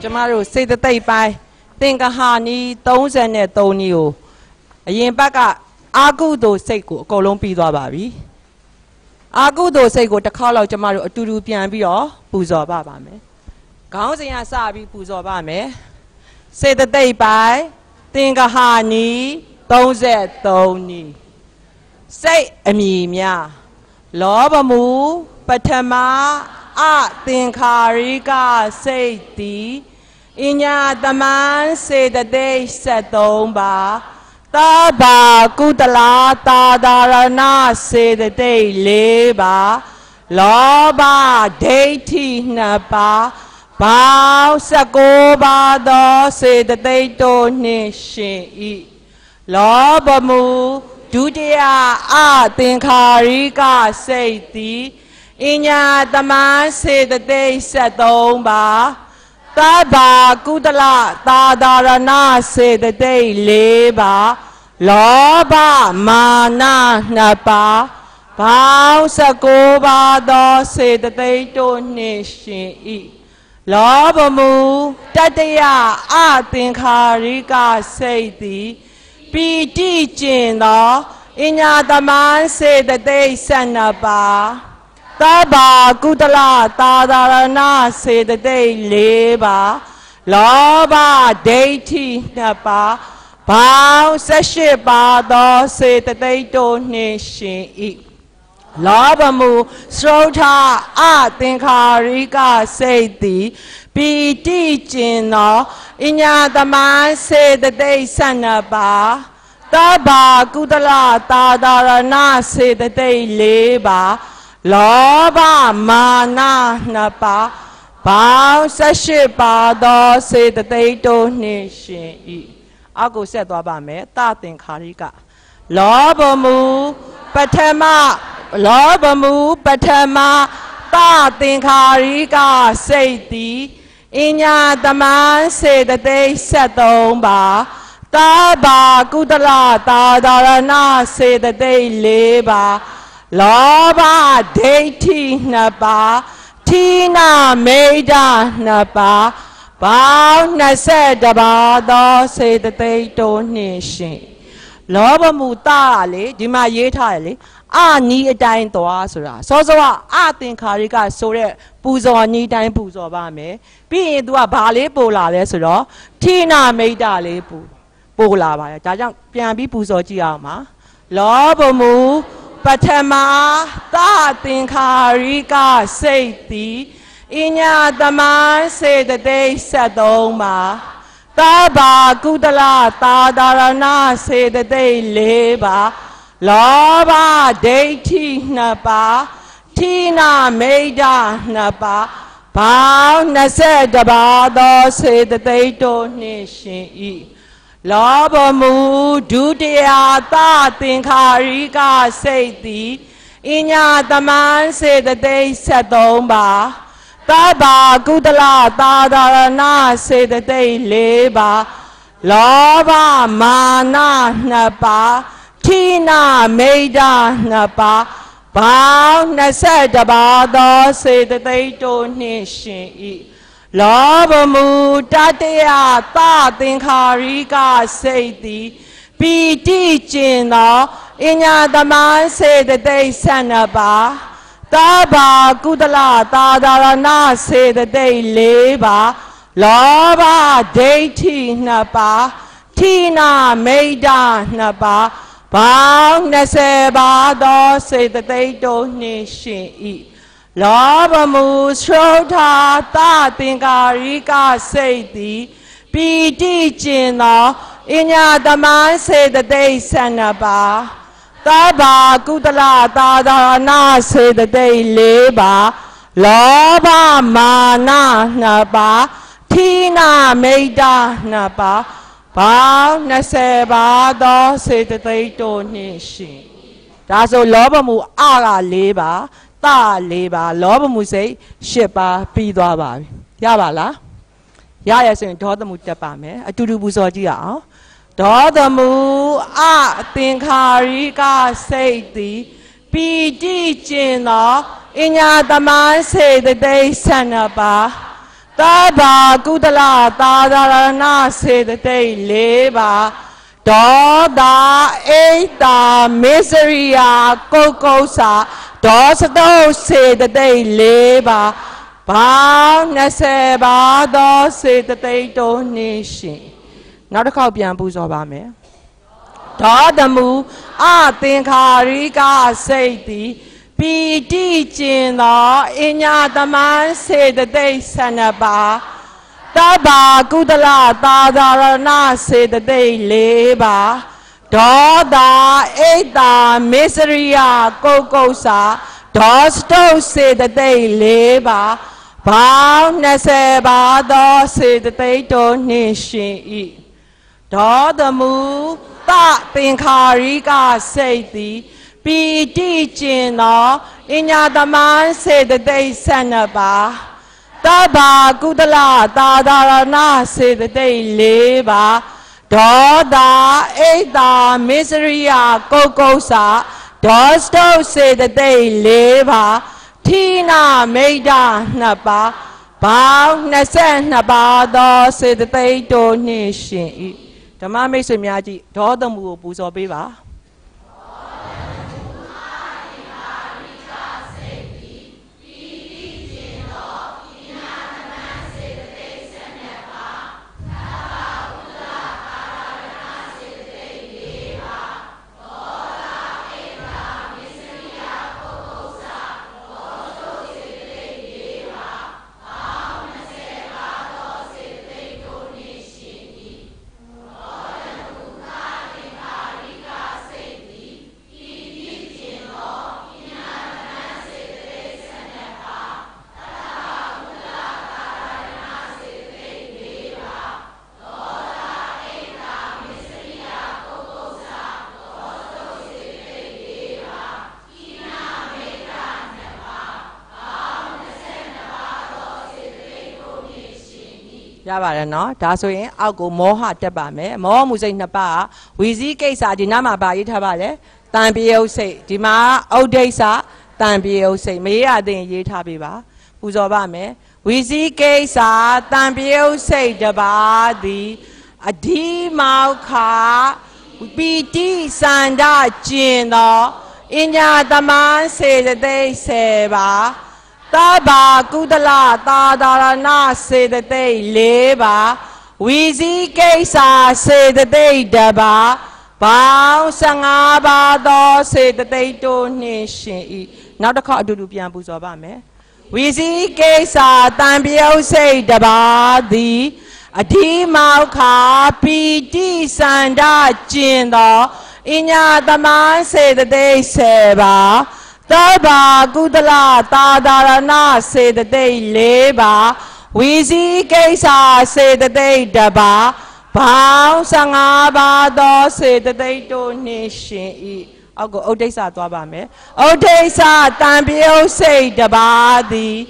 Jamaru say the day by think a honey, thousand and don't you. A yen back Agudo Seiko, Colombi Babi. Agudo Seiko, the color Jamaru to do Pianbio, Puzo Babame. Gouncing and Sabi Puzo Bame. Say the day by think a honey, thousand don't you. Say a mia. Lobamu, Patama, Tinkarika, say thee. Inya the man say the day said Domba. Taba, Gudala, Tadarana, say the day labor. Loba, deity naba. Bow, Sagoba, do, say the day don't eat. Lobamu. Dudia Tinkarika say thee. Inya the man say the day said Domba. Taba Gudala Tadarana say the day labor. Loba Mana Napa. Bow Sagoba do say the day donation eat. Loba mu Tadia Tinkarika say thee. Be teaching no, Inya the man say the day Sanaba. Taba Gudala Tadarana say the day labor. Loba deity naba. Bow Sashiba do say the day donation eat. Loba mu Srota Tinkarika say thee. Be teaching no, Inya the man say the day Sanaba. Taba Gudala Tadarana say the day labor. Loba Mana Napa. Bow Sashiba do say the day donation eat. Ago said Wabame, Tatin Karika. Loba mu Patama. Loba mu Patama. Tatin Karika say thee. Inya the man say the day said Domba. Taba Gudala Tadarana say the day labor. Loba deity naba. Tina Maida naba. Bow Nasa Dabado say the day donation. Loba Mutale, Dima Yetale. Ni a dine to Asura. So, I think Karika so that Puzo ni dine Puzo Bame. Being to a ballet bola, lesser. Tina made a lepu. Bola by Tajang Piambi Puzo Giama. Lobamu, Patama, Tatin Karika, say thee. Inya the man say the day said Doma. Taba Gudala Tadarana say the day labor. Loba deity naba. Tina Maida naba. Bow Nasa Dabado say the day donation eat. Loba mu Dudia Tinkarika say thee. Inya the man say the day said Domba. Taba Gudala Tadarana say the day labor. Loba Mana naba. Tina Maida naba. Bow Nasa Dabado say the day donation eat. Loba mu Tadia Tinkarika say thee. Be teaching no, Inya the man say the day Sanaba. Taba Gudala Tadarana say the day labor. Loba deity naba. Tina Maida naba. Bow Naseba do say the day donation eat. Loba mu Srota Tinkarika say thee. Be teaching no, Inya the man say the day Sanaba. Taba Gudala Tadarana say the day labor. Loba Mana naba. Tina Maida naba. Bow Naseba do say the day donation. That's all Loba mu Ara labor. Ta labor. Loba mu say Shiba Pidaba. Yabala. Yaya saying Toda Mutapame. I do Buzodia. Toda mu Tinkarika say thee. Be teaching no, Inya the man say the day Sanaba. Tha bà Cụ Đà La Ta Đà Ra Na Se Tha Tây Lê Bà Đó Đà Ê Tà Miseria Cô Cô Sa Đó Sa Tô Se Tha Tây Lê Bà Bảo Nà Se Bà Đó Se Tha Tây Tô Ni Shin. Now the cow pian booze of me. Đó the moo, think Harika say thee, be teaching the in ya the man say the day sanaba. Taba Gudala Tadarana say the day labor. Đó da Ada Miseria Cocosa, Dosto say the day labor. Bow Naseba do say the day don't nation. Đó the moo, think Harika say thee, be teaching no, in ya the man say the day sanaba. Taba Gudala Tadarana say the day labor. Đó da Ada Miseria Cocosa, Dosto say the day labor. Tina Maida Naba, Bow Nasan Naba, do say the day don't nation. The man makes a miyaji, do the moo booze or beaver. No, that's why I'll go Moha Tabame, more Musin Napa, Wizi Kesa, Dinama Bayi Tabale, Tambio say, Dima, Odesa, Tambio say, Mea de Yetabiba, Uzobame, Wizi Kesa, Tambio say, Dabadi, Adi Mauka, BT Sanda Gino, Inya Daman say the day Seba. Taba Gudala Tadarana say the day labor. Wizi Kesa say the day daba. Bao Sangaba do say the day don't nation. Now the car do pian buzoba me. Wizi Kesa Tambio say daba di. Adi Mauka Piti Sanda Jindo. Inya the man say the day seba. Taba Gudala Tadarana say the day labor. Wizi Kesa say the day daba. Bao Sangaba do say the day don't nation. I'll go Odesa Dwaba me. Odesa Tambio say daba di.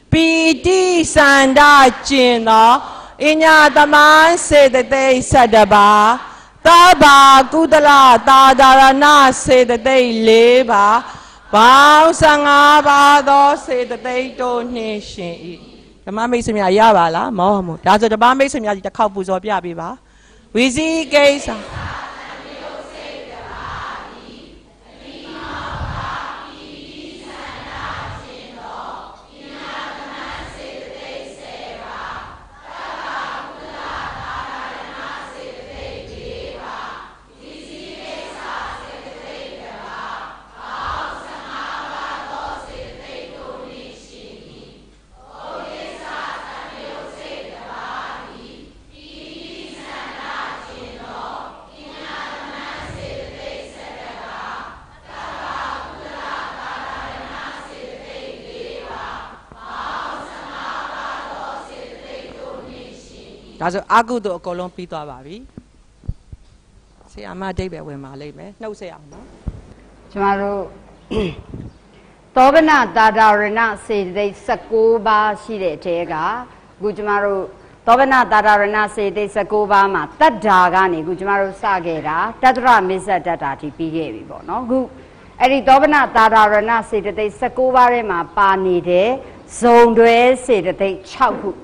Piti Sanda Jino. Inya the man say the day sadaba. Taba Gudala Tadarana say the day labor. Bao Sangaba do say the day don't nation. The man makes me a yavala, Mohamu. That's the man makes me a couples of Yabiba. Wizi Kesa. That's a good column Peter Baby. See, I'm a day with my lady. No, say I'm not. Tomorrow, Tobana Dadarana say they Sakuba, she de Tega, Gujmaru, Tobana Dadarana say they Sakuba, that Dagani, Gujmaru Sagera, Tatra Misa Datati Pigevi, no good. Eri Tobana Dadarana say that they Sakuba Rema Pani de, Zondre say that they Chaku.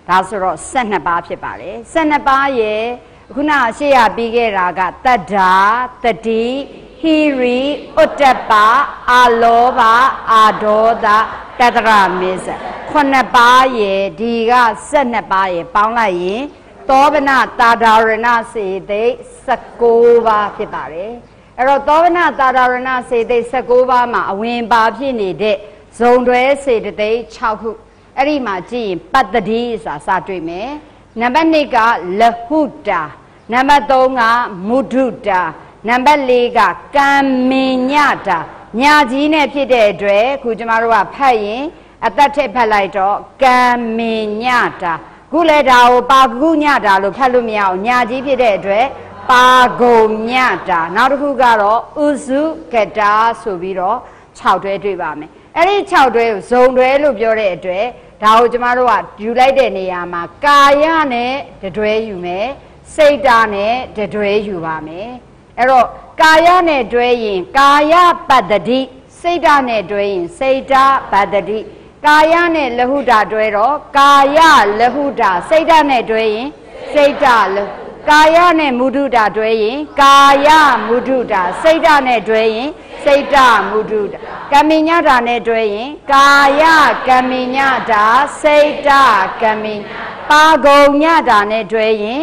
ဒါဆိုတော့12ပါးဖြစ်ပါတယ်12ပါးရဲ့ခုနရှေ့ရပြီးခဲ့တာကတတ္တာတတိဟိရိဥတ္တပအာလောဘအာဒေါသတတရမေဇ9ပါးရဲ့ဒီက12ပါးရဲ့ပေါင်းလိုက်ရင်သောဗနတာဒရဏစေတိ19ပါးဖြစ်ပါတယ်အဲ့တော့သောဗနတာဒရဏစေတိ19ပါးမှာအဝင်ပါဖြစ်နေတဲ့ဇုံတွဲစေတသိက်6ခုအဲ့ဒီမှာကြည့်ရင်ပတ္တိဆိုတာစတွေ့မယ်နံပါတ်2ကလဟုတာနံပါတ်3ကမုဒုတာနံပါတ်4ကကံမညတာညာကြီးနဲ့ဖြစ်တဲ့အတွက်ခုကျမတို့ကဖတ်ရင်အသက်ထက်ဖတ်လိုက်တော့ကံမညတာခုလည်းဒါကိုပါကုညတာလို့ဖတ်လို့မရအောင်ညာကြီးဖြစ်တဲ့အတွက်ပါဂုံညတာနောက်တစ်ခုကတော့ဥစုကတာဆိုပြီးတော့6တွဲတွေ့ပါမယ်အဲ့ဒီ6တွဲကိုဇုံတွဲလို့ပြောတဲ့အတွက်ဒါကိုကျမတို့ကယူလိုက်တဲ့နေရာမှာကာယနဲ့တတွဲယူမယ်စိတ်ဓာတ်နဲ့တတွဲယူပါမယ်အဲ့တော့ကာယနဲ့တွဲရင်ကာယပတ္တိစိတ်ဓာတ်နဲ့တွဲရင်စိတ်ဓာတ်ပတ္တိကာယနဲ့လဟုတာတွဲတော့ကာယလဟုတာစိတ်ဓာတ်နဲ့တွဲရင်စိတ်ဓာတ်ကာယနဲ့မုဒုတာတွဲရင်ကာယမုဒုတာစိတ်ဓာတ်နဲ့တွဲရင်စိတ်ဓာတ်မုဒုတာကမ္မညတာနဲ့တွဲရင်ကာယကမ္မညတာစိတ်ဓာတ်ကမ္မပါဂုံညတာနဲ့တွဲရင်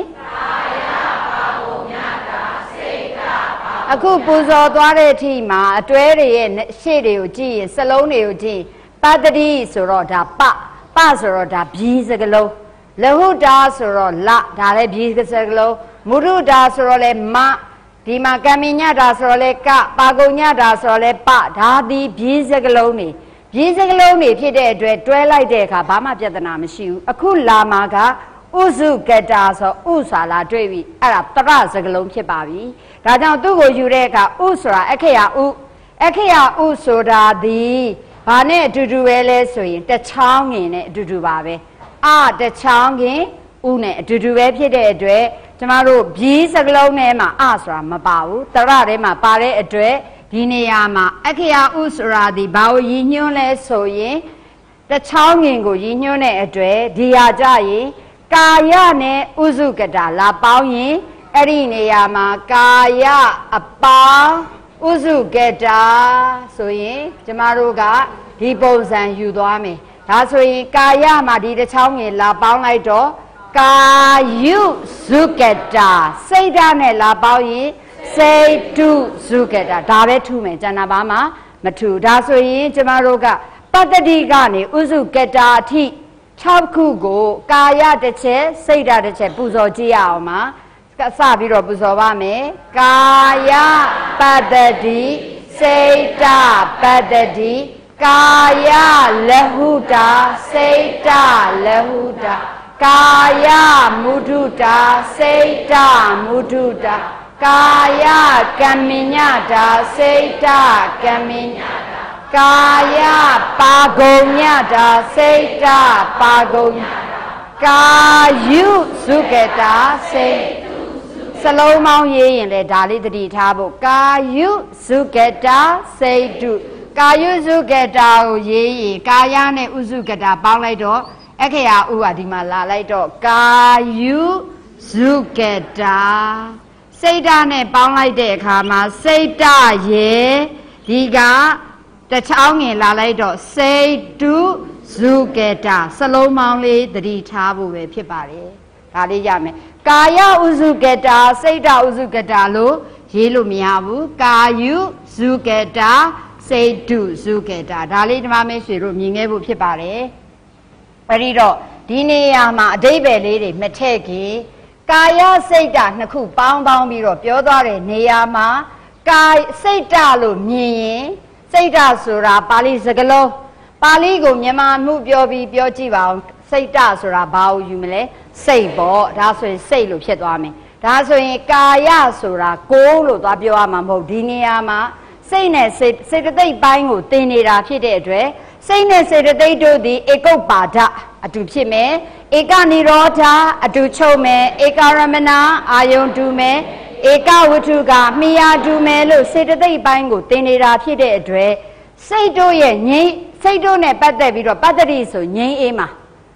အခုပူဇော်သွားတဲ့အထိမှာအတွဲတွေရဲ့ရှေ့တွေကိုကြည့်ရင်စလုံးတွေကိုကြည့်ပတ္တိဆိုတော့ဒါပဆိုတော့ဒါဘီစကလုံးလဟုတာဆိုတော့လဒါလည်းဘီစကလုံးမုရုတာဆိုတော့လည်းမဒီမှာကမ္မညတာဆိုတော့လည်းကပါကုညတာဆိုတော့လည်းပဒါသည်ဘီစကလုံးနေဘီစကလုံးနေဖြစ်တဲ့အတွက်တွဲလိုက်တဲ့အခါဘာမှပြဿနာမရှိဘူးအခုလာမှာကဥစုကတာဆိုဥစွာလာတွေ့ပြီအဲ့ဒါတရစကလုံးဖြစ်ပါပြီဒါကြောင့်သူ့ကိုယူတဲ့အခါဥဆိုတာအခရာဥဆိုတာဒီဘာနဲ့အတူတူပဲလဲဆိုရင်တချောင်းငင်နဲ့အတူတူပါပဲတချောင်းငင်ဥနဲ့အတူတူပဲဖြစ်တဲ့အတွက်ကျမတို့ဘီးစကလုံးထဲမှာဆိုတာမပါဘူးတရထဲမှာပါတဲ့အတွက်ဒီနေရာမှာအခရာဥဆိုတာဒီဘာကိုရည်ညွှန်းလဲဆိုရင်တချောင်းငင်ကိုရည်ညွှန်းတဲ့အတွက်ဒီဟာကြရင်ကာယနဲ့ဥစုကတာလာပေါင်းရင်အဲ့ဒီနေရာမှာကာယအပေါင်းဥစုကတာဆိုရင်ကျမတို့ကဒီပုံစံယူသွားမယ်ဒါဆိုရင်ကာယမှာဒီတစ်ချောင်းငယ်လာပေါင်းလိုက်တော့ကာယုစုကတာစိတ်ဓာတ်နဲ့လာပေါင်းရင်စိတ်တုစုကတာဒါပဲထူမယ်ကျန်တာဘာမှမထူဒါဆိုရင်ကျမတို့ကပတ္တိကနေဥစုကတာအထိ6ခုကိုကာယတစ်ချက်စိတ်ဓာတ်တစ်ချက်ပူဇော်ကြည့်ရအောင်ပါစပြီးတော့ပူဇော်ပါမယ်ကာယပတ္တိစိတ်ဓာတ်ပတ္တိကာယလဟုတာစိတ်ဓာတ်လဟုတာကာယမုဒုတာစိတ်ဓာတ်မုဒုတာကာယကမ္မညတာစိတ်ဓာတ်ကမ္မညတာကာယပါဂုံညတာစိတ်ဓာတ်ပါဂုံကာယုစုကတာစိတ်စလုံးပေါင်းရေးရင်လေဒါလေးသတိထားဖို့ကာယုစုကတာစိတ်တုကာယုစုကတာကိုရေးရင်ကာယနဲ့ဥစုကတာပေါင်းလိုက်တော့အခရာဥကဒီမှာလာလိုက်တော့ကာယုစုကတာစိတ်ဓာတ်နဲ့ပေါင်းလိုက်တဲ့အခါမှာစိတ်ဓာတ်ရဲ့ဒီကတချောင်းငင်လာလိုက်တော့စိတ်တုစုကတာစလုံးပေါင်းလေးသတိထားဖို့ပဲဖြစ်ပါတယ်ဒါလေးရမယ်ကာယဥစုကတာစိတ်ဓာတ်ဥစုကတာလို့ရေးလို့မရဘူးကာယုစုကတာစိတ်တုစုကတာဒါလေးဒီမှာမဲရွှေတို့မြင်ခဲ့ဖို့ဖြစ်ပါတယ်အဲ့ဒီတော့ဒီနေရာမှာအဓိပ္ပာယ်လေးတွေမထည့်ခင်ကာယစိတ်ဓာတ်နှစ်ခုပေါင်းပြီးတော့ပြောသွားတဲ့နေရာမှာကာယစိတ်ဓာတ်လို့မြင်ရင်စိတ်ဓာတ်ဆိုတာပါဠိစကားလုံးပါဠိကိုမြန်မာမှုပြောပြီးပြောကြည့်ပါအောင်စိတ်ဓာတ်ဆိုတာဘာကိုယူမလဲစိတ်ပေါ့ဒါဆိုရင်စိတ်လို့ဖြစ်သွားမယ်ဒါဆိုရင်ကာယဆိုတာကိုယ်လို့သွားပြောရမှာမဟုတ်ဒီနေရာမှာစိတ်နဲ့စေတသိက်ပိုင်းကိုသင်နေတာဖြစ်တဲ့အတွက်စိတ်နဲ့စေတသိက်တို့သည်ဧကုပ္ပါဒအတူဖြစ်မယ်ဧကနိရောဓအတူချုပ်မယ်ဧကရမဏအာယုန်တူမယ်ဧကဝတ္ထုကမိယာတူမယ်လို့စေတသိက်ပိုင်းကိုသင်နေတာဖြစ်တဲ့အတွက်စိတ်တို့ရဲ့ငြိမ်းစိတ်တို့နဲ့ပတ်သက်ပြီးတော့ပတ္တိဆိုငြိမ်းအေးမှာ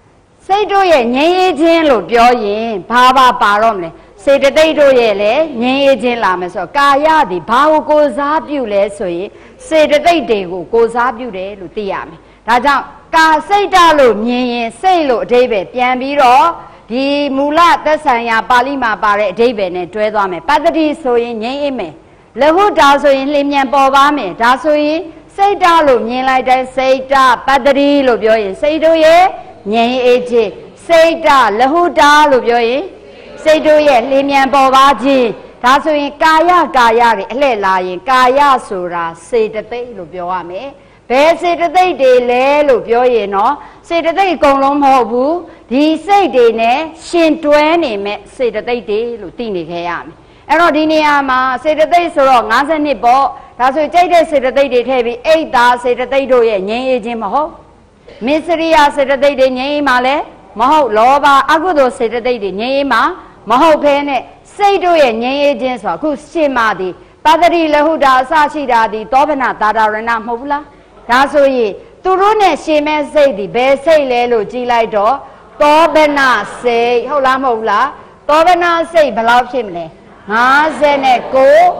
စိတ်တို့ရဲ့ငြိမ်းအေးခြင်းလို့ပြောရင်ဘာပါတော့မလဲစေတသိက်တို့ရဲ့လေငြိမ်းအေးခြင်းလာမယ်ဆိုတော့ကာယသည်ဘာကိုကိုစားပြုလဲဆိုရင်စေတသိက်တွေကိုကိုစားပြုတယ်လို့သိရမယ်ဒါကြောင့်ကာစိတ်တလို့မြင်ရင်စိတ်လို့အဓိပ္ပာယ်ပြန်ပြီးတော့ဒီမူလသက်ဆိုင်ရာပါဠိမှာပါတဲ့အဓိပ္ပာယ်နဲ့တွဲသွားမယ်ပတ္တိဆိုရင်ငြိမ်းအေးမယ်လဟုတာဆိုရင်လျင်မြန်ပေါ်ပါမယ်ဒါဆိုရင်စိတ်တလို့မြင်လိုက်တဲ့စိတ်တပတ္တိလို့ပြောရင်စိတ်တို့ရဲ့ငြိမ်းအေးခြင်းစိတ်တလဟုတာလို့ပြောရင်စိတ်တို့ရဲ့လျင်မြန်ပေါ်ပါခြင်းဒါဆိုရင်ကာယတွေအလှည့်လာရင်ကာယဆိုတာစေတသိက်လို့ပြောရမယ်ဘယ်စေတသိက်တွေလဲလို့ပြောရင်တော့စေတသိက်အကုန်လုံးမဟုတ်ဘူးဒီစိတ်တွေနဲ့ရှင်တွဲနေမဲ့စေတသိက်တွေလို့သိနေခဲ့ရမယ်အဲ့တော့ဒီနေရာမှာစေတသိက်ဆိုတော့52ပေါ့ဒါဆိုကြိုက်တဲ့စေတသိက်တွေထည့်ပြီးအိတ်သားစေတသိက်တို့ရဲ့ငြိမ်းအေးခြင်းမဟုတ်မစ္စရိယစေတသိက်တွေငြိမ်းအေးမှာလဲမဟုတ်လောဘအကုသိုလ်စေတသိက်တွေငြိမ်းအေးမှာမဟုတ်ဘဲနဲ့စိတ်တို့ရဲ့ငြိမ်းအေးခြင်းဆိုအခုရှင်းပါသည်ပတ္တိလဟုတာအစရှိတာသည်သောဗနာသာဒရဏမဟုတ်ဘူးလားဒါဆိုရင်သူတို့နဲ့ရှင်မဲ့စိတ်ဒီဘယ်စိတ်လဲလို့ကြည်လိုက်တော့သောဗနာစိတ်ဟုတ်လားမဟုတ်လားသောဗနာစိတ်ဘယ်လောက်ဖြစ်မလဲ59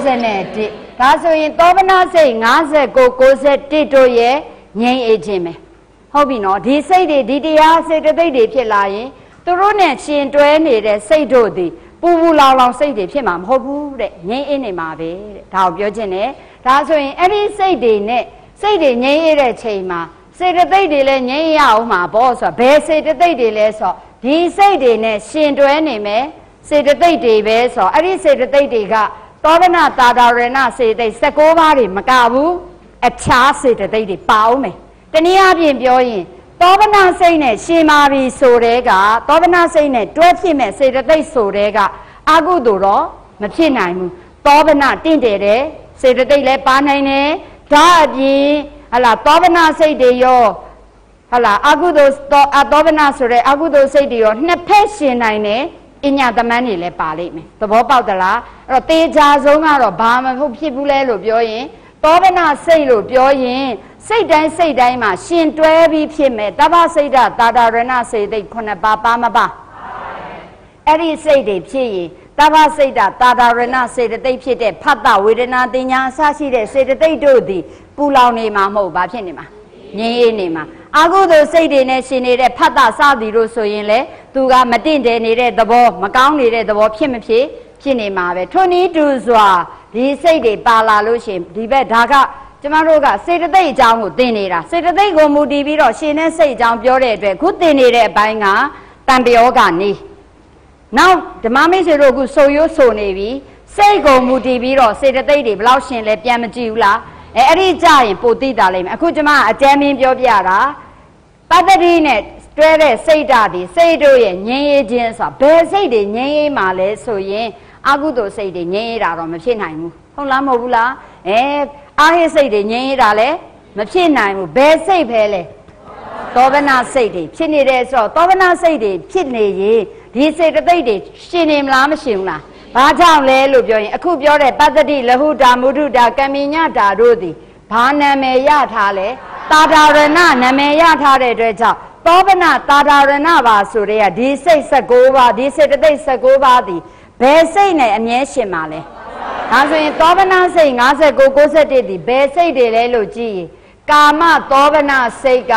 91ဒါဆိုရင်သောဗနာစိတ်59 91တို့ရဲ့ငြိမ်းအေးခြင်းပဲဟုတ်ပြီနော်ဒီစိတ်တွေဒီတရားစေတသိက်တွေဖြစ်လာရင်သူတို့နဲ့ရှင်တွဲနေတဲ့စိတ်တို့သည်ပူပူလောင်လောင်စိတ်တွေဖြစ်မှာမဟုတ်ဘူးတဲ့ငြိမ်းအေးနေမှာပဲတဲ့ဒါကိုပြောချင်တယ်ဒါဆိုရင်အဲ့ဒီစိတ်တွေနဲ့စိတ်တွေငြိမ်းအေးတဲ့ချိန်မှာစေတသိက်တွေလည်းငြိမ်းရအောင်မှာပေါ့ဆိုတော့ဘယ်စေတသိက်တွေလဲဆိုတော့ဒီစိတ်တွေနဲ့ရှင်တွဲနေမယ်စေတသိက်တွေပဲဆိုတော့အဲ့ဒီစေတသိက်တွေကသောဗနာသာဒရဏစေတသိက်19ပါးတွေမကဘူးအခြားစေတသိက်တွေပါအောင်မယ်တနည်းအားဖြင့်ပြောရင်သောဗနာစိတ်နဲ့ရှင်မာပြီဆိုတဲ့ကသောဗနာစိတ်နဲ့တွဲဖြစ်မဲ့စေတသိက်ဆိုတဲ့ကအကုသိုလ်တော့မဖြစ်နိုင်ဘူးသောဗနာတင့်တယ်တဲ့စေတသိက်လည်းပါနိုင်တယ်ဒါအပြင်ဟလာသောဗနာစိတ်တွေရောဟလာအကုသိုလ်သောဗနာဆိုတဲ့အကုသိုလ်စိတ်တွေရောနှစ်ဖက်ရှင်နိုင်တယ်အညာတမန်တွေလည်းပါလိမ့်မယ်သဘောပေါက်သလားအဲ့တော့တေချာဆုံးကတော့ဘာမှမဖြစ်ဘူးလဲလို့ပြောရင်သောဗနာစိတ်လို့ပြောရင်စိတ်တိုင်းမှာရှင်တွဲပြီးဖြစ်မဲ့တပ္ပစိတ်တာတာရဏစေတိတ်9ပါးပါမပါအဲ့ဒီစိတ်တွေဖြစ်ရင်တပ္ပစိတ်တာတာရဏစေတသိက်ဖြစ်တဲ့ဖတ်တာဝေဒနာတင်ညာအစရှိတဲ့စေတသိက်တို့သည်ပူလောင်နေမှာမဟုတ်ဘာဖြစ်နေမှာငြိမ်းအေးနေမှာအကုသိုလ်စိတ်တွေနဲ့ရှင်နေတဲ့ဖတ်တာစသည်တို့ဆိုရင်လေသူကမတင့်တယ်နေတဲ့သဘောမကောင်းနေတဲ့သဘောဖြစ်မဖြစ်နေမှာပဲထွန်းဤတူစွာဒီစိတ်တွေပါလာလို့ရှင်ဒီဘက်ဒါကကျမတို့ကစေတသိက်အကြောင်းကိုသင်နေတာစေတသိက်ကိုမူတည်ပြီးတော့ရှင်တဲ့စိတ်အကြောင်းပြောတဲ့အတွက်ခုသင်နေတဲ့အပိုင်းကတန်တယောကနေနောက်ဓမ္မမိတ်ဆွေတို့အခုဆိုရိုးဆိုနေပြီစိတ်ကိုမူတည်ပြီးတော့စေတသိက်တွေဘယ်လောက်ရှင်လဲပြန်မကြည့်ဘူးလားအဲ့ဒီကြရင်ပိုသိတာလိမ့်မယ်အခုကျမအကြမ်းမင်းပြောပြတာပတ္တိနဲ့တွဲတဲ့စိတ်ဓာတ်ဒီစိတ်တို့ရဲ့ငြိမ်းအေးခြင်းဆိုတာဘယ်စိတ်တွေငြိမ်းအေးမှာလဲဆိုရင်အကုသိုလ်စိတ်တွေငြိမ်းအေးတာတော့မဖြစ်နိုင်ဘူးဟုတ်လားမဟုတ်ဘူးလားအာဟိစိတ်တွေငြိမ်းအေးတာလည်းမဖြစ်နိုင်ဘူးဘယ်စိတ်ပဲလဲသောဗနာစိတ်တွေဖြစ်နေတဲ့ဆိုတော့သောဗနာစိတ်တွေဖြစ်နေရင်ဒီစေတသိက်တွေရှင်နေမလားမရှင်ဘူးလားဘာကြောင့်လဲလို့ပြောရင်အခုပြောတဲ့ပတ္တိလဟုတာမုဒုတာကမိညတာတို့သည်ဘာနာမည်ရထားလဲတာဒရဏနာမည်ရထားတဲ့အတွက်ကြောင့်သောဗနာတာဒရဏပါဆိုတဲ့ကဒီစိတ်19ပါးဒီစေတသိက်19ပါးသည်ဘယ်စိတ်နဲ့အမြဲရှင်မှာလဲဒါဆိုရင်သောဗနာစိတ်59 91ဒီဘယ်စိတ်တွေလဲလို့ကြည့်ရင်ကာမသောဗနာစိတ်က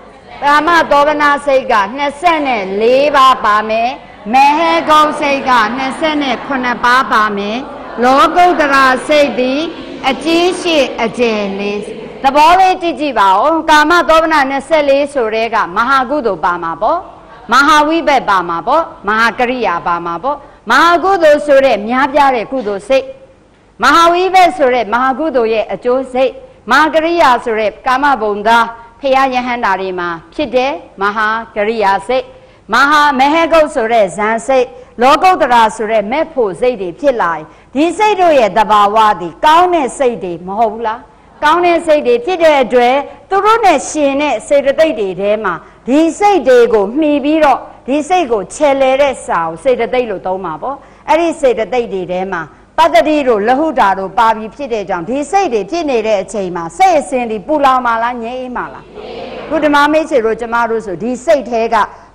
24ပါးပါမယ်မဟေကုံစိတ်က29ပါးပါမယ်လောကုတ္တရာစိတ်သည်အကြီးရှိအကျယ်လေးသဘောလေးကြည့်ပါဦးကာမသောဗနာ24ဆိုတဲ့ကမဟာကုသိုလ်ပါမှာပေါ့မဟာဝိဘက်ပါမှာပေါ့မဟာကရိယာပါမှာပေါ့မဟာကုသိုလ်ဆိုတဲ့များပြားတဲ့ကုသိုလ်စိတ်မဟာဝိဘက်ဆိုတဲ့မဟာကုသိုလ်ရဲ့အကျိုးစိတ်မဟာကရိယာဆိုတဲ့ကာမဘုံသားဖရာယဟန္တာတွေမှာဖြစ်တဲ့မဟာကရိယာစိတ်မဟာမဟေကုတ်ဆိုတဲ့ဇန်စိတ်လောကုတ္တရာဆိုတဲ့မဲ့ဖို့စိတ်တွေဖြစ်လာရင်ဒီစိတ်တို့ရဲ့သဘာဝသည်ကောင်းတဲ့စိတ်တွေမဟုတ်ဘူးလားကောင်းတဲ့စိတ်တွေဖြစ်တဲ့အတွက်သူတို့နဲ့ရှင်တဲ့စေတသိက်တွေထဲမှာဒီစိတ်တွေကိုမှီပြီးတော့ဒီစိတ်ကိုခြယ်လဲတဲ့စာကိုစေတသိက်လို့သုံးပါပေါ့အဲ့ဒီစေတသိက်တွေထဲမှာပတ္တိတို့လဟုတာတို့ပါပြီးဖြစ်တဲ့ကြောင့်ဒီစိတ်တွေဖြစ်နေတဲ့အချိန်မှာစိတ်အစဉ်ဒီပူလောင်ပါလားငြိမ်းအေးပါလားဘုဒ္ဓမမိတ်ဆွေတို့ကျမတို့ဆိုဒီစိတ်ထဲက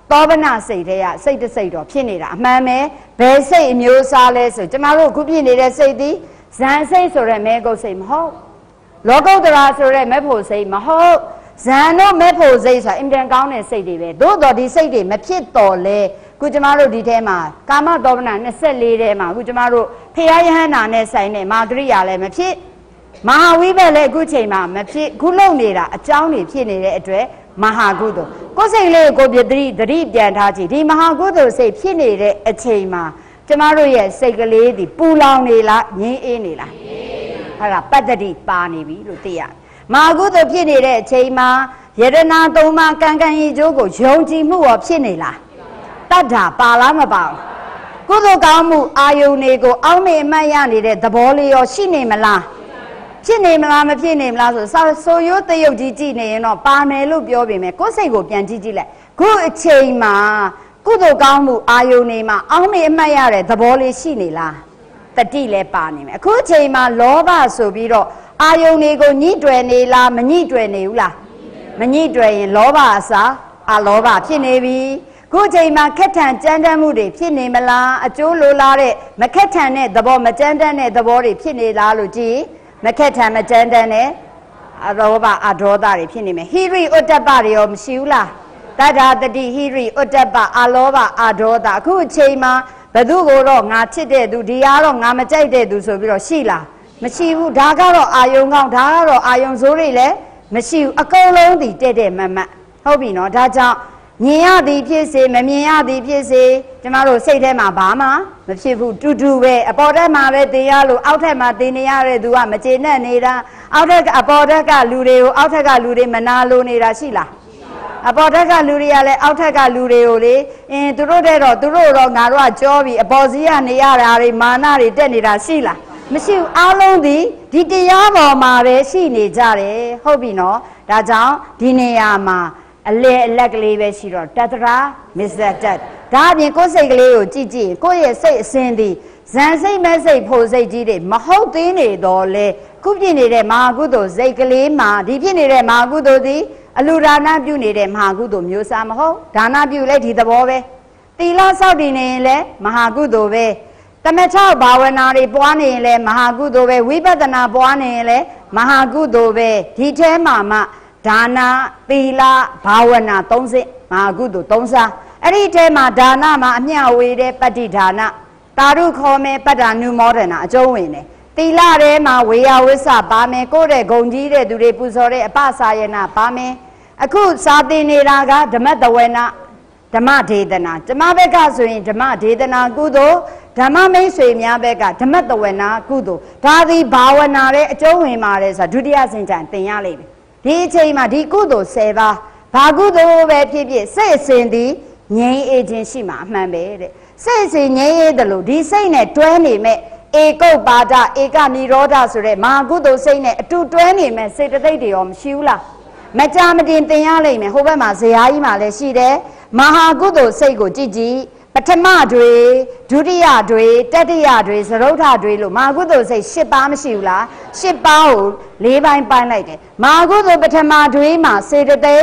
သောဗနာစိတ်တဲ့စိတ်တစ်စိတ်တော့ဖြစ်နေတာအမှန်ပဲဘယ်စိတ်အမျိုးစားလဲဆိုကျမတို့ခုဖြစ်နေတဲ့စိတ်သည်ဇန်စိတ်ဆိုတဲ့မဲကုတ်စိတ်မဟုတ်လောကုတ္တရာဆိုတဲ့မဲ့ဖို့စိတ်မဟုတ်ဇန်တို့မဲ့ဖို့စိတ်ဆိုတာအင်တန်ကောင်းတဲ့စိတ်တွေပဲသို့တော်ဒီစိတ်တွေမဖြစ်တော်လဲခုကျမတို့ဒီထဲမှာကာမသောဗနာ24ထဲမှာခုကျမတို့ဖရာယဟန္တာနဲ့ဆိုင်တဲ့မာဂရိယာလည်းမဖြစ်မဟာဝိဘတ်လည်းအခုချိန်မှာမဖြစ်ခုလုံနေတာအကြောင်းတွေဖြစ်နေတဲ့အတွက်မဟာကုသိုလ်ကိုယ်စိတ်လေးကိုပြတိသတိပြန်ထားကြည့်ဒီမဟာကုသိုလ်စိတ်ဖြစ်နေတဲ့အချိန်မှာကျမတို့ရဲ့စိတ်ကလေးဒီပူလောင်နေလားငြင်းအေးနေလားအဲ့ဒါပတ္တိပါနေပြီလို့သိရမဟာကုသိုလ်ဖြစ်နေတဲ့အချိန်မှာယတနာသုံးပါးကံကံရည်ကျိုးကိုယုံကြည်မှုရောဖြစ်နေလားတတ္ထာပါလားမပါဘူးကုသိုလ်ကောင်းမှုအာယုန်တွေကိုအောင်းမေအမှတ်ရနေတဲ့သဘောလေးရောရှိနေမလားဖြစ်နေမလားမဖြစ်နေမလားဆိုရိုးတရုပ်ကြီးကြည့်နေရင်တော့ပါမယ်လို့ပြောပေမဲ့ကိုယ်စိတ်ကိုပြန်ကြည့်ကြည့်လိုက်ခုအချိန်မှာကုသိုလ်ကောင်းမှုအာယုန်တွေမှာအောင်းမေအမှတ်ရတဲ့သဘောလေးရှိနေလားတတိလည်းပါနေမယ်အခုအချိန်မှာလောဘဆိုပြီးတော့အာယုန်တွေကိုညှိတွယ်နေလားမညှိတွယ်နေဘူးလားမညှိတွယ်ရင်လောဘအစားအလောဘဖြစ်နေပြီခုချိန်မှာခက်ထန်ကြမ်းတမ်းမှုတွေဖြစ်နေမလားအကျိုးလိုလားတဲ့မခက်ထန်တဲ့သဘောမကြမ်းတမ်းတဲ့သဘောတွေဖြစ်နေလားလို့ကြည့်မခက်ထန်မကြမ်းတမ်းတဲ့အလောဘအဒေါသတွေဖြစ်နေမယ်ဟိရိဥတ္တပတွေရောမရှိဘူးလားတတ္ထာတတိဟိရိဥတ္တပအလောဘအဒေါသအခုအချိန်မှာဘသူကိုတော့ငါချစ်တဲ့သူဒီကတော့ငါမကြိုက်တဲ့သူဆိုပြီးတော့ရှိလားမရှိဘူးဒါကတော့အာယုံကောင်းဒါကတော့အာယုံဆိုးတွေလည်းမရှိဘူးအကုန်လုံးဒီတဲ့မတ်ဟုတ်ပြီနော်ဒါကြောင့်မြင်ရသည်ဖြစ်စေမမြင်ရသည်ဖြစ်စေကျမတို့စိတ်ထဲမှာဘာမှမဖြစ်ဘူးတူတူပဲအပေါ်ထက်မှာပဲတင်ရလို့အောက်ထက်မှာတင်နေရတဲ့သူကမကျေနပ်နေတာအောက်ထက်အပေါ်ထက်ကလူတွေကိုအောက်ထက်ကလူတွေမနာလိုနေတာရှိလားအပေါ်ထက်ကလူတွေကလည်းအောက်ထက်ကလူတွေကိုလေသူတို့တဲ့တော့သူတို့တော့ငါတို့ကကြောပြီအပေါ်စီကနေရတာတွေမာနတွေတက်နေတာရှိလားမရှိဘူးအားလုံးဒီတရားပေါ်မှာပဲရှိနေကြတယ်ဟုတ်ပြီနော်ဒါကြောင့်ဒီနေရာမှာအလေအလက်ကလေးပဲရှိတော့တတရာမစ္စတတ်ဒါအပြင်ကိုယ်စိတ်ကလေးကိုကြည့်ကြည့်ကိုယ့်ရဲ့စိတ်အစဉ်သည်ဇန်စိတ်မဲ့စိတ်ဖို့စိတ်ကြီးတွေမဟုတ်သေးနေတော့လေခုဖြစ်နေတဲ့မဟာကုသိုလ်စိတ်ကလေးမှာဒီဖြစ်နေတဲ့မဟာကုသိုလ်သည်အလူဒါနပြုနေတဲ့မဟာကုသိုလ်မျိုးစားမဟုတ်ဒါနပြုလိုက်ဒီသဘောပဲသီလစောင့်တည်နေရင်လည်းမဟာကုသိုလ်ပဲသမထဘာဝနာတွေပွားနေရင်လည်းမဟာကုသိုလ်ပဲဝိပဿနာပွားနေရင်လည်းမဟာကုသိုလ်ပဲဒီထဲမှာမှဒါနသီလဘာဝနာ30မဟာကုသိုလ်3စားအဲ့ဒီထဲမှာဒါနမှာအမျှဝေတဲ့ပတ္တိဒါနတာရုခေါ်မယ်ပတ္တာနုမောဒနာအကျုံးဝင်တယ်သီလထဲမှာဝေယဝိဆပါမယ်ကိုယ့်တဲ့ဂုံကြီးတဲ့သူတွေပူဇော်တဲ့အပစာယနာပါမယ်အခုစာသင်နေတာကဓမ္မတဝေနဓမ္မဒေသနာဓမ္မဘက်ကဆိုရင်ဓမ္မဒေသနာကုသိုလ်ဓမ္မမိတ်ဆွေများဘက်ကဓမ္မတဝေနကုသိုလ်ဒါသည်ဘာဝနာရဲ့အကျုံးဝင်ပါတယ်ဆိုတာဒုတိယဆင့်ကြသင်ရလိမ့်မယ်ဒီအချိန်မှာဒီကုသိုလ်10ပါးဘာကုသိုလ်ပဲဖြစ်ဖြစ်စိတ်အစဉ်သည်ငြိမ်းအေးခြင်းရှိမှာအမှန်ပဲတဲ့စိတ်အစဉ်ငြိမ်းအေးတယ်လို့ဒီစိတ်နဲ့တွဲနေမဲ့ဧကုပ္ပါဒဧကနိရောဓဆိုတဲ့မဟာကုသိုလ်စိတ်နဲ့အတူတွဲနေမဲ့စေတသိက်တွေရောမရှိဘူးလားမကြမတင်သင်ရလိမ့်မယ်ဟိုဘက်မှာဇရာကြီးမှာလည်းရှိတယ်မဟာကုသိုလ်စိတ်ကိုကြည့်ကြည့်ပထမတွေဒုတိယတွေတတိယတွေသရုပ်ထတွေလို့မဟာကုသိုလ်စိတ်10ပါးမရှိဘူးလား10ပါးကို4ပိုင်းပိုင်းလိုက်တယ်မဟာကုသိုလ်ပထမတွေမှာစေတသိက်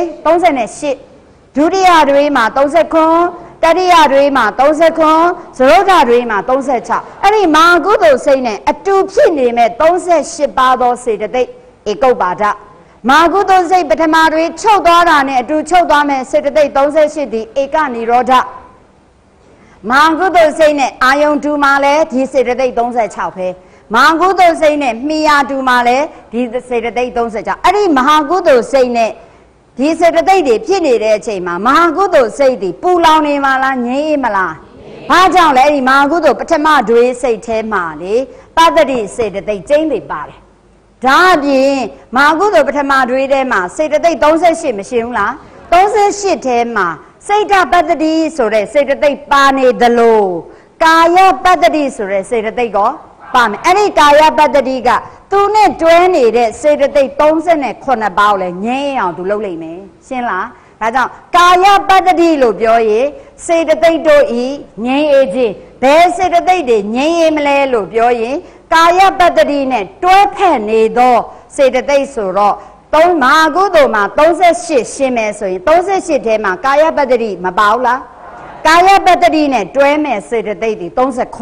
38ဒုတိယတွေမှာ39တတိယတွေမှာ39သရုပ်ထတွေမှာ36အဲ့ဒီမဟာကုသိုလ်စိတ်နဲ့အတူဖြစ်နေမဲ့38ပါးသောစေတသိက်ဧကုပ္ပါဒမဟာကုသိုလ်စိတ်ပထမတွေချုပ်သွားတာနဲ့အတူချုပ်သွားမဲ့စေတသိက်38ဒီဧကနိရောဓမဟာကုသိုလ်စိတ်နဲ့အာယုံတူမှာလဲဒီစေတသိက်36ပဲမဟာကုသိုလ်စိတ်နဲ့မိယာတူမှာလဲဒီစေတသိက်36အဲ့ဒီမဟာကုသိုလ်စိတ်နဲ့ဒီစေတသိက်တွေဖြစ်နေတဲ့အချိန်မှာမဟာကုသိုလ်စိတ်ဒီပူလောင်နေမှာလားငြိမ်းမလားဘာကြောင့်လဲအဲ့ဒီမဟာကုသိုလ်ပထမတွေစိတ်ထဲမှာလေပတ္တိစေတသိက်ကျင်းတွေပါတယ်ဒါအပြင်မဟာကုသိုလ်ပထမတွေထဲမှာစေတသိက်38မရှိဘူးလား38ထဲမှာစိတ်တပတ္တိဆိုတဲ့စေတသိက်ပါနေသလိုကာယပတ္တိဆိုတဲ့စေတသိက်ကောပါမယ်အဲ့ဒီကာယပတ္တိကသူနဲ့တွဲနေတဲ့စေတသိက်38ပါးကိုလည်းငြိမ်းအောင်သူလုပ်လိုက်မယ်ရှင်းလားဒါကြောင့်ကာယပတ္တိလို့ပြောရင်စေတသိက်တို့ဤငြိမ်းအေးခြင်းဘယ်စေတသိက်တွေငြိမ်းအေးမလဲလို့ပြောရင်ကာယပတ္တိနဲ့တွဲဖက်နေသောစေတသိက်ဆိုတော့မဟာကုသိုလ်မှာ38ရှင်းမယ်ဆိုရင်38ထဲမှာကာယပတ္တိမပါဘူးလားကာယပတ္တိနဲ့တွဲမဲ့စေတသိက်တွေ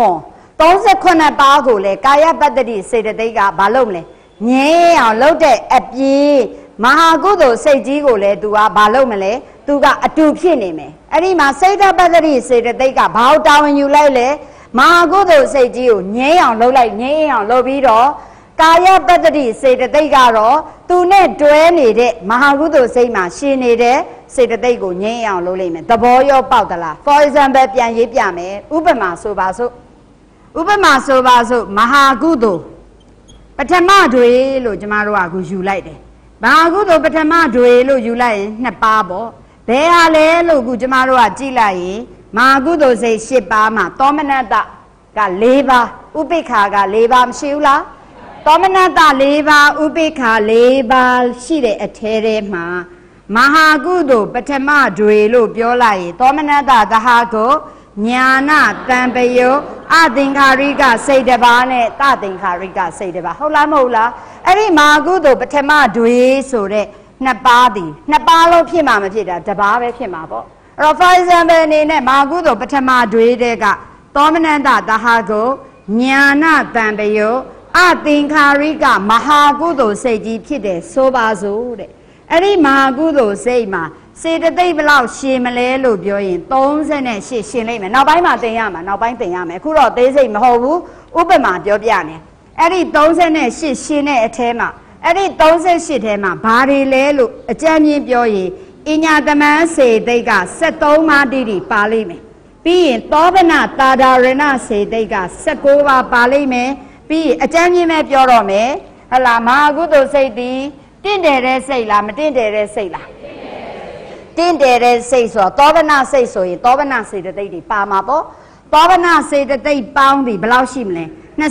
39ပါးကိုလေကာယပတ္တိစေတသိက်ကဘာလုပ်မလဲငြင်းအောင်လုပ်တဲ့အပြင်မဟာကုသိုလ်စိတ်ကြီးကိုလည်း तू ကဘာလုပ်မလဲ तू ကအတူဖြစ်နေမယ်အဲ့ဒီမှာစိတ်ပတ္တိစေတသိက်ကဘာလို့တာဝန်ယူလိုက်လဲမဟာကုသိုလ်စိတ်ကြီးကိုငြင်းအောင်လုပ်လိုက်ငြင်းအောင်လုပ်ပြီးတော့ကာယပတ္တိစေတသိက်ကတော့သူနဲ့တွဲနေတဲ့မဟာကုသိုလ်စိတ်မှာရှင်နေတဲ့စေတသိက်ကိုငြင်းအောင်လုပ်လိုက်မယ်သဘောရောပေါက်သလား for example ပြန်ရေးပြမယ်ဥပမာဆိုပါစို့မဟာကုသိုလ်ပထမတွေလို့ကျမတို့ကအခုယူလိုက်တယ်မဟာကုသိုလ်ပထမတွေလို့ယူလိုက်ရင်2ပါးပေါ့ဘယ်ဟာလဲလို့အခုကျမတို့ကကြည့်လိုက်ရင်မဟာကုသိုလ်စိတ်10ပါးမှာသောမနတက4ပါးဥပိ္ပခာက4ပါးမရှိဘူးလားသောမနတ4ပါးဥပိ္ပခာ4ပါးရှိတဲ့အထဲထဲမှာမဟာကုသိုလ်ပထမတွေလို့ပြောလိုက်ရင်သောမနတသဟကိုညာနာတံပယောအသင်္ခါရိကစိတ်တစ်ပါးနဲ့တသင်္ခါရိကစိတ်တစ်ပါးဟုတ်လားမဟုတ်လားအဲ့ဒီမဟာကုသိုလ်ပထမတွေဆိုတဲ့2ပါးသည်2ပါးလုံးဖြစ်မှာမဖြစ်တာတစ်ပါးပဲဖြစ်မှာပေါ့အဲ့တော့ for example အနေနဲ့မဟာကုသိုလ်ပထမတွေတဲ့ကသောမနတသဟကိုညာနာတံပယောအသင်္ခါရိကမဟာကုသိုလ်စိတ်ကြီးဖြစ်တယ်ဆိုပါစို့တဲ့အဲ့ဒီမဟာကုသိုလ်စိတ်မှာစေတသိက်ဘလောက်ရှင်မလဲလို့ပြောရင်38ရှင်လိုက်မယ်နောက်ပိုင်းမှာသင်ရမှာနောက်ပိုင်းသင်ရမယ်အခုတော့သေးစိတ်မဟုတ်ဘူးဥပမာပြောပြနေအဲ့ဒီ38ရှင်တဲ့အထဲမှာအဲ့ဒီ38ထဲမှာဘာတွေလဲလို့အကြမ်းမြင်ပြောရင်အညာတမန်စေသိက်က73ပါးတိတိပါလိမ့်မယ်ပြီးရင်သောဗနာတာဒရဏစေသိက်က19ပါးပါလိမ့်မယ်ပြီးအကြမ်းမြင်ပဲပြောတော့မယ်ဟလာမဟာကုသိုလ်စိတ်ဒီတင့်တယ်တဲ့စိတ်လားမတင့်တယ်တဲ့စိတ်လားတင့်တယ်တဲ့စိတ်ဆိုတော့သောဗနာစိတ်ဆိုရင်သောဗနာစေတသိက်တွေပါမှာပေါ့သောဗနာစေတသိက်ပေါင်းပြီဘယ်လောက်ရှိမလဲ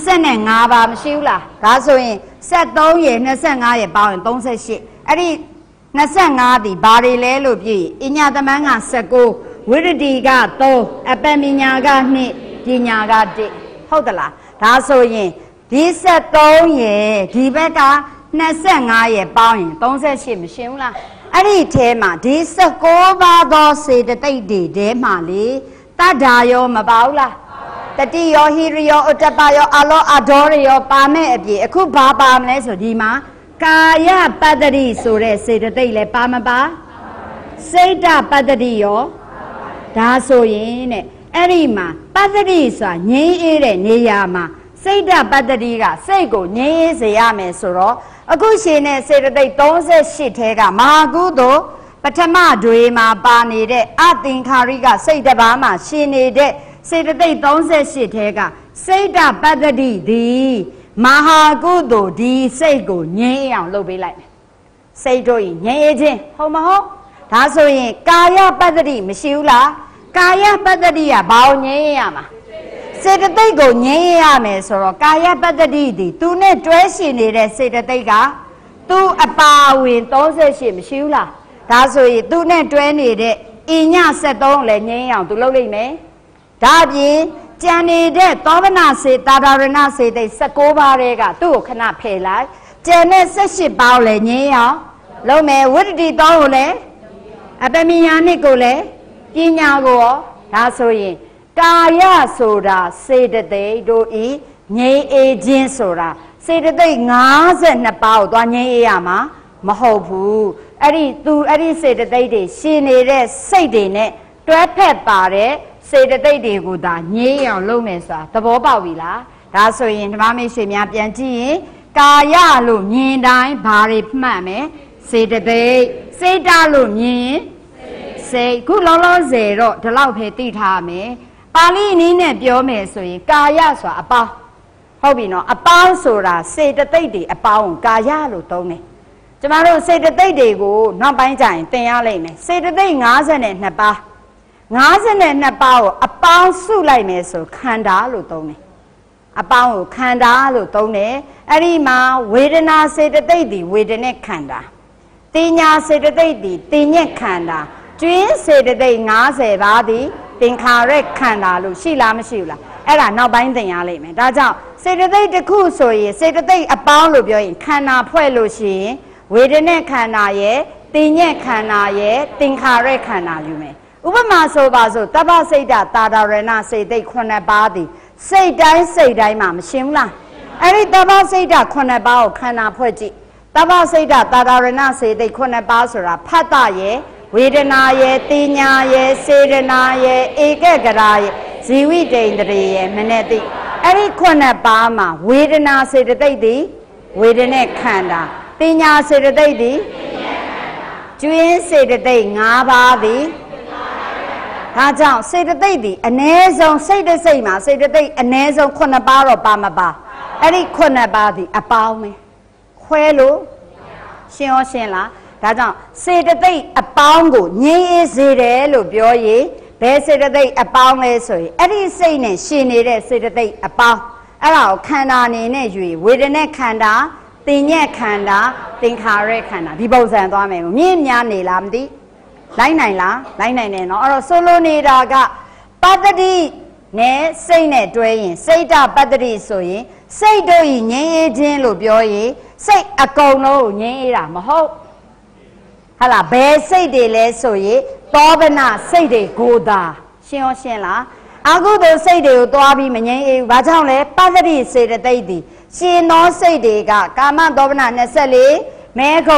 25ပါမရှိဘူးလားဒါဆိုရင်73ရယ်25ရယ်ပေါင်းရင်38အဲ့ဒီ25ဒီဘာတွေလဲလို့ပြည့်အညာသမန်းက19ဝိရတိက3အပမညာက2ပညာက1ဟုတ်သလားဒါဆိုရင်ဒီ73ရယ်ဒီဘက်က25ရယ်ပေါင်းရင်38မရှင်းဘူးလားအဲ့ဒီထဲမှာဒီ19ပါးသောစေတသိက်တွေထဲမှာလေတတ္တာရောမပါဘူးလားတတိယောဟိရိယောဥတ္တပယောအလောအဒေါရယောပါမဲ့အပြင်အခုဘာပါမလဲဆိုဒီမှာကာယပတ္တိဆိုတဲ့စေတသိက်လည်းပါမပါစိတ်တပတ္တိရောဒါဆိုရင်တဲ့အဲ့ဒီမှာပတ္တိဆိုတာငြိမ်းအေးတဲ့နေရာမှာစိတ်တပတ္တိကစိတ်ကိုငြိမ်းအေးစေရမယ်ဆိုတော့အခုရှင်တဲ့စေတသိက်38ထဲကမဟာကုသိုလ်ပထမတွေမှာပါနေတဲ့အသင်္ခါရိကစိတ်တစ်ပါးမှာရှင်နေတဲ့စေတသိက်38ထဲကစိတ်တပတ္တိသည်မဟာကုသိုလ်ဒီစိတ်ကိုငြိမ်းအောင်လုပ်ပေးလိုက်မယ်စိတ်တို့ငြိမ်းခြင်းဟုတ်မဟုတ်ဒါဆိုရင်ကာယပတ္တိမရှိဘူးလားကာယပတ္တိကဘာကိုငြိမ်းရမှာစေတသိက်ကိုငြိမ်းရမယ်ဆိုတော့ကာယပတ္တိသည်သူနဲ့တွဲရှင်နေတဲ့စေတသိက်ကသူအပါဝင်38မရှိဘူးလားဒါဆိုရင်သူနဲ့တွဲနေတဲ့အည73လည်းငြိမ်းအောင်သူလုပ်လိုက်မယ်ဒါပြင်ကြံနေတဲ့သောဗနာစေတာဒရဏစေသိ19ပါးတွေကသူ့ကိုခဏဖယ်လိုက်ကျန်တဲ့18ပါးလည်းငြိမ်းအောင်လုပ်မယ်ဝိတ္တိ3ကိုလည်းအပမညာနှစ်ကိုလည်းပညာကိုရောဒါဆိုရင်ကာယဆိုတာစေတသိက်တို့ဤငြိမ်းအေးခြင်းဆိုတာစေတသိက်52ပါးကိုသွားငြိမ်းအေးရမှာမဟုတ်ဘူးအဲ့ဒီစေတသိက်တွေရှင်နေတဲ့စိတ်တွေနဲ့တွဲဖက်ပါတဲ့စေတသိက်တွေကိုသာငြိမ်းအောင်လုပ်မယ်ဆိုတာသဘောပေါက်ပြီလားဒါဆိုရင်ဓမ္မမိတ်ဆွေများပြန်ကြည့်ရင်ကာယလို့မြင်တိုင်းဘာတွေမှတ်မယ်စေတသိက်စိတ်တလို့မြင်ရင်စိတ်ခုလုံးလုံးစေတော့ဒီလောက်ပဲသိထားမယ်ပါဠိနည်းနဲ့ပြောမယ်ဆိုရင်ကာယဆိုတာအပေါင်းဟုတ်ပြီနော်အပေါင်းဆိုတာစေတသိက်တွေအပေါင်းကိုကာယလို့သုံးတယ်ကျမတို့စေတသိက်တွေကိုနောက်ပိုင်းကျရင်သင်ရလိမ့်မယ်စေတသိက်52ပါး52ပါးကိုအပေါင်းစုလိုက်မယ်ဆိုခန္ဓာလို့သုံးတယ်အပေါင်းကိုခန္ဓာလို့သုံးတယ်အဲ့ဒီမှာဝေဒနာစေတသိက်တွေဝေဒနဲ့ခန္ဓာတင်ညာစေတသိက်တွေတင်ညက်ခန္ဓာကျွင်းစေတသိက်50ပါးသည်သင်္ခါရခန္ဓာလို့ရှိလားမရှိဘူးလားအဲ့ဒါနောက်ပိုင်းသင်ရလိမ့်မယ်ဒါကြောင့်စေတသိက်တစ်ခုဆိုရင်စေတသိက်အပေါင်းလို့ပြောရင်ခန္ဓာဖွဲ့လို့ရှိရင်ဝေဒနာခန္ဓာရဲ့တင်ညက်ခန္ဓာရဲ့သင်္ခါရခန္ဓာယူမယ်ဥပမာဆိုပါစို့တပ္ပစိတ်တာတာရဏစိတ်သိက်9ပါးသည်စိတ်တိုင်းမှာမရှင်းဘူးလားအဲ့ဒီတပ္ပစိတ်9ပါးကိုခန္ဓာဖွဲ့ကြည့်တပ္ပစိတ်တာရဏစိတ်သိက်9ပါးဆိုတာဖတ်တာရဲ့ဝေဒနာရဲ့တင်ညာရဲ့စေတနာရဲ့ဧကဂရာရဲ့ဇီဝိတ္တိန္ဒြေရဲ့မနတိအဲ့ဒီ9ပါးမှာဝေဒနာစေတသိက်သည်ဝေဒနာခန္ဓာတင်ညာစေတသိက်သည်ကျွင်းစေတသိက်5ပါးသည်ဒါကြောင့်စေတသိက်သည်အ ਨੇ ဆုံးစိတ်တစ်စိတ်မှာစေတသိက်အ ਨੇ ဆုံး9ပါးတော့ပါမပါအဲ့ဒီ9ပါးသည်အပေါင်းပဲခွဲလို့ရှင်းရောရှင်းလားဒါကြောင့်စေတသိက်အပေါင်းကိုငြိမ်းအေးစေတယ်လို့ပြောရင်ဘယ်စေတသိက်အပေါင်းလဲဆိုရင်အဲ့ဒီစိတ်နဲ့ရှင်နေတဲ့စေတသိက်အပေါင်းအဲ့ဒါကိုခန္ဓာအနေနဲ့ယူဝေဒနာခန္ဓာတင်ညက်ခန္ဓာသင်္ခါရခန္ဓာဒီပုံစံသွားမယ်မြင့်များနေလားမသိလိုက်နိုင်လားလိုက်နိုင်တယ်နော်အဲ့တော့ဆိုလိုနေတာကပတ္တိနဲ့စိတ်နဲ့တွဲရင်စိတ်တပတ္တိဆိုရင်စိတ်တို့ဤငြိမ်းအေးခြင်းလို့ပြောရင်စိတ်အကုန်လုံးကိုငြိမ်းအေးတာမဟုတ်ဟာလားဘယ်စိတ်တွေလဲဆိုရင်သောဗနာစိတ်တွေကိုသာရှင်းရောရှင်းလားအကုသိုလ်စိတ်တွေကိုသွားပြီးမငြိမ်းအေးဘူးဘာကြောင့်လဲပတ္တိစေတသိက်သည်ရှင်သောစိတ်တွေကကာမသောဗနာ24မဲခုံ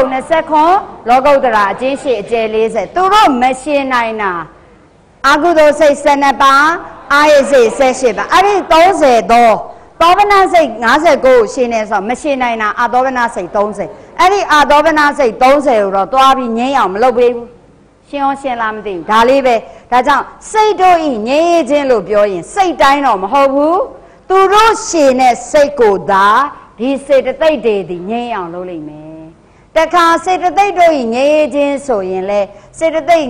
29လောကုတ္တရာအကျဉ်းရှိအကျယ်40သူတို့မရှင်နိုင်တာအကုသိုလ်စိတ်12ပါးအာယစိတ်18ပါးအဲ့ဒီ30သောသောဗနာစိတ်59ကိုရှင်နေဆိုမရှင်နိုင်တာအာသောဗနာစိတ်30အဲ့ဒီအာသောဗနာစိတ်30ကိုတော့သွားပြီးငြိမ်းအောင်မလုပ်ပေးဘူးရှင်းအောင်ရှင်းလားမသိဘူးဒါလေးပဲဒါကြောင့်စိတ်တို့ဤငြိမ်းခြင်းလို့ပြောရင်စိတ်တိုင်းတော့မဟုတ်ဘူးသူတို့ရှင်တဲ့စိတ်ကိုသာဒီစေတသိက်တွေဒီငြိမ်းအောင်လုပ်လိမ့်မယ်တခါစေတသိက်တို့ဤငြိမ်းခြင်းဆိုရင်လေစေတသိက်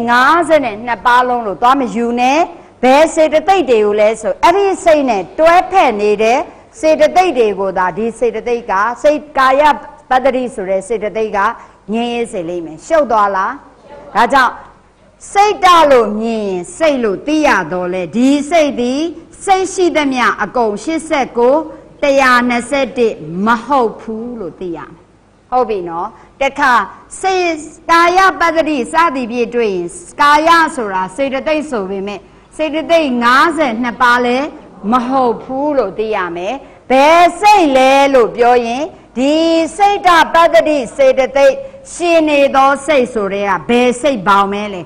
52ပါးလုံးလို့သွားမယူနဲ့ဘယ်စေတသိက်တွေကိုလဲဆိုအဲ့ဒီစိတ်နဲ့တွဲဖက်နေတဲ့စေတသိက်တွေကိုသာဒီစေတသိက်ကစိတ်ကာယပတ္တိဆိုတဲ့စေတသိက်ကငြိမ်းစေလိမ့်မယ်ရှုပ်သွားလားဒါကြောင့်စိတ်တလို့မြင်ရင်စိတ်လို့သိရတော့လေဒီစိတ်ဒီစိတ်ရှိသမျှအကုန်89 121မဟုတ်ဘူးလို့သိရမယ်ဟုတ်ပြီနော်တခါစေကာယပတ္တိစသည်ပြည့်တွေ့ရင်ကာယဆိုတာစေတသိက်ဆိုပေမဲ့စေတသိက်52ပါးလဲမဟုတ်ဘူးလို့သိရမယ်ဘယ်စိတ်လဲလို့ပြောရင်ဒီစိတ်တပတ္တိစေတသိက်ရှင်နေသောစိတ်ဆိုတဲ့ကဘယ်စိတ်ပေါင်းမဲလဲ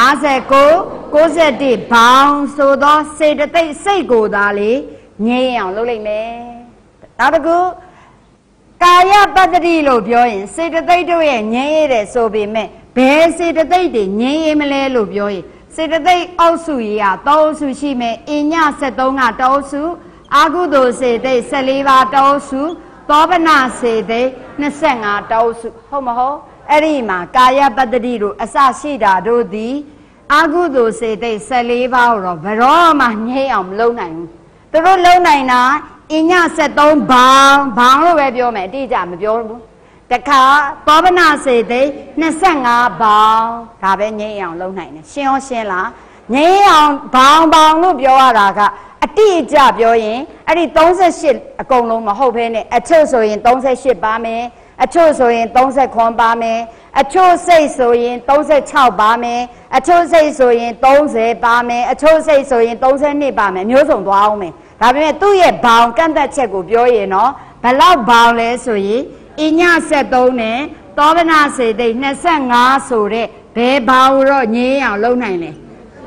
59 91ဘောင်ဆိုသောစေတသိက်စိတ်ကိုသာလေငြိမ်းအောင်လုပ်လိုက်မယ်နောက်တစ်ခုကာယပတ္တိလို့ပြောရင်စေတသိက်တို့ရဲ့ငြိမ်းရတဲ့ဆိုပေမဲ့ဘယ်စေတသိက်တွေငြိမ်းရမလဲလို့ပြောရင်စေတသိက်အောက်စုကြီးက3အုပ်စုရှိမယ်အည73က1အုပ်စုအာဟုသိုလ်စေတသိက်14ပါး1အုပ်စုသောဗနာစေတသိက်25 1အုပ်စုဟုတ်မဟုတ်အဲ့ဒီမှာကာယပတ္တိတို့အစရှိတာတို့သည်အာဟုသိုလ်စေတသိက်14ပါးကိုတော့ဘယ်တော့မှငြိမ်းအောင်မလုပ်နိုင်ဘူးသူတို့လုံနိုင်တာအည73ဘောင်လို့ပဲပြောမယ်အတိအကျမပြောဘူးတခါသောဗနာစေတသိက်25ဘောင်ဒါပဲငြိမ်းအောင်လုံနိုင်တယ်ရှင်းရောရှင်းလားငြိမ်းအောင်ဘောင်လို့ပြောရတာကအတိအကျပြောရင်အဲ့ဒီ38အကုန်လုံးမဟုတ်ဘဲနဲ့အချို့ဆိုရင်38ပါမယ်အချို့ဆိုရင်39ပါမယ်အချို့စိတ်ဆိုရင်36ပါမယ်အချို့စိတ်ဆိုရင်30ပါမယ်အချို့စိတ်ဆိုရင်32ပါမယ်မျိုးစုံသွားအောင်မယ်ဒါပေမဲ့သူ့ရဲ့ဘောင်ကန့်သက်ချက်ကိုပြောရင်တော့ဘလောက်ဘောင်လဲဆိုရင်အည73နဲ့သောဗနာစေတသိက်25ဆိုတဲ့ဘယ်ဘောင်တော့ငြင်းအောင်လုပ်နိုင်လဲ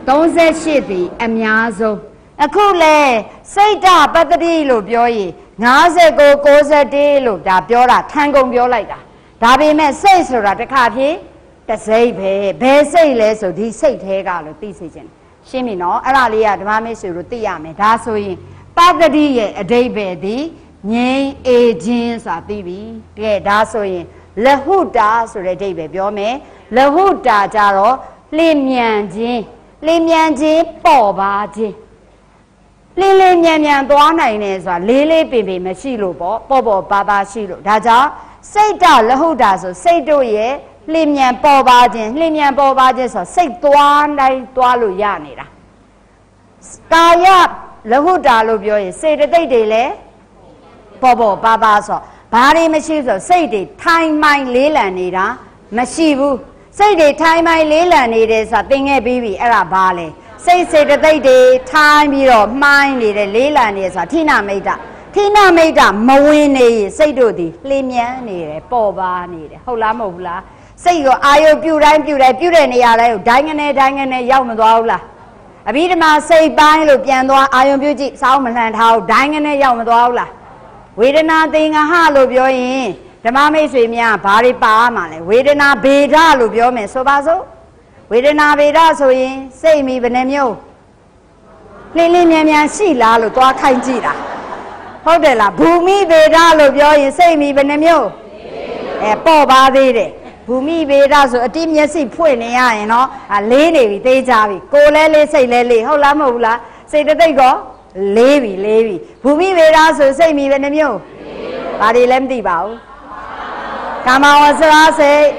38ဒီအများဆုံးအခုလဲစိတ်တပတ္တိလို့ပြောရင်59 91လို့ဒါပြောတာထန်ကုန်ပြောလိုက်တာဒါပေမဲ့စိတ်ဆိုတာတစ်ခါဖြစ်တစ်စိတ်ပဲဘယ်စိတ်လဲဆိုဒီစိတ်သေးကလို့သိစေချင်ရှင်းပြီနော်အဲ့ဒါလေးကဓမ္မမိတ်ဆွေတို့သိရမယ်ဒါဆိုရင်ပတ္တိရဲ့အဓိပ္ပာယ်ဒီငြိမ်းအေးခြင်းဆိုတာသိပြီကဲဒါဆိုရင်လဟုတာဆိုတဲ့အဓိပ္ပာယ်ပြောမယ်လဟုတာကြတော့လျင်မြန်ခြင်းပေါ်ပါခြင်းလင်းလင်းမြန်မြန်သွားနိုင်တယ်ဆိုတာလေးလေးပင်ပင်မရှိလို့ပေါ့ပါရှိလို့ဒါကြောင့်စိတ်တလဟုတာဆိုစိတ်တို့ရဲ့လျင်မြန်ပေါ်ပါခြင်းဆိုစိတ်သွားတိုင်းသွားလို့ရနေတာကာယလဟုတာလို့ပြောရင်စေတသိက်တွေလည်းပေါ်ပါဆိုဘာတွေမရှိဆိုစိတ်တွေထိုင်မိုင်လေးလံနေတာမရှိဘူးစိတ်တွေထိုင်မိုင်လေးလံနေတယ်ဆိုတာသင်ခဲ့ပြီးပြီအဲ့ဒါဘာလဲစိတ်စေတသိက်တွေထိုင်ပြီးတော့မှိုင်းနေတယ်လေးလံနေဆိုတာဌိနမိတ်တဌိနမိတ်တမဝင်နေစိတ်တို့သည်လှေမြန်းနေတယ်ပေါ်ပါနေတယ်ဟုတ်လားမဟုတ်ဘူးလားစိတ်ကအာယုပြုတိုင်းပြုတဲ့နေရာတိုင်းကိုဒိုင်းကနေရောက်မသွားဘူးလားအဘိဓမ္မာစိတ်ပိုင်းလို့ပြန်သွားအာယုပြုကြည့်စောင်းမလှန်ထားဘူးဒိုင်းကနေရောက်မသွားဘူးလားဝေဒနာသင်္ဃဟလို့ပြောရင်ဓမ္မမိတ်ဆွေများဘာတွေပါမှာလဲဝေဒနာဗေဒလို့ပြောမယ်ဆိုပါစို့ဝေဒနာဗေဒဆိုရင်စိတ်မိဘယ်နှမျိုးလင်းမြန်ရှိလားလို့သွားခိုင်းကြည့်တာဟုတ်တယ်လားဘူမိဗေဒလို့ပြောရင်စိတ်မိဘယ်နှမျိုးပေါ်ပါသေးတယ်ဘူမိဗေဒဆိုအတိမျက်စိဖွင့်နေရရင်နော်လေးနေပြီသေးကြပြီကိုယ်လဲလေးစိတ်လဲလေးဟုတ်လားမဟုတ်ဘူးလားစိတ်တသိက်ကောလေးပြီဘူမိဗေဒဆိုစိတ်မိဘယ်နှမျိုးဘာတွေလဲမသိပါဘူးကာမဝဆရာစိတ်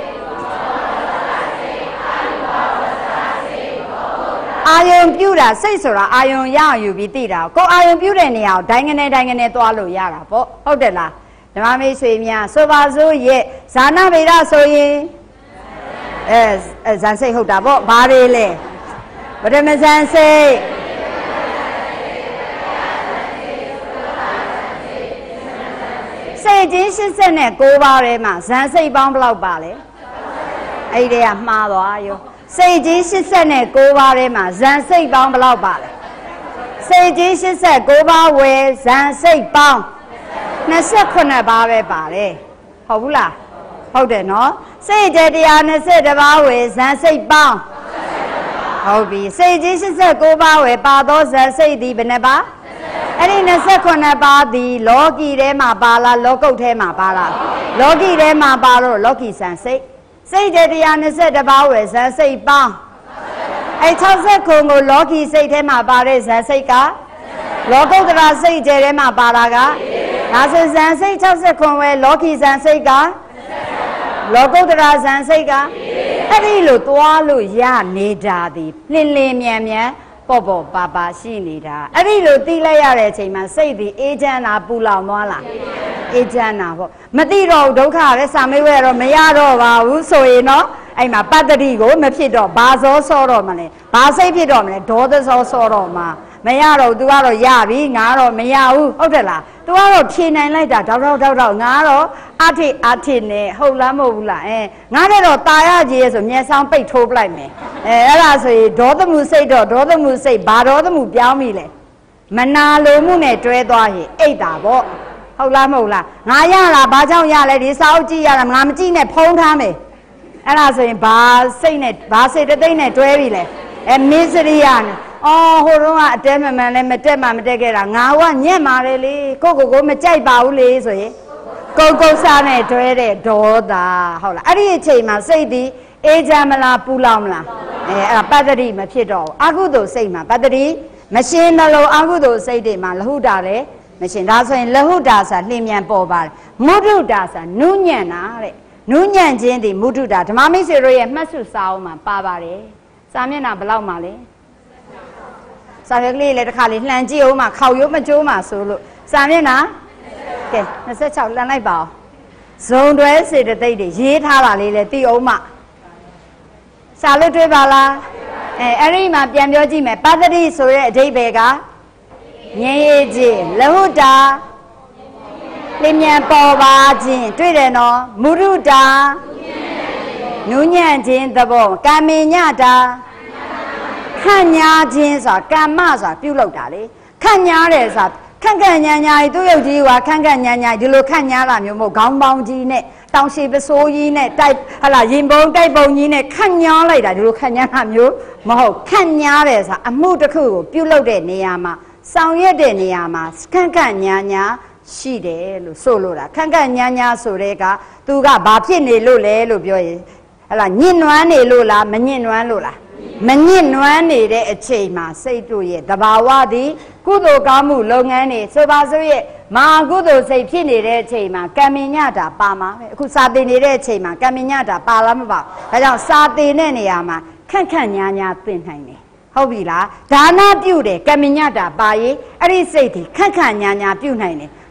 အာယုံပြုတာစိတ်ဆိုတာအာယုံရအောင်ယူပြီးသိတာကိုအာယုံပြုတဲ့နေရာကိုဒိုင်းကနေသွားလို့ရတာပေါ့ဟုတ်တယ်လားဓမ္မမိတ်ဆွေများဆိုပါစို့ရဲ့ဇာနာဗေဒဆိုရင်ဇန်စိတ်ဟုတ်တာပေါ့ဘာတွေလဲပထမဇန်စိတ်စိတ်ချင်း89ပါးထဲမှာဇန်စိတ်ပေါင်းဘယ်လောက်ပါလဲအဲ့ဒီကမှားသွားရောစိတ်ကြီး89ပါးထဲမှာဇန်စိတ်ပေါင်းဘယ်လောက်ပါလဲစိတ်ကြီး89ပါးဝယ်ဇန်စိတ်ပေါင်း28ပါးပဲပါတယ်ဟုတ်ဘူးလားဟုတ်တယ်နော်စိတ်ကြ120ပါးဝယ်ဇန်စိတ်ပေါင်းဟုတ်ပြီစိတ်ကြီး89ပါးဝယ်ပါသောဇန်စိတ်ဒီဘယ်နှပါအဲ့ဒီ28ပါးဒီလောကီထဲမှာပါလားလောကုတ်ထဲမှာပါလားလောကီထဲမှာပါတော့လောကီဇန်စိတ်စိတ်120ပါးဝယ်ဇန်စိတ်ပေါင်းအဲ့60ခုကိုလောကီစိတ်ထဲမှာပါတဲ့ဇန်စိတ်ကလောကုတ္တရာစိတ်ထဲမှာပါတာကဒါဆိုဇန်စိတ်60ခုဝယ်လောကီဇန်စိတ်ကလောကုတ္တရာဇန်စိတ်ကအဲ့ဒီလိုသွားလို့ရနေတာဒီလင်းမြန်ပေါ့ပါရှိနေတာအဲ့ဒီလိုသိလိုက်ရတဲ့အချိန်မှာစိတ်ဒီအေးချမ်းတာပူလောင်သွားလားအေးချမ်းတာပေါ့မသိတော့ဒုက္ခပဲစာမေးဝဲတော့မရတော့ပါဘူးဆိုရင်တော့အဲ့မှာပတ္တိကိုမဖြစ်တော့ဘာဇောစောတော့မလဲဘာစိတ်ဖြစ်တော့မလဲဒေါသစောစောတော့မှာမရတော့ तू ကတော့ရပြီငါတော့မရဘူးဟုတ်တယ်လား तू ကတော့ဖြေနိုင်လိုက်တာတောက်ငါတော့အထိနဲ့ဟုတ်လားမဟုတ်ဘူးလားငါနဲ့တော့ตายရကြီးရဲ့ဆိုမျက်စောင်းပိတ်ထိုးပလိုက်မယ်အဲ့ဒါဆိုရင်ဒေါသမှုစိတ်တော့ဒေါသမှုစိတ်ဘာဒေါသမှုပြောင်းပြီလဲမနာလိုမှုနဲ့တွဲသွားရင်အိတ်တာပေါ့ဟုတ်လားမဟုတ်လားငါရလားဘာကြောင့်ရလဲဒီစာအုပ်ကြည့်ရတာငါမကြည့်နဲ့ဖုံးထားမယ်အဲ့ဒါဆိုရင်ဘာစိတ်နဲ့ဘာစိတ်တသိမ့်နဲ့တွဲပြီလဲမစ္စရိယနဲ့အော်ဟိုတော့ကအတဲမမှန်လဲမတက်မှမတက်ခဲ့တာငါကညက်မာတယ်လေကိုမကြိုက်ပါဘူးလေဆိုရင်ကုတ်စားနဲ့တွဲတဲ့ဒေါသဟုတ်လားအဲ့ဒီအချိန်မှာစိတ်ဒီအေးချမ်းမလားပူလောင်မလားအဲ့ဒါပတ္တိမဖြစ်တော့ဘူးအကုသိုလ်စိတ်မှာပတ္တိမရှင်းနှလုံးအကုသိုလ်စိတ်တွေမှာလဟုတာလည်းမရှင်းဒါဆိုရင်လဟုတာဆိုလျင်မြန်ပေါ်ပါတယ်မုဒုတာဆိုနုညံ့တာတဲ့နုညံ့ခြင်းဒီမုဒုတာဓမ္မမိတ်ဆွေတို့ရဲ့မှတ်စုစာအုပ်မှာပါပါတယ်စာမျက်နှာဘယ်လောက်မှာလဲစာရွက်ကလေးလည်းတစ်ခါလေးလှန်ကြည့်အောင်မှခေါက်ရိုးမကျိုးမှဆိုလို့စာမျက်နှာကဲ26လှန်လိုက်ပါဦးဇုံတွဲစေတသိက်တွေရေးထားတာလေးလည်းသိအောင်မှစာလို့တွေးပါလားအဲ့ဒီမှာပြန်ပြောကြည့်မယ်ပတ္တိဆိုတဲ့အဓိပ္ပာယ်ကငြိမ်းရည်ခြင်းလဟုတာလင်းမြန်ပေါ်ပါခြင်းတွေ့တယ်နော်မုရုတာနုညံ့ခြင်းသဘောကံမညတာခန့်ညာခြင်းဆိုတာကမ္မဆိုတာပြုလုပ်တာလေခန့်ညာတယ်ဆိုတာခန့်ညာညာသူ့ရုပ်ကြီးကခန့်ညာညာဒီလိုခန့်ညာတာမျိုးမဟုတ်ခေါင်းပေါင်းကြီးနဲ့တောင်ရှိပစိုးကြီးနဲ့တိုက်ဟလာရင်ပုံတိုက်ပုံကြီးနဲ့ခန့်ညာလိုက်တာဒီလိုခန့်ညာတာမျိုးမဟုတ်ခန့်ညာတယ်ဆိုတာအမှုတစ်ခုကိုပြုလုပ်တဲ့နေရာမှာဆောင်ရွက်တဲ့နေရာမှာခန့်ညာညာရှိတယ်လို့ဆိုလိုတာခန့်ညာညာဆိုတဲ့ကသူကဘာဖြစ်နေလို့လဲလို့ပြောရင်ဟလာညှဉ်းနှွမ်းနေလို့လားမညှဉ်းနှွမ်းလို့လားမညှဉ်းနှွမ်းနေတဲ့အချိန်မှာစိတ်တို့ရဲ့တဘာဝသည်ကုသိုလ်ကောင်းမှုလုပ်ငန်းတွေဆိုပါစို့ရဲ့မဟာကုသိုလ်စိတ်ဖြစ်နေတဲ့အချိန်မှာကံမညတာပါမှာပဲအခုစာသင်နေတဲ့အချိန်မှာကံမညတာပါလားမပါဘူးဒါကြောင့်စာသင်တဲ့နေရာမှာခန့်ညာညာသင်နိုင်တယ်ဟုတ်ပြီလားဒါနပြုတယ်ကံမညတာပါရင်အဲ့ဒီစိတ်ဒီခန့်ညာညာပြုနိုင်တယ်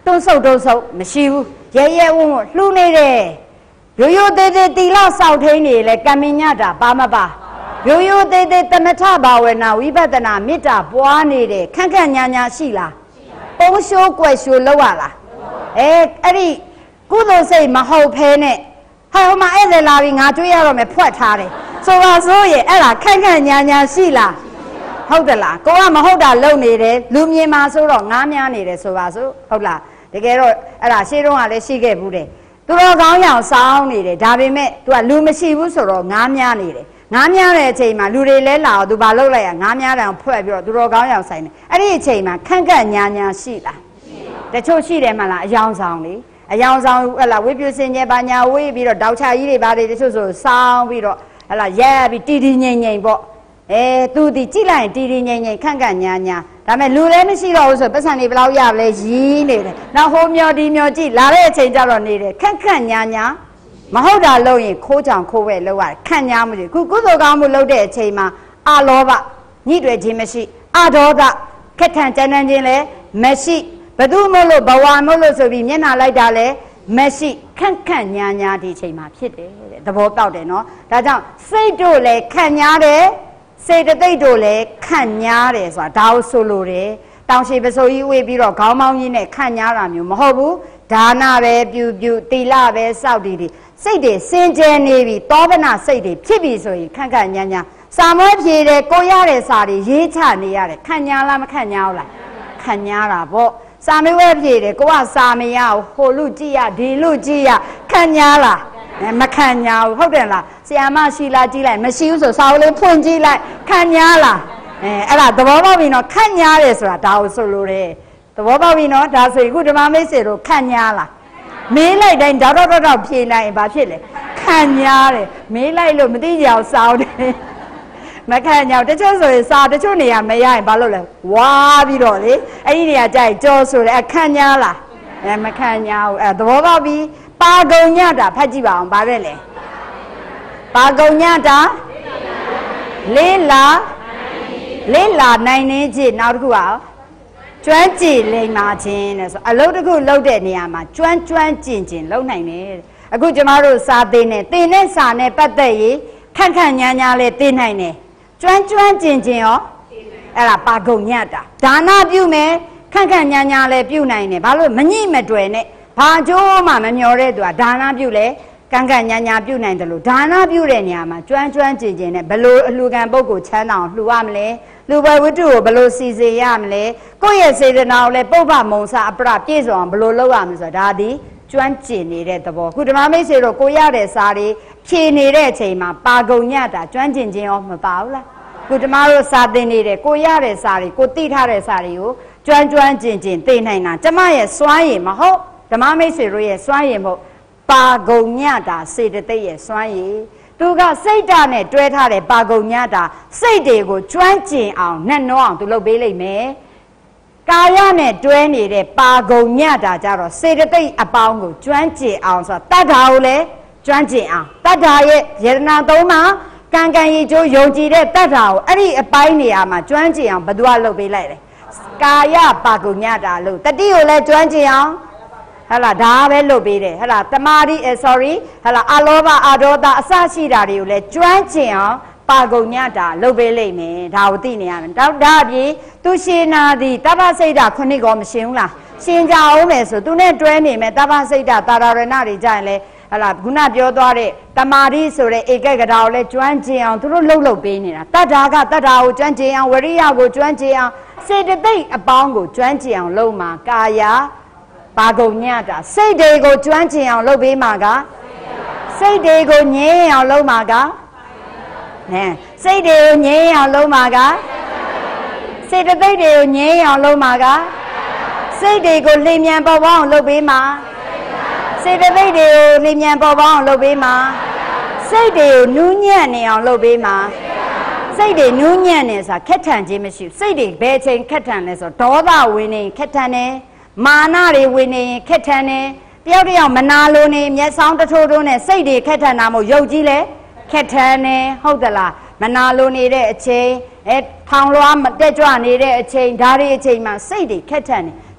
တွန်းဆုပ်မရှိဘူးရဲဝုန်းလှူနေတယ်ရိုးသေးတီလောက်စောက်ထိန်နေလေကံမညတာပါမပါရိုးသေးသမထဘာဝနာဝိပဿနာမေတ္တာပွားနေတယ်ခန့်ညာရှိလားပုံရှိုးကွယ်ရှိုးလောက်ရလားအဲ့ဒီကုသိုလ်စိတ်မဟုတ်ဖဲနဲ့ဟိုမှာအဲ့ဒါလာပြီးငါတွေးရတော့မယ်ဖွက်ထားတယ်ဆိုပါစို့ရဲ့အဲ့ဒါခန့်ညာရှိလားဟုတ်တယ်လားကိုကမဟုတ်တာလုပ်နေတယ်လူမြင်မှာဆိုတော့ငားများနေတယ်ဆိုပါစို့ဟုတ်လားတကယ်တော့အဲ့ဒါရှေးတုန်းကလည်းရှိခဲ့ဘူးတယ်သူတော်ကောင်းရောင်စောင်းနေတယ်ဒါပေမဲ့ तू ကလူမရှိဘူးဆိုတော့ငားများနေတယ်ငားများတဲ့အချိန်မှာလူတွေလဲလာတော့ तू ဘာလုပ်လိုက်ရငားများတယ်ဖွက်ပြီးတော့သူတော်ကောင်းရောင်ဆိုင်တယ်အဲ့ဒီအချိန်မှာခန့်ညာရှိလားတချို့ရှိတယ်မလားအယောင်ဆောင်လေအယောင်ဆောင်ဟလာဝိပ္ပစင်ကျဲဘာညာဝေးပြီးတော့တောက်ချကြီးတွေဘာတွေတချို့ဆိုစောင်းပြီးတော့ဟလာရဲပြီးတီငိမ့်ပေါ့သူဒီကြည့်လိုက်ရင်တီငိမ့်ခန့်ညာဒါမဲ့လူလည်းမရှိတော့ဘူးဆိုပတ်စံတွေဘယ်လောက်ရလဲရီးနေတယ်နောက်ဟိုမျောဒီမျောကြည့်လာတဲ့အချိန်ကျတော့နေတယ်ခန့်ညာမဟုတ်တာလုပ်ရင်ခိုးကြောင်ခိုးဝဲလောက်ရတယ်ခန့်ညာမှုတွေကုသိုလ်ကောင်းမှုလုပ်တဲ့အချိန်မှာအာလောဘညှိတွေ့ခြင်းမရှိအာဒေါသခက်ထန်ကြမ်းတမ်းခြင်းလည်းမရှိဘသူမို့လို့ဘဝမို့လို့ဆိုပြီးမျက်နှာလိုက်တာလည်းမရှိခန့်ညာဒီအချိန်မှာဖြစ်တယ်တဲ့သဘောပေါက်တယ်နော်ဒါကြောင့်စိတ်တို့လည်းခန့်ညာတယ်စေတသိက်တို့လည်းခန့်ညားတယ်ဆိုတာဒါကိုဆိုလိုတယ်တောင်ရှိပစိုးကြီးဝေးပြီးတော့ခေါင်းမောင်းကြီးနဲ့ခန့်ညားတာမျိုးမဟုတ်ဘူးဒါနပဲပြုတီလပဲစောက်တီစိတ်တွေစင်ကြယ်နေပြီတောပနာစိတ်တွေဖြစ်ပြီဆိုရင်ခန့်ညာစာမွေးဖြေတယ်ကိုရတဲ့စာတွေရေးချနေရတယ်ခန့်ညားလားမခန့်ညားဘူးလားခန့်ညားတာပေါ့စာမွေးဖြေတယ်ကိုကစာမရဟိုလူကြည့်ရဒီလူကြည့်ရခန့်ညားလားမခံညာဘူးဟုတ်တယ်လားဆရာမရှိလားကြည့်လိုက်မရှိဘူးဆိုစာအုပ်လေးဖွင့်ကြည့်လိုက်ခံညာလားအဲ့ဒါသဘောပေါက်ပြီနော်ခံညာတယ်ဆိုတာဒါကိုဆိုလိုတယ်သဘောပေါက်ပြီနော်ဒါဆိုရင်ခုဓမ္မမိတ်ဆွေတို့ခံညာလားမေးလိုက်တိုင်းတော့ဖြေလိုက်ရင်ဘာဖြစ်လဲခံညာတယ်မေးလိုက်လို့မသိကြအောင်စောင်းတယ်မခံညာတချို့ဆိုရင်စာတချို့နေရာမရရင်ဘာလို့လဲဝါပြီးတော့လေအဲ့ဒီနေရာကြိုက်ကြောဆိုတယ်ခံညာလားမခံညာဘူးအဲ့သဘောပေါက်ပြီပါကုံညတာဖတ်ကြည့်ပါအောင်ဗါတဲ့လေပါကုံညတာလေးလာနိုင်နေခြင်းနောက်တစ်ခုอ่ะကျွမ်းကျင်လိမ္မာခြင်းတဲ့ဆိုအလုပ်တစ်ခုလုပ်တဲ့နေရာမှာကျွမ်းကျင်လုပ်နိုင်တယ်အခုကျမတို့စာသင်တဲ့စာနဲ့ပတ်သက်ရေးခန့်ညာလေးသိနိုင်တယ်ကျွမ်းကျင်ရောအဲ့ဒါပါကုံညတာဒါနပြုမယ်ခန့်ညာလေးပြုနိုင်တယ်ဘာလို့မညှိမတွယ်နဲ့ဘာကြိုးမှမမျောတဲ့သူကဒါနပြုလဲကန့်ညာပြုနိုင်တယ်လို့ဒါနပြုတဲ့နေရာမှာကျွမ်းကျင်နဲ့ဘလို့အလှူခံပုဂ္ဂိုလ်ချမ်းသာအောင်လှူရမလဲလူပွဲဝတ္ထုကိုဘလို့စီစဉ်ရမလဲကိုယ့်ရဲ့စေတနာကိုလည်းပုပ္ပမုံစာအပရပြည့်စုံအောင်ဘလို့လုပ်ရမလဲဆိုတာဒါဒီကျွမ်းကျင်နေတဲ့သဘောခုဓမ္မမိတ်ဆွေတို့ကိုရတဲ့စာတွေဖြေနေတဲ့အချိန်မှာပါကုံညတာကျွမ်းကျင်ခြင်းရောမပါဘူးလားခုဓမ္မတို့စာသင်နေတယ်ကိုရတဲ့စာတွေကိုသိထားတဲ့စာတွေကိုကျွမ်းကျင်သိနိုင်တာကျမရဲ့စွမ်းရည်မဟုတ်ဓမ္မမိတ်ဆွေတို့ရဲ့စွမ်းရည်မဟုတ်ပါကုံညတာစေတသိက်ရဲ့စွမ်းရည်သူကစိတ်ဓာတ်နဲ့တွဲထားတဲ့ပါကုံညတာစိတ်တွေကိုကျွမ်းကျင်အောင်နဲ့နှောအောင်သူလုပ်ပေးလိုက်မယ်ကာယနဲ့တွဲနေတဲ့ပါကုံညတာကြတော့စေတသိက်အပေါင်းကိုကျွမ်းကျင်အောင်ဆိုတာတတ္ထာကိုလည်းကျွမ်းကျင်အောင်တတ္ထာရဲ့ယတနာသုံးပါကံရည်ကျိုးယုံကြည်တဲ့တတ္ထာကိုအဲ့ဒီအပိုင်းနေရာမှာကျွမ်းကျင်အောင်ဘယ်သူကလုပ်ပေးလိုက်လဲကာယပါကုံညတာလို့တတိကိုလည်းကျွမ်းကျင်အောင်ဟလာဒါပဲလုပ်ပေးတယ်ဟလာတမာရီဟလာအလောဘအာဒေါသအစရှိတာတွေကိုလည်းကျွမ်းကျင်အောင်ပါကုံညတာလုပ်ပေးလိမ့်မယ်ဒါကိုသိနေရမယ်တော့ဒါအပြင်သူရှင်နာသည်တပ္ပစိတ်ဓာခုနှစ်ကောမရှင်ဘူးလားရှင်ကြအောင်မယ်ဆိုသူနဲ့တွဲနေမယ်တပ္ပစိတ်ဓာတာရဏတွေကြရင်လေဟလာခုနပြောသွားတဲ့တမာရီဆိုတဲ့ဧကဂတာကိုလည်းကျွမ်းကျင်အောင်သူတို့လှုပ်ပေးနေတာတတ္ထာကတတ္ထာကိုကျွမ်းကျင်အောင်ဝရိယကိုကျွမ်းကျင်အောင်စေတသိက်အပေါင်းကိုကျွမ်းကျင်အောင်လုပ်မှာကာယပါကုံညတာစိတ်တွေကိုကျွမ်းကျင်အောင်လုပ်ပေးမှာကစိတ်တွေကိုငြင်းအောင်လုပ်မှာကစိတ်တွေကိုငြင်းအောင်လုပ်မှာကစေတသိက်တွေကိုငြင်းအောင်လုပ်မှာကစိတ်တွေကိုလျင်မြန်ပေါ်ပေါင်းလုပ်ပေးမှာစေတသိက်တွေကိုလျင်မြန်ပေါ်ပေါင်းလုပ်ပေးမှာစိတ်တွေကိုနူးညံ့နေအောင်လုပ်ပေးမှာစိတ်တွေနူးညံ့နေဆိုတာခက်ထန်ခြင်းမရှိဘူးစိတ်တွေဘယ်ချိန်ခက်ထန်လဲဆိုတော့ဒေါသဝင်နေခက်ထန်တယ်မာနတွေဝင်နေခက်ထန်တယ်တယောက်တယောက်မနာလိုနေမျက်စောင်းတထိုးထိုးနဲ့စိတ်တွေခက်ထန်တာမို့ရုပ်ကြီးလဲခက်ထန်နေဟုတ်သလားမနာလိုနေတဲ့အချိန်ထောင်လွှားတက်ကြွနေတဲ့အချိန်ဓာရီအချိန်မှာစိတ်တွေခက်ထန်နေ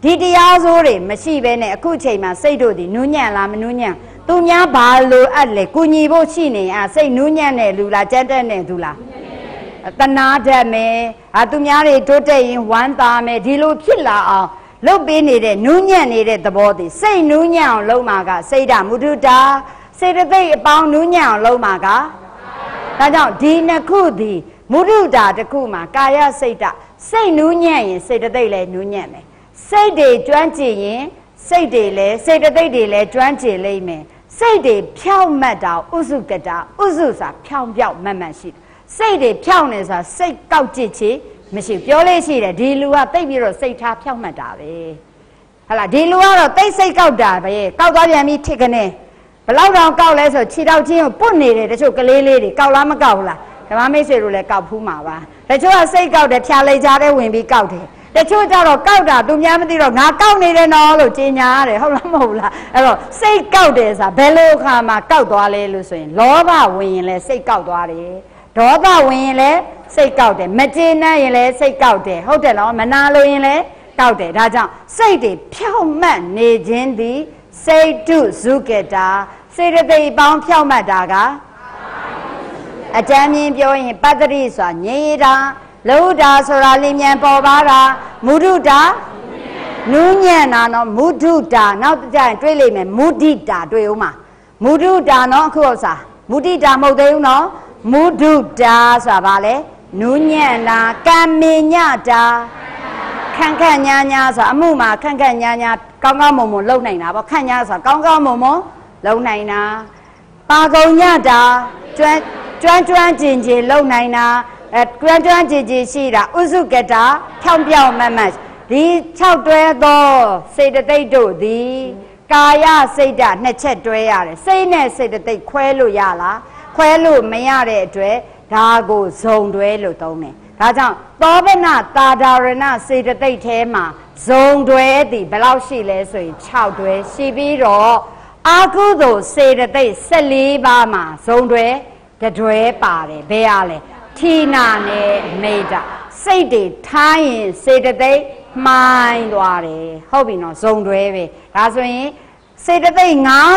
ဒီတရားစိုးတွေမရှိဘဲနဲ့အခုချိန်မှာစိတ်တို့ဒီနူးညံ့လားမနူးညံ့သူများဘာလို့အပ်လဲကုညီဖို့ရှိနေစိတ်နူးညံ့တဲ့လူလားကြမ်းတက်တဲ့သူလားတနာတတ်မယ်သူများတွေတိုးတက်ရင်ဝမ်းသာမယ်ဒီလိုဖြစ်လာအောင်လှုပ်ပေးနေတဲ့နူးညံ့နေတဲ့သဘောတည်းစိတ်နူးညံ့အောင်လုပ်မှာကစိတ်ဓာမုဒုတာစေတသိက်အပေါင်းနူးညံ့အောင်လုပ်မှာကဒါကြောင့်ဒီနှစ်ခုသည်မုဒုတာတစ်ခုမှာကာယစိတ်ဓာစိတ်နူးညံ့ရင်စေတသိက်လည်းနူးညံ့မယ်စိတ်တွေကျွမ်းကျင်ရင်စိတ်တွေလည်းစေတသိက်တွေလည်းကျွမ်းကျင်လိမ့်မယ်စိတ်တွေဖြောင့်မတ်တာဥစုကတာဥစုစာဖြောင့်ပြောက်မတ်မတ်ရှိစိတ်တွေဖြောင့်နေဆိုတာစိတ်ကောက်ကြည့်ချေမရှိပြောလေးရှိတယ်ဒီလူကတိတ်ပြီးတော့စိတ်ထားဖြောင့်မတ်တာပဲဟလာဒီလူကတော့တိတ်စိတ်ကောက်တာပဲကောက်သွားပြန်ပြီးထစ်ကနေဘလောက်တောင်ကောက်လဲဆိုခြေထောက်ချင်းကိုပုတ်နေတယ်တချို့ကလေးလေးတွေကောက်လားမကောက်ဘူးလားဓမ္မမိတ်ဆွေတို့လည်းကောက်ဖူးမှာပါတချို့ကစိတ်ကောက်တယ်ဖြာလိုက်ကြတဲ့ဝင်ပြီးကောက်တယ်တချို့ကြတော့ကောက်တာသူများမသိတော့ငါကောက်နေတယ်နော်လို့ကြေညာရတယ်ဟုတ်လားမဟုတ်လားအဲ့တော့စိတ်ကောက်တယ်ဆိုတာဘယ်လိုအခါမှာကောက်သွားလဲလို့ဆိုရင်လောဘဝင်ရင်လည်းစိတ်ကောက်သွားတယ်ဒေါသဝင်ရင်လည်းစိတ်ကောက်တယ်မကျေနပ်ရင်လည်းစိတ်ကောက်တယ်ဟုတ်တယ်နော်မနာလိုရင်လည်းကောက်တယ်ဒါကြောင့်စိတ်တွေဖြောင့်မတ်နေခြင်းသည်စိတ်တုဇုကတာစေတသိက်ပေါင်းဖြောင့်မတ်တာကအကြမ်းမြင်ပြောရင်ပတ္တိဆိုတာငြိမ်းတာလောတာဆိုတာလင်းမြန်ပေါ်ပါတာမုဒုတာနူးညံ့တာနော်မုဒုတာနောက်ကြရင်တွေးလိမ့်မယ်မုဒိတာတွေ့ဦးမှာမုဒုတာနော်အခုဥစ္စာမုဒိတာမဟုတ်သေးဘူးနော်မုဒုတာဆိုတာဗာလဲနူးညံ့တာကံမညတာခန့်ခန့်ညာညာဆိုတာအမှုမှာခန့်ခန့်ညာညာကောင်းကောင်းမွန်မွန်လုပ်နိုင်တာပေါ့ခန့်ညာဆိုတာကောင်းကောင်းမွန်မွန်လုပ်နိုင်တာပါကုံညတာကျွမ်းကျင်ကျင်လုပ်နိုင်တာကျွမ်းကျင်ကျင်ရှိတာဥစုကတာဖြောင်းပြောင်းမတ်မတ်ဒီ6တွဲသောစေတသိက်တို့သည်ကာယစိတ်ဓာတ်နှစ်ချက်တွဲရတယ်စိတ်နဲ့စေတသိက်ခွဲလို့ရလားခွဲလို့မရတဲ့အတွက်ဒါကိုဇုံတွဲလို့သုံးတယ်ဒါကြောင့်သောဗနတာဒရဏစေတသိက်ထဲမှာဇုံတွဲသည်ဘယ်လောက်ရှိလဲဆိုရင်6တွဲရှိပြီးတော့အာကုသိုလ်စေတသိက်14ပါးမှာဇုံတွဲတွဲပါတယ်ဘယ်ရလဲဌိနာနဲ့မိတ်တာစိတ်တွေထားရင်စေတသိက်မှိုင်းသွားတယ်ဟုတ်ပြီနော်ဇုံတွဲပဲဒါဆိုရင်စေတသိက်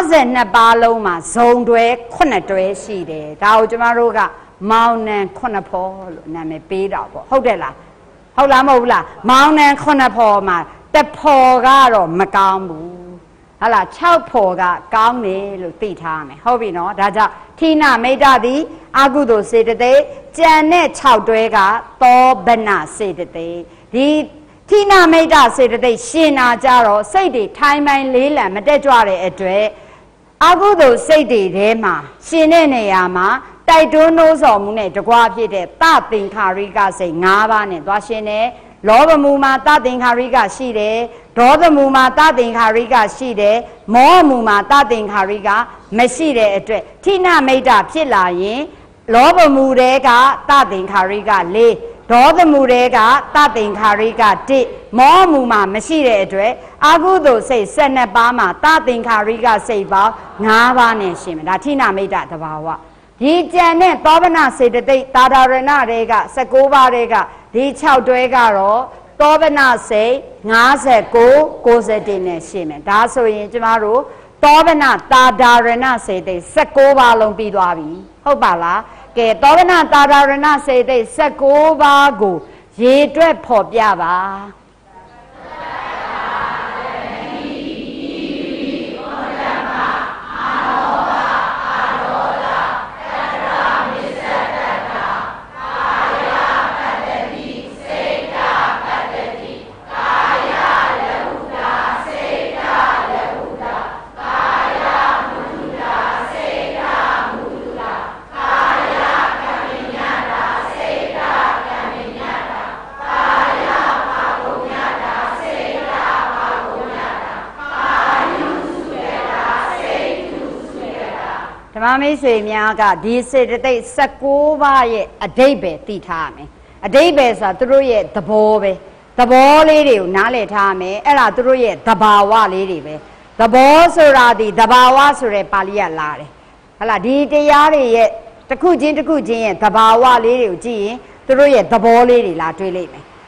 52ပါးလုံးမှာဇုံတွဲ9တွဲရှိတယ်ဒါကိုကျမတို့ကမောင်နှံ9ဖော်လို့နာမည်ပေးတာပေါ့ဟုတ်တယ်လားဟုတ်လားမဟုတ်ဘူးလားမောင်နှံ9ဖော်မှာတစ်ဖော်ကတော့မကောင်းဘူးဟာလား6ဖော်ကကောင်းတယ်လို့သိထားမယ်ဟုတ်ပြီနော်ဒါကြောင့်ဌိနမိတ်တသည်အာကုသိုလ်စေတသိက်ကြံတဲ့6တွဲကသောဗနစေတသိက်ဒီဌိနမိတ်တစေတသိက်ရှင်နာကြတော့စိတ်တွေထိုင်ပိုင်းလေးလံမတက်ကြွတဲ့အတွက်အာကုသိုလ်စိတ်တွေထဲမှာရှင်တဲ့နေရာမှာတိုက်တွန်းနှိုးဆော်မှုနဲ့တကွာဖြစ်တဲ့သသင်္ခါရိကစိတ်5ပါးနဲ့သွားရှင်တယ်လောဘမူမှာသသင်္ခါရိကရှိတယ်ဒေါသမူမှာသသင်္ခါရိကရှိတယ်မောဟမူမှာသသင်္ခါရိကမရှိတဲ့အတွက်ဌိနမိတ်တဖြစ်လာရင်လောဘမူတဲ့ကသသင်္ခါရိက4ဒေါသမူတဲ့ကသသင်္ခါရိက1မောဟမူမှာမရှိတဲ့အတွက်အာဟုသိုလ်စိတ်12ပါးမှာသသင်္ခါရိကစိတ်ပေါင်း5ပါးနဲ့ရှင်မယ်ဒါဌိနမိတ်တတဘာဝဒီကြံတဲ့သောဗနစေတသိက်တာဒရဏတွေက19ပါးတွေကဒီ6တွဲကတော့သောဗနစိတ်59 91နဲ့ရှင်းမယ်ဒါဆိုရင်ကျမတို့သောဗနတာဒရဏစေတိတ်19ပါးလုံးပြီးသွားပြီဟုတ်ပါလားကဲသောဗနတာဒရဏစေတိတ်19ပါးကိုရေတွက်ဖော်ပြပါဓမ္မမိတ်ဆွေများကဒီစေတသိက်19ပါးရဲ့အဓိပ္ပာယ်သိထားရမယ်အဓိပ္ပာယ်ဆိုတာသူတို့ရဲ့သဘောပဲသဘောလေးတွေကိုနားလည်ထားရမယ်အဲ့ဒါသူတို့ရဲ့သဘာဝလေးတွေပဲသဘောဆိုတာဒီသဘာဝဆိုတဲ့ပါဠိကလာတယ်ဟလာဒီတရားတွေရဲ့တစ်ခုချင်းတစ်ခုချင်းရဲ့သဘာဝလေးတွေကိုကြည့်ရင်သူတို့ရဲ့သဘောလေးတွေလာတွေ့လိမ့်မယ်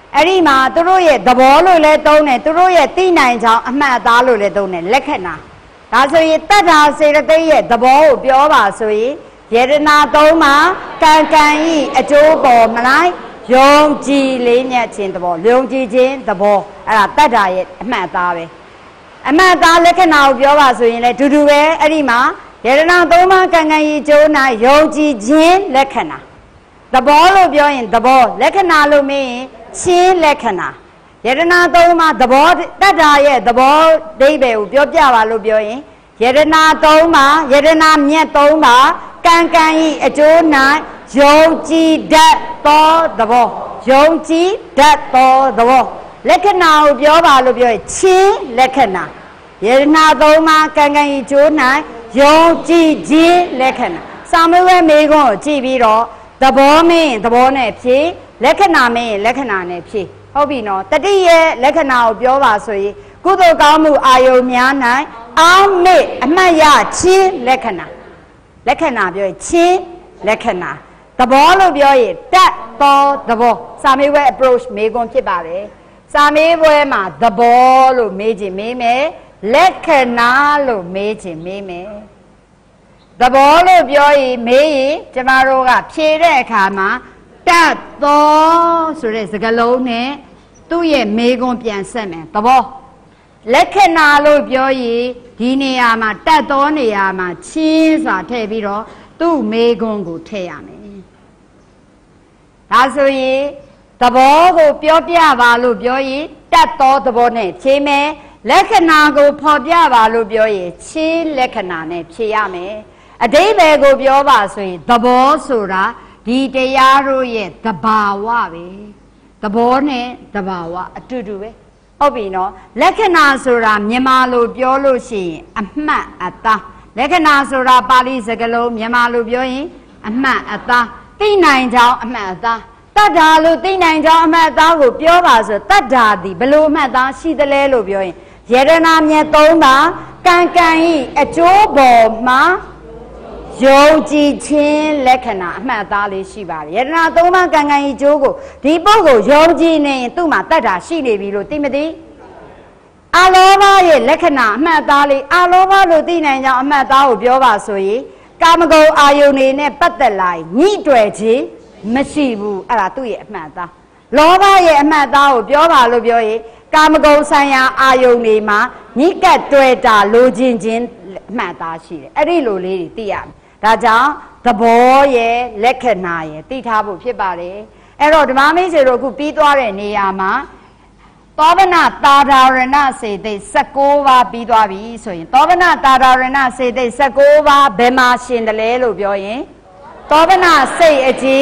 အဲ့ဒီမှာသူတို့ရဲ့သဘောလို့လဲသုံးတယ်သူတို့ရဲ့သိနိုင်ကြောင်းအမှတ်အသားလို့လဲသုံးတယ်လက္ခဏာဒါဆိုရင်တတ္ထာစေတသိက်ရဲ့သဘောကိုပြောပါဆိုရင်ယတနာသုံးမှာကံကံဤအကျိုးပေါ်မလိုက်ယုံကြည်လေးမြတ်ခြင်းသဘောယုံကြည်ခြင်းသဘောအဲ့ဒါတတ္ထာရဲ့အမှတ်အသားပဲအမှတ်အသားလက္ခဏာကိုပြောပါဆိုရင်လဲတူတူပဲအဲ့ဒီမှာယတနာသုံးမှာကံကံဤအကျိုး၌ယုံကြည်ခြင်းလက္ခဏာသဘောလို့ပြောရင်သဘောလက္ခဏာလို့မင်းရင်ချင်းလက္ခဏာယတနာသုံးမှာသဘောတတ္ထာရဲ့သဘောဒိဗ္ဗေကိုပြောပြပါလို့ပြောရင်ယတနာသုံးမှာယတနာမြတ်သုံးမှာကံကံဤအကျိုး၌ယုံကြည်တတ်သောသဘောယုံကြည်တတ်သောသဘောလက္ခဏာကိုပြောပါလို့ပြောရင်ချင်းလက္ခဏာယတနာသုံးမှာကံကံဤအကျိုး၌ယုံကြည်ခြင်းလက္ခဏာစာမေးပွဲမေးခွန်းကိုကြည့်ပြီးတော့သဘောမင်းသဘောနဲ့ဖြေလက္ခဏာမင်းလက္ခဏာနဲ့ဖြေဟုတ်ပြီနော်တတိရဲ့လက္ခဏာကိုပြောပါဆိုရင်ကုသိုလ်ကောင်းမှုအာယုံများ၌အောင်းမေ့အမှတ်ရခြင်းလက္ခဏာလက္ခဏာပြောရင်ချင်းလက္ခဏာသဘောလို့ပြောရင်တတ်သောသဘောစာမေးပွဲ approach မေးခွန်းဖြစ်ပါတယ်စာမေးပွဲမှာသဘောလို့မေးခြင်းမေးမယ်လက္ခဏာလို့မေးခြင်းမေးမယ်သဘောလို့ပြောရင်မေးရင်ကျမတို့ကဖြေတဲ့အခါမှာတတ်သောဆိုတဲ့စကားလုံးနဲ့သူ့ရဲ့မေးခွန်းပြန်ဆက်မယ်သဘောလက္ခဏာလို့ပြောရင်ဒီနေရာမှာတတ်သောနေရာမှာချင်းစွာထည့်ပြီးတော့သူ့မေးခွန်းကိုထည့်ရမယ်ဒါဆိုရင်သဘောကိုပြောပြပါလို့ပြောရင်တတ်သောသဘောနဲ့ဖြေမယ်လက္ခဏာကိုဖော်ပြပါလို့ပြောရင်ချင်းလက္ခဏာနဲ့ဖြေရမယ်အဓိပ္ပာယ်ကိုပြောပါဆိုရင်သဘောဆိုတာဒီတရားတို့ရဲ့သဘာဝပဲသဘောနဲ့သဘာဝအတူတူပဲဟုတ်ပြီနော်လက္ခဏာဆိုတာမြန်မာလိုပြောလို့ရှိရင်အမှတ်အသားလက္ခဏာဆိုတာပါဠိစကားလုံးမြန်မာလိုပြောရင်အမှတ်အသားသိနိုင်ကြောင်းအမှတ်အသားတတ္ထာလို့သိနိုင်ကြောင်းအမှတ်အသားကိုပြောပါဆိုတတ္ထာသည်ဘလို့အမှတ်အသားရှိသလဲလို့ပြောရင်ယတနာမြတ်သုံးပါကံကံဤအကျိုးပေါ်မှာယုံကြည်ခြင်းလက္ခဏာအမှတ်အသားလေးရှိပါတယ်ယတနာသုံးပါးကံကံဤကျိုးကိုဒီပုဂ္ဂိုလ်ယုံကြည်နေရင်သူ့မှာတတ္ထာရှိနေပြီလို့သိမသိအလောဘရဲ့လက္ခဏာအမှတ်အသားလေးအလောဘလို့သိနိုင်ကြောင်းအမှတ်အသားကိုပြောပါဆိုရင်ကာမဂုဏ်အာယုန်တွေနဲ့ပတ်သက်လာရင်ညှိတွယ်ခြင်းမရှိဘူးအဲ့ဒါသူ့ရဲ့အမှတ်အသားလောဘရဲ့အမှတ်အသားကိုပြောပါလို့ပြောရင်ကာမဂုဏ်ဆိုင်ရာအာယုန်တွေမှာညှိကပ်တွေ့တာလိုချင်ခြင်းအမှတ်အသားရှိတယ်အဲ့ဒီလိုလေးတွေသိရမယ်ဒါကြောင့်သဘောရဲ့လက္ခဏာရဲ့သိထားဖို့ဖြစ်ပါတယ်အဲ့တော့ဓမ္မမင်းစေတို့အခုပြီးသွားတဲ့နေရာမှာသောဗနာတာဒါရဏစေတိတ်16ပါးပြီးသွားပြီဆိုရင်သောဗနာတာဒါရဏစေတိတ်16ပါးဘယ်မှာရှင်တယ်လဲလို့ပြောရင်သောဗနာစိတ်အကြီး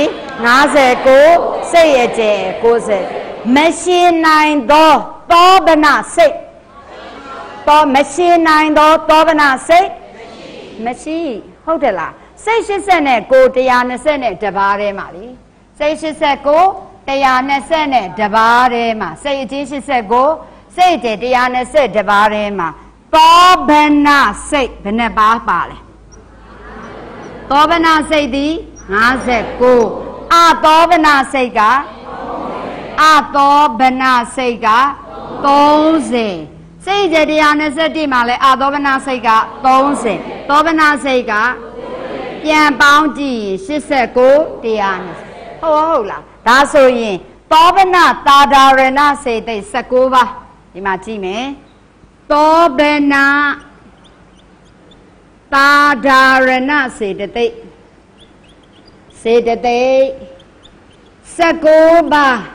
59စိတ်အကျယ်90မရှင်နိုင်သောသောဗနာစိတ်သောမရှင်နိုင်သောသောဗနာစိတ်မရှိဟုတ်တယ်လားစိတ်89 120ပါးထဲမှာလီစိတ်89 120ပါးထဲမှာစိတ်အကြီး89စိတ်ကျ120ပါးထဲမှာသောဗနာစိတ်ဘယ်နှပါးပါလဲသောဗနာစိတ်သည်59အသောဗနာစိတ်ကအသောဗနာစိတ်က30စိတ်ကြ121မှာလဲအသောဗနာစိတ်က30သောဗနာစိတ်ကပြန်ပေါင်းကြည့်ရင်89 120ဟုတ်လားဒါဆိုရင်သောဗနာတာဒါရဏစေတိတ်16ပါးဒီမှာကြည့်မယ်သောဗနာတာဒါရဏစေတိတ်19ပါး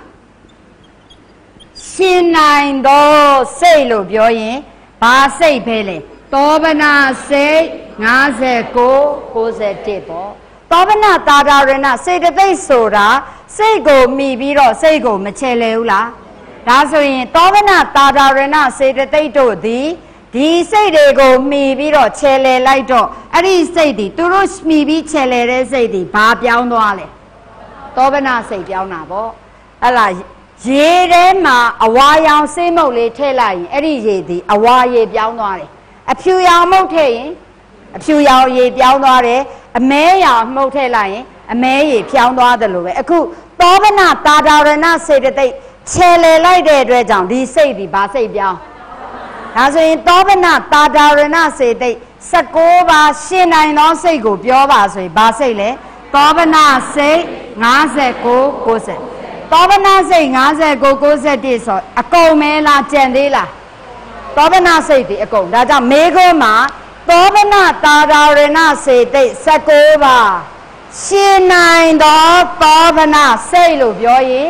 ရှင်နိုင်သောစိတ်လို့ပြောရင်ဘာစိတ်ပဲလဲသောဗနာစိတ်59 91ပေါ့သောဗနာတာဒါရဏစေတသိက်ဆိုတာစိတ်ကိုမိပြီးတော့စိတ်ကိုမချဲလဲဘူးလားဒါဆိုရင်သောဗနာတာဒါရဏစေတသိက်တို့သည်ဒီစိတ်တွေကိုမိပြီးတော့ချဲလဲလိုက်တော့အဲ့ဒီစိတ်ဒီသူတို့မိပြီးချဲလဲတဲ့စိတ်ဒီဘာပြောင်းသွားလဲသောဗနာစိတ်ပြောင်းတာပေါ့အဲ့လားရေထဲမှာအဝါရောင်စိတ်မုတ်လေးထည့်လိုက်ရင်အဲ့ဒီရေဒီအဝါရေပြောင်းသွားတယ်အဖြူရောင်မုတ်ထည့်ရင်အဖြူရောင်ရေပြောင်းသွားတယ်အမဲရောင်မှုတ်ထည့်လိုက်ရင်အမဲရေပြောင်းသွားတယ်လို့ပဲအခုသောဗနာတာဒါရဏစေတသိက်ချဲလေလိုက်တဲ့အတွက်ကြောင့်ဒီစိတ်ဒီဘာစိတ်ပြောင်းဒါဆိုရင်သောဗနာတာဒါရဏစေတိတ်19ပါးရှင်းနိုင်သောစိတ်ကိုပြောပါဆိုရင်ဘာစိတ်လဲသောဗနာစိတ်59 90သောဗနာစိတ်59 91ဆိုအကုန်မဲလားကြံသေးလားသောဗနာစိတ်ဒီအကုန်ဒါကြောင့်မေခွန်းမှာသောဗနာတာဒါရဏစေတိတ်19ပါးရှင်းနိုင်သောသောဗနာစိတ်လို့ပြောရင်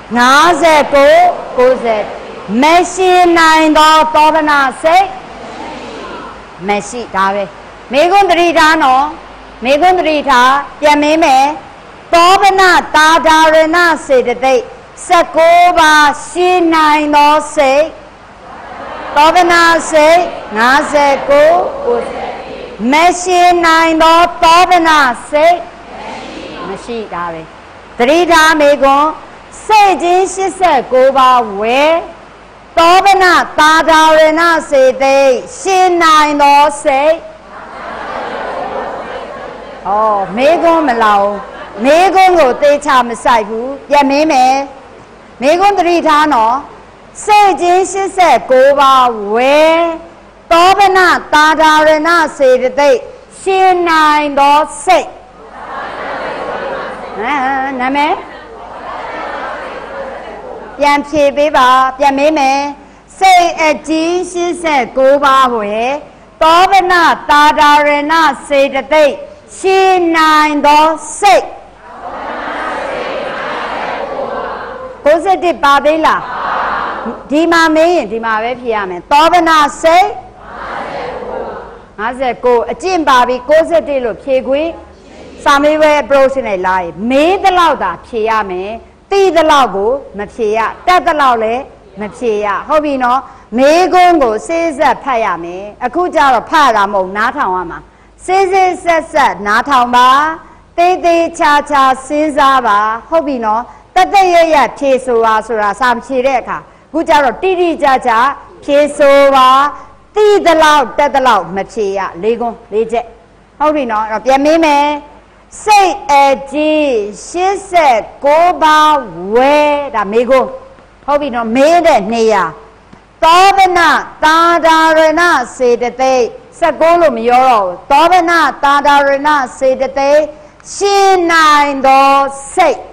59 90မရှိနိုင်သောသောဗနာစိတ်မရှိဒါပဲမေခွန်းတတိထားနော်မေခွန်းတတိထားပြန်မင်းမယ်သောဗနာတာဒါရဏစေတသိက်19ပါးရှိနိုင်သောစိတ်သောဗနာစိတ်59 90မရှိနိုင်သောသောဗနာစိတ်မရှိဒါပဲတတိထားမေခွန်းစိတ်ချင်း89ပါးဝဲသောဗနာတာဒါရဏစေတိတ်ရှင်းနိုင်သောစိတ်မေကွန်းမလောင်မေကွန်းကိုသေချာမဆိုင်ဘူးပြန်မင်းမယ်မေကွန်းတတိထားနော်စိတ်ချင်း89ပါးဝဲသောဗနာတာဒါရဏစေတိတ်ရှင်းနိုင်သောစိတ်နာမည်ပြန်ဖြေပေးပါပြန်မေးမယ်စိတ်အကြီး89ပါးဝယ်သောဗနာတာဒါရဏစေတသိက်ရှင်းနိုင်သောစိတ်91ပါသေးလားဒီမှာမေးရင်ဒီမှာပဲဖြေရမယ်သောဗနာစိတ်59အကျင့်ပါပြီ91လို့ဖြေခွင့်စာမေးပွဲ approach နဲ့လာရင်မေးတဲ့လောက်သာဖြေရမယ်တိသလောက်ကိုမဖြေရတက်သလောက်လည်းမဖြေရဟုတ်ပြီနော်မေကွန်းကိုစေးဆက်ဖတ်ရမယ်အခုကျတော့ဖတ်တာမဟုတ်နားထောင်ရမှာစေးစေးဆက်ဆက်နားထောင်ပါတေးသေးချာချာစဉ်းစားပါဟုတ်ပြီနော်တသက်ရရဖြေဆိုတာစာမဖြေတဲ့အခါအခုကျတော့တိတိကျကျဖြေဆိုပါတိသလောက်တက်သလောက်မဖြေရ၄ကွန်း၄ချက်ဟုတ်ပြီနော်အဲ့တော့ပြန်မေးမယ်စိတ်အကြီး89ပါးဝဲဒါမေကွန်းဟုတ်ပြီနော်မေးတဲ့နေရာသောဗနာတာဒါရဏစေတသိက်19လို့မပြောတော့ဘူးသောဗနာတာဒါရဏစေတသိက်ရှင်းနိုင်သောစိတ်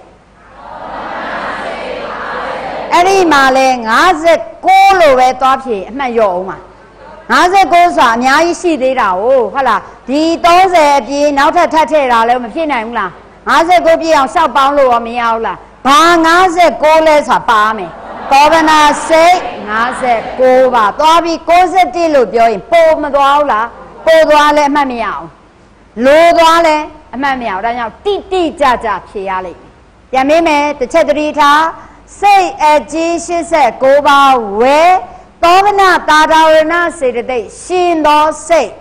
အဲ့ဒီမှာလဲ59လို့ပဲသွားဖြေအမှတ်ရောအောင်ပါ59ဆိုတာအများကြီးရှိသေးတာဟုတ်လားဒီ30အပြည့်နောက်ထပ်ထပ်ထည့်တာလည်းမဖြစ်နိုင်ဘူးလား59ပြည့်အောင်ရှောက်ပေါင်းလို့ရောမရဘူးလားဘာ59လဲဆိုတာပါမယ်သောဗနာစိတ်59ပါသွားပြီး61လို့ပြောရင်ပိုမသွားဘူးလားပိုသွားလဲအမှတ်မရအောင်လိုသွားလဲအမှတ်မရအောင်ဒါကြောင့်တိတိကျကျဖြေရလိမ့်မယ်ပြန်မေးမယ်တစ်ချက်တတိထားစိတ်အကြီး89ပါးဝဲသောဗနာတာဒါရဏစေတသိက်ရှင်သောစိတ်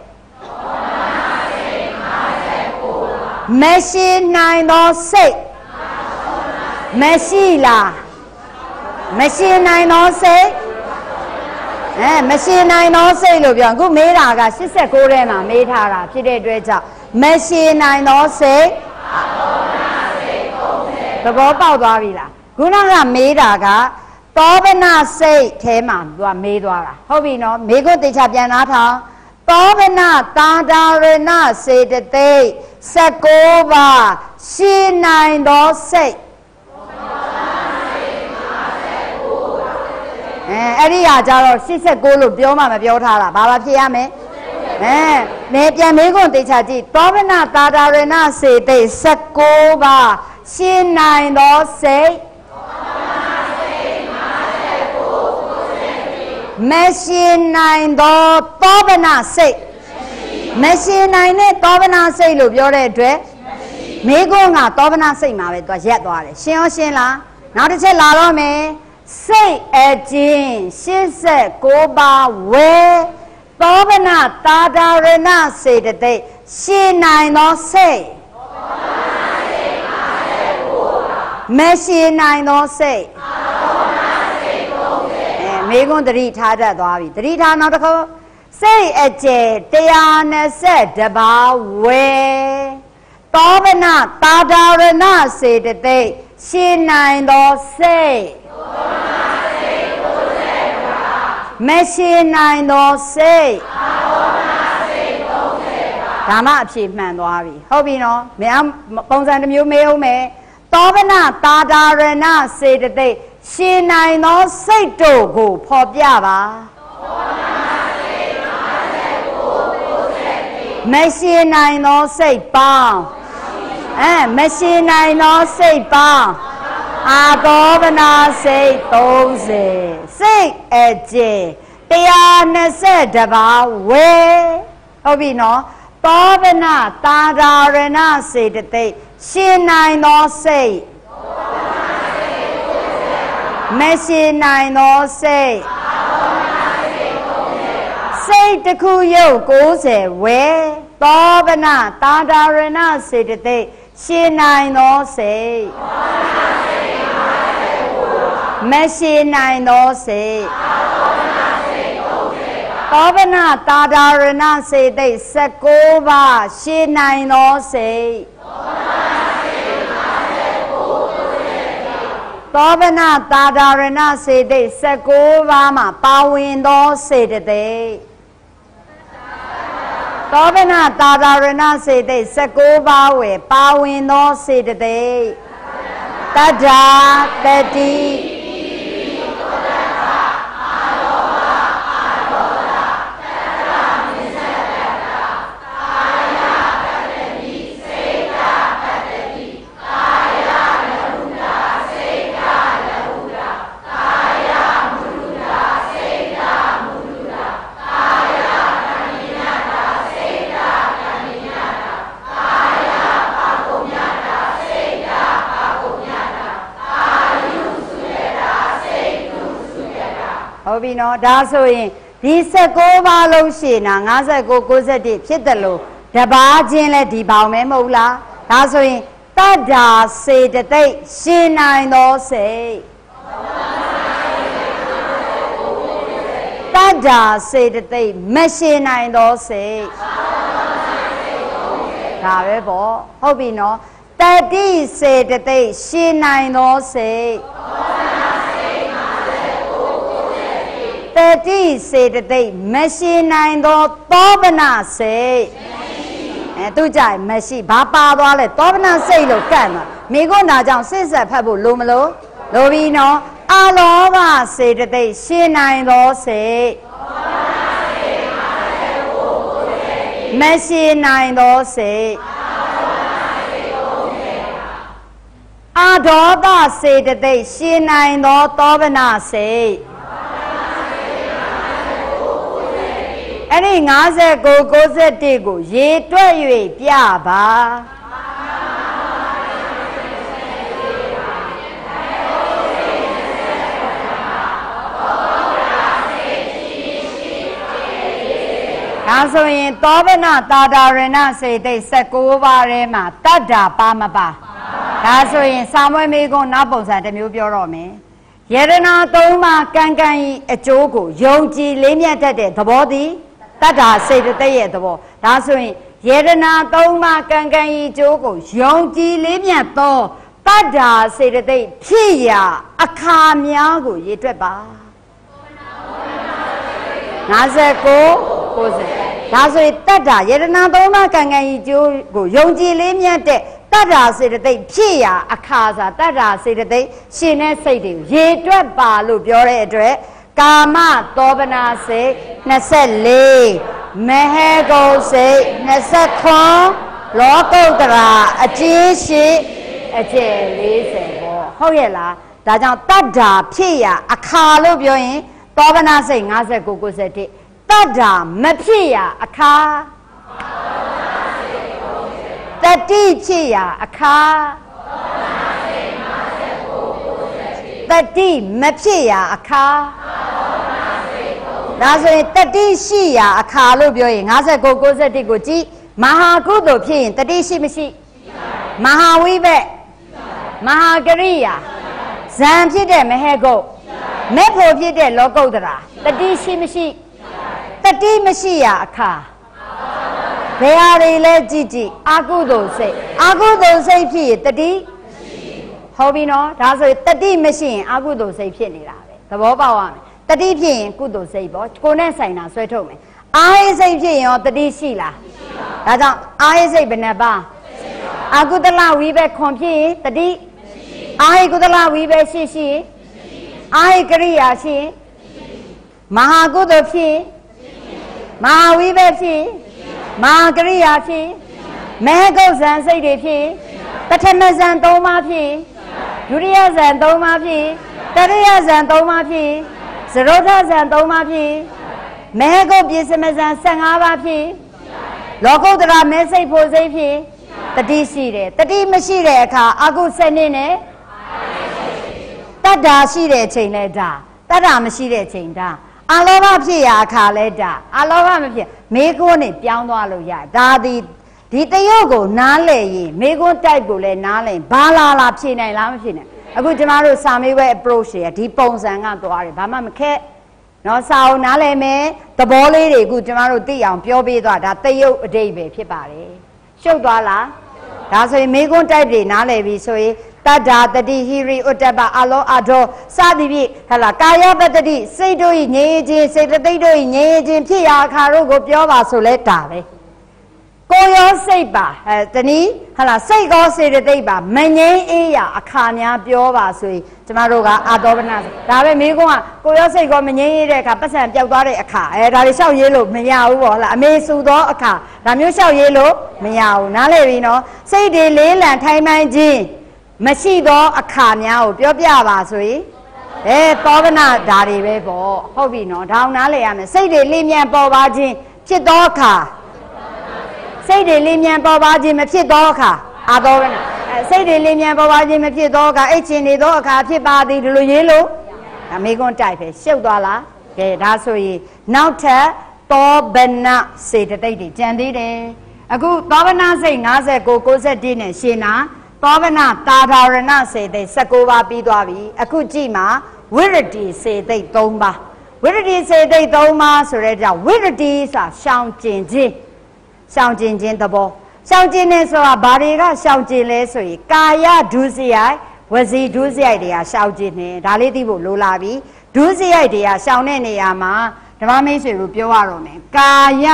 မရှိနိုင်သောစိတ်မရှိလားမရှိနိုင်သောစိတ်မရှိနိုင်သောစိတ်လို့ပြောအခုမေးတာက89ထဲမှာမေးထားတာဖြစ်တဲ့အတွက်ကြောင့်မရှိနိုင်သောစိတ်သဘောပေါက်သွားပြီလားခုနကမေးတာကသောဗနာစိတ်ထဲမှာသူကမေးသွားတာဟုတ်ပြီနော်မေးခွန်းတေချာပြန်နားထောင်သောဗနာတာဒါရဏစေတသိက်19ပါးရှင်းနိုင်သောစိတ်အဲ့ဒီဟာကြတော့89လို့ပြောမှမပြောထားတာဘာဖြစ်ရမလဲပြန်မေးခွန်းတေချာကြည့်သောဗနာတာဒါရဏစေတသိက်19ပါးရှင်းနိုင်သောစိတ်မရှိနိုင်သောသောဗနာစိတ်မရှိနိုင်တဲ့သောဗနာစိတ်လို့ပြောတဲ့အတွက်မေကွန်းကသောဗနာစိတ်မှာပဲသူရက်သွားတယ်ရှင်းရောရှင်းလားနောက်တစ်ချက်လာတော့မယ်စိတ်အကျဉ်89ပါးဝဲသောဗနာတာဒါရဏစေတသိက်ရှင်းနိုင်သောစိတ်မရှိနိုင်သောစိတ်မေကွန်းတတိထားတတ်သွားပြီတတိထားနောက်တစ်ခုစိတ်အကျယ်120ပါးဝဲသောဗနာတာဒါရဏစေတသိက်ရှင်းနိုင်သောစိတ်မရှိနိုင်သောစိတ်ဒါမှအဖြေမှန်သွားပြီဟုတ်ပြီနော်မင်းပုံစံတစ်မျိုးမေးအောင်မယ်သောဗနာတာဒါရဏစေတသိက်ရှင်နိုင်သောစိတ်တို့ကိုဖော်ပြပါမရှိနိုင်သောစိတ်ပေါင်းမရှိနိုင်သောစိတ်ပေါင်းအာသောဗနာစိတ်30စိတ်အကျင့်120ပါးဝေဟုတ်ပြီနော်သောဗနာတာဒါရဏစေတသိက်ရှင်နိုင်သောစိတ်မရှိနိုင်သောစိတ်စိတ်တစ်ခုရုပ်90ဝေသောဗနာတာဒါရဏစေတသိက်ရှင်နိုင်သောစိတ်မရှိနိုင်သောစိတ်သောဗနာတာဒါရဏစေတသိက်19ပါးရှင်နိုင်သောစိတ်သောဗနာတာဒါရဏစေတသိက်19ပါးမှာပါဝင်သောစေတသိက်သောဗနာတာဒါရဏစေတသိက်19ပါးဝယ်ပါဝင်သောစေတသိက်တတ္ထာတတိဟုတ်ပြီနော်ဒါဆိုရင်ဒီ19ပါးလုံးရှင်းတာ59 91ဖြစ်တယ်လို့တပါးချင်းလဲဒီပေါင်းမဲမဟုတ်လားဒါဆိုရင်တတ္ထာစေတသိက်ရှင်းနိုင်သောစိတ်တတ္ထာစေတသိက်မရှင်းနိုင်သောစိတ်ဒါပဲပေါ့ဟုတ်ပြီနော်တတိစေတသိက်ရှင်းနိုင်သောစိတ်တတိစေတသိက်မရှိနိုင်သောသောဗနာစိတ်သူကြိုင်မရှိဘာပါသွားလဲသောဗနာစိတ်လို့ကန့်သွားမိခွန်းဒါကြောင့်စစ်ဆက်ဖတ်ဖို့လိုမလို့လိုပြီနော်အလောဘစေတသိက်ရှင်းနိုင်သောစိတ်မရှိနိုင်သောစိတ်အဒေါသစေတသိက်ရှင်းနိုင်သောသောဗနာစိတ်အဲ့ဒီ59 91ကိုရေတွက်၍ပြပါဒါဆိုရင်သောဗနာတာဒါရဏစေတသိက်19ပါးထဲမှာတတ္ထာပါမပါဒါဆိုရင်စာမွေးမိကုန်းနောက်ပုံစံတစ်မျိုးပြောတော့မယ်ယရဏ3ပါးကံကံဤအကျိုးကိုယုံကြည်လေးမြတ်တတ်တဲ့သဘောသည်တတ္ထာစေတသိက်ရဲ့သဘောဒါဆိုရင်ယေဒနာ3ပါးကံကံဤကျိုးကိုယုံကြည်လေးမြတ်သောတတ္ထာစေတသိက်ဖြစ်ရာအခါများကိုရေတွက်ပါ59 90ဒါဆိုရင်တတ္ထာယေဒနာ3ပါးကံကံဤကျိုးကိုယုံကြည်လေးမြတ်တဲ့တတ္ထာစေတသိက်ဖြစ်ရာအခါစာတတ္ထာစေတသိက်ရှင်တဲ့စိတ်တွေကိုရေတွက်ပါလို့ပြောတဲ့အတွက်ကာမသောဗနာစိတ်24မဟေကုံစိတ်29လောကုတ္တရာအကျဉ်းရှိအကျယ်40ပေါ့ဟုတ်ရဲ့လားဒါကြောင့်တတ္ထာဖြစ်ရာအခါလို့ပြောရင်သောဗနာစိတ်59 91တတ္ထာမဖြစ်ရာအခါတတိဖြစ်ရာအခါတတိမဖြစ်ရာအခါဒါဆိုရင်တတိရှိရာအခါလို့ပြောရင်59 91ကိုကြည့်မဟာကုသိုလ်ဖြစ်ရင်တတိရှိမရှိမဟာဝိဘက်မဟာကရိယာဇံဖြစ်တဲ့မဟေကုတ်မေဖို့ဖြစ်တဲ့လောကုတ္တရာတတိရှိမရှိတတိမရှိရာအခါဘယ်ဟာတွေလဲကြည့်ကြည့်အာကုသိုလ်စိတ်ဖြစ်ရင်တတိဟုတ်ပြီနော်ဒါဆိုရင်တတိမရှိရင်အာကုသိုလ်စိတ်ဖြစ်နေတာပဲသဘောပေါက်ရမယ်တတိဖြစ်ရင်ကုသိုလ်စိတ်ပေါ့ကိုနဲ့ဆိုင်တာဆွဲထုတ်မယ်အာဟိစိတ်ဖြစ်ရင်ရောတတိရှိလားဒါကြောင့်အာဟိစိတ်ဘယ်နှပါအကုသလဝိဘက်ခွန်ဖြစ်ရင်တတိအာဟိကုသလဝိဘက်ရှိအာဟိကရိယာရှိမဟာကုသိုလ်ဖြစ်မဟာဝိဘက်ဖြစ်မဟာကရိယာဖြစ်မေဂုတ်ဇံစိတ်တွေဖြစ်ပထမဇံ၃ပါးဖြစ်ဒုတိယဇံ၃ပါးဖြစ်တတိယဇံ၃ပါးဖြစ်သရုတ်ထဇံ၃ပါးဖြစ်မေဂုတ်ပြစ္စမဇံ15ပါးဖြစ်လောကုတ္တရာမဲစိတ်ဖို့စိတ်ဖြစ်တတိရှိတယ်တတိမရှိတဲ့အခါအကုစနစ်နဲ့တတ္တာရှိတဲ့ချိန်လဲဒါတတ္တာမရှိတဲ့ချိန်ဒါအလောဘဖြစ်ရာအခါလဲဒါအလောဘမဖြစ်မေကွန်းနဲ့ပြောင်းသွားလို့ရဒါဒီတရုတ်ကိုနားလဲရင်မေကွန်းတိုက်ကိုလည်းနားလဲဘာလာဖြေနိုင်လားမဖြေနိုင်အခုကျမတို့စာမေးပွဲ approach တွေကဒီပုံစံကသွားတယ်ဘာမှမခက်နော်စာအုပ်နားလဲမယ်သဘောလေးတွေအခုကျမတို့သိအောင်ပြောပေးသွားဒါတရုတ်အဓိပ္ပာယ်ဖြစ်ပါတယ်ရှုပ်သွားလားဒါဆိုရင်မေကွန်းတိုက်တွေနားလဲပြီဆိုရင်တတ္တာတတိဟိရိဥတ္တပအလောအဒောစသည်ဖြင့်ဟလာကာယပတ္တိစိတ်တို့ဤငြိမ်းခြင်းစေတသိက်တို့ဤငြိမ်းခြင်းဖြစ်ရာအခါတို့ကိုပြောပါဆိုလဲဒါပဲကိုရောစိတ်ပါတနည်းဟလာစိတ်ကောစေတသိက်ပါမငြိမ်းအေးရာအခါများပြောပါဆိုရင်ကျမတို့ကအာတောပနာဒါပဲမိကုန်းကကိုရောစိတ်ကောမငြိမ်းအေးတဲ့အခါပတ်စံပျောက်သွားတဲ့အခါဒါတွေလျှောက်ရေးလို့မရဘူးပေါ့ဟလာအမေစုသောအခါဒါမျိုးလျှောက်ရေးလို့မရဘူးနားလည်ပြီနော်စိတ်တွေလေးလံထိုင်မှန်ခြင်းမရှိသောအခါများကိုပြောပြပါဆိုရင်သောဗနာဓာတွေပဲပေါ့ဟုတ်ပြီနော်ဒါအောင်နားလည်ရမယ်စိတ်တွေလေးမြန်ပေါ်ပါခြင်းဖြစ်သောအခါစိတ်တွေလေးမြန်ပေါ်ပါခြင်းမဖြစ်သောအခါအာသောဗနာစိတ်တွေလေးမြန်ပေါ်ပါခြင်းမဖြစ်သောအခါအိတ်ချင်နေသောအခါဖြစ်ပါသည်ဒီလိုရေးလို့ဒါမေကွန်းတိုက်ပဲရှုပ်သွားလားကဲဒါဆိုရင်နောက်ထပ်သောဗနာစေတသိက်တွေကြံသေးတယ်အခုသောဗနာစိတ်59 61နဲ့ရှင်းတာသောဗနာတာဓာရဏစေသိက်19ပါးပြီးသွားပြီအခုကြည့်မှာဝိရတိစေသိက်3ပါးဝိရတိစေသိက်3ပါးဆိုတဲ့ကြောင့်ဝိရတိဆိုတာရှောင်ကျင်ခြင်းသဘောရှောင်ကျင်နေဆိုတာဘာတွေကရှောင်ကျင်လဲဆိုရင်ကာယဒုစရိုက်ဝစီဒုစရိုက်တွေကရှောင်ကျင်နေဒါလေးသိဖို့လိုလာပြီဒုစရိုက်တွေကရှောင်တဲ့နေရာမှာဓမ္မမိတ်ဆွေကိုပြောရတော့မယ်ကာယ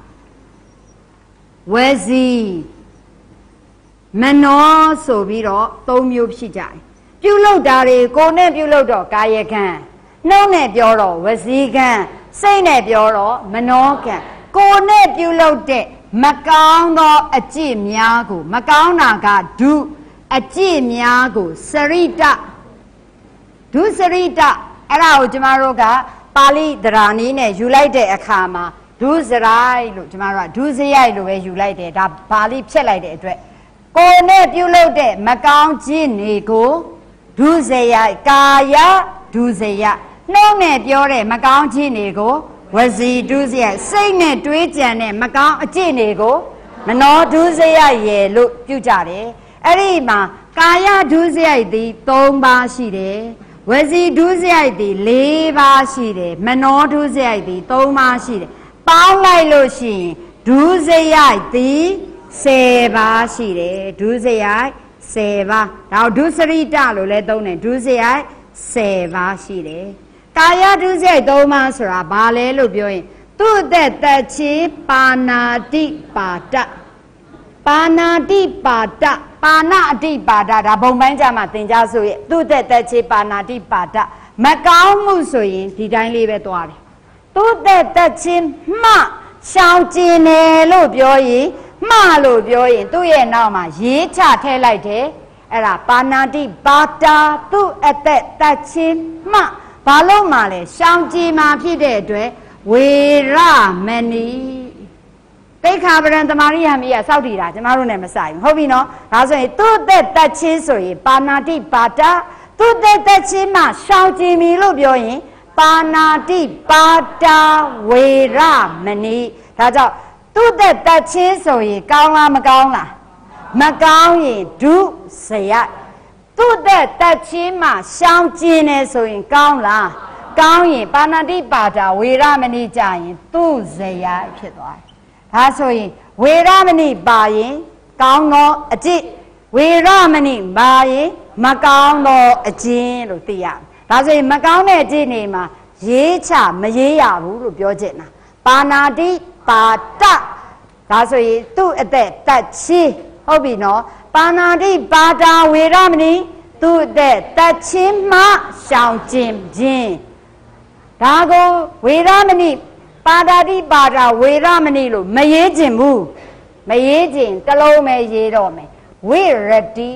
ဝစီမနောဆိုပြီးတော့3မျိုးဖြစ်ကြတယ်ပြုလုပ်တာတွေကိုယ်နဲ့ပြုလုပ်တော့ကာယကံနှုတ်နဲ့ပြောတော့ဝစီကံစိတ်နဲ့ပြောတော့မနောကံကိုယ်နဲ့ပြုလုပ်တဲ့မကောင်းသောအကျင့်များကိုမကောင်းတာကဒုအကျင့်များကိုစရိတဒုစရိတအဲ့ဒါကိုကျမတို့ကပါဠိသရဏီနဲ့ယူလိုက်တဲ့အခါမှာဒုစရိုက်လို့ကျမတို့ကဒုစရိုက်လို့ပဲယူလိုက်တယ်ဒါပါဠိဖြတ်လိုက်တဲ့အတွက်ကိုယ်နဲ့ပြုလုပ်တဲ့မကောင်းခြင်းတွေကိုဒုစရိုက်ကာယဒုစရိုက်နှုတ်နဲ့ပြောတဲ့မကောင်းခြင်းတွေကိုဝစီဒုစရိုက်စိတ်နဲ့တွေးကြံတဲ့မကောင်းအကျင့်တွေကိုမနောဒုစရိုက်ရဲ့လို့ပြုကြတယ်အဲ့ဒီမှာကာယဒုစရိုက်သည်3ပါးရှိတယ်ဝစီဒုစရိုက်သည်4ပါးရှိတယ်မနောဒုစရိုက်သည်3ပါးရှိတယ်ပေါင်းလိုက်လို့ရှိရင်ဒုစရိုက်သည်10ပါးရှိတယ်ဒုစရိုက်10ပါးဒါဒုစရိတလို့လည်းသုံးတယ်ဒုစရိုက်10ပါးရှိတယ်ကာယဒုစရိုက်3ပါးဆိုတာဘာလဲလို့ပြောရင်သူ့သက်သက်ချေပါဏာတိပါဒပါဏာတိပါဒပါဏအတိပါဒဒါဘုံပိုင်းကြမှာသင်ကြားဆိုရင်သူ့သက်သက်ချေပါဏာတိပါဒမကောင်းမှုဆိုရင်ဒီတိုင်းလေးပဲသွားတယ်သူ့သက်သက်ချေမှရှောင်ကျင်တယ်လို့ပြောရင်မှားလို့ပြောရင်သူ့ရဲ့နောက်မှာရေးချထည့်လိုက်တယ်အဲ့ဒါပါဏာတိပါဒသူ့အသက်သက်ချင်းမှဘာလို့မှလဲရှောင်ကြည်မှာဖြစ်တဲ့အတွက်ဝေရမဏီတိခါပရံတမာရိယမိယစောက်တည်တာကျမတို့နဲ့မဆိုင်ဘူးဟုတ်ပြီနော်ဒါဆိုရင်သူ့သက်သက်ချင်းဆိုရင်ပါဏာတိပါဒသူ့သက်သက်ချင်းမှရှောင်ကြည်ပြီလို့ပြောရင်ပါဏာတိပါဒဝေရမဏီဒါကြောင့်သူ့သက်သက်ချင်းဆိုရင်ကောင်းလားမကောင်းလားမကောင်းရင်ဒုစရိုက်သူ့သက်ချင်းမှရှောင်ကျင်နေဆိုရင်ကောင်းလားကောင်းရင်ပါဏာတိပါဒဝေရမဏိကြရင်သူ့စရိုက်ဖြစ်သွားတယ်ဒါဆိုရင်ဝေရမဏိပါရင်ကောင်းသောအကျင့်ဝေရမဏိပါရင်မကောင်းသောအကျင့်လို့သိရမယ်ဒါဆိုရင်မကောင်းတဲ့အကျင့်တွေမှာရေးချမရေးရဘူးလို့ပြောချင်တာပါဏာတိပါတဒါဆိုရင်သူ့အသက်တက်ချင်းဟုတ်ပြီနော်ပါဏာတိပါတာဝေရမဏိသူ့အသက်တက်ချင်းမှရှောင်ကျင်ခြင်းဒါကိုဝေရမဏိပါတာတိပါတာဝေရမဏိလို့မရေးခြင်းဘူးမရေးခြင်းတလုံးပဲရေးတော့မယ်ဝိရတိ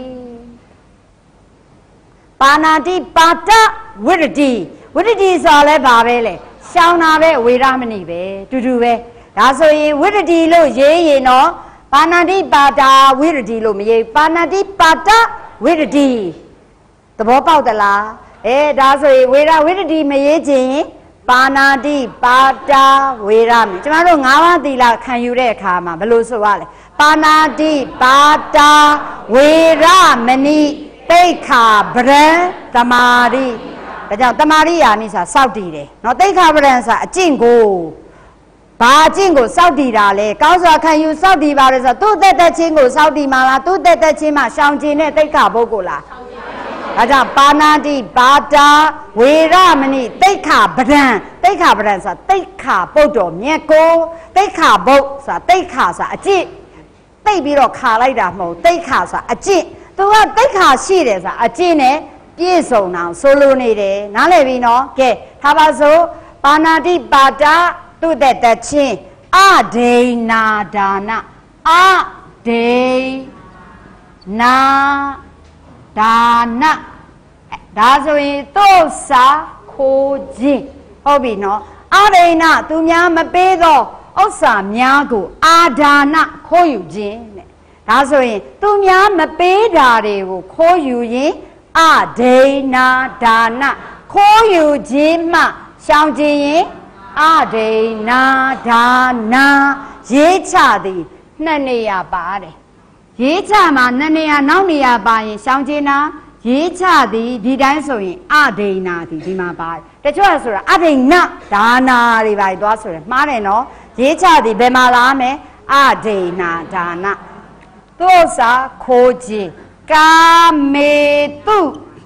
ပါဏာတိပါတဝိရတိဝိရတိဆိုလဲပါပဲလေရှောင်းတာပဲဝေရမဏိပဲတူတူပဲဒါဆိုရင်ဝိရတိလို့ရေးရင်တော့ပါဏာတိပါတာဝိရတိလို့မရေးပါဏာတိပါတဝိရတိသဘောပေါက်သလားဒါဆိုရင်ဝေရတိမရေးခြင်းပါဏာတိပါတာဝေရမဏိကျမတို့၅ပါးသီလခံယူတဲ့အခါမှာဘယ်လိုဆိုရလဲပါဏာတိပါတာဝေရမဏိတိက္ခာပရံတမာရိဒါကြောင့်တမာရိယာမိဆိုတာစောက်တည်တယ်နော်တိက္ခာပရံဆိုတာအကျင့်ကိုဘာအကျင့်ကိုစောက်တည်တာလဲကောင်းစွာခံယူစောက်တည်ပါလဲဆိုတော့သူ့သက်ချင်းကိုစောက်တည်မှာလားသူ့သက်ချင်းမှာရှောင်ကျင်တဲ့တိက္ခာပုဂ္ဂိုလ်လားဒါကြောင့်ပါဏာတိပါတာဝေရမဏိတိက္ခာပရံတိက္ခာပရံဆိုတာတိက္ခာပုဒ်တော်မြတ်ကိုတိက္ခာဘုတ်ဆိုတာတိက္ခာဆိုတာအကျင့်တိတ်ပြီးတော့ခါလိုက်တာမဟုတ်တိက္ခာဆိုတာအကျင့်သူကတိက္ခာရှိတယ်ဆိုတာအကျင့်နဲ့ပြည့်စုံအောင်ဆိုလိုနေတယ်နားလည်ပြီနော်ကဲထားပါစို့ပါဏာတိပါတာသူ့တဲ့တချင်းအဒိနာဒါနအဒိနာဒါနဒါဆိုရင်သုစာခိုးခြင်းဟုတ်ပြီနော်အဒိနာသူများမပေးသောဥစ္စာများကိုအာဒါနခိုးယူခြင်းတဲ့ဒါဆိုရင်သူများမပေးတာတွေကိုခိုးယူရင်အဒိနာဒါနခိုးယူခြင်းမှရှောင်ကျင်ရင်အဒိနာဒါနရေးချသည်နှစ်နေရာပါတယ်ရေးချမှာနှစ်နေရာနောက်နေရာပါရင်ရှောင်ကျင်တာရေးချသည်ဒီတိုင်းဆိုရင်အဒိနာသည်ဒီမှာပါတယ်တချို့ကဆိုတာအဒိနာဒါနာတွေပါသွားဆိုတယ်မှားတယ်နော်ရေးချသည်ဘယ်မှာလာမယ်အဒိနာဒါနသုစာခိုးခြင်းကာမေတု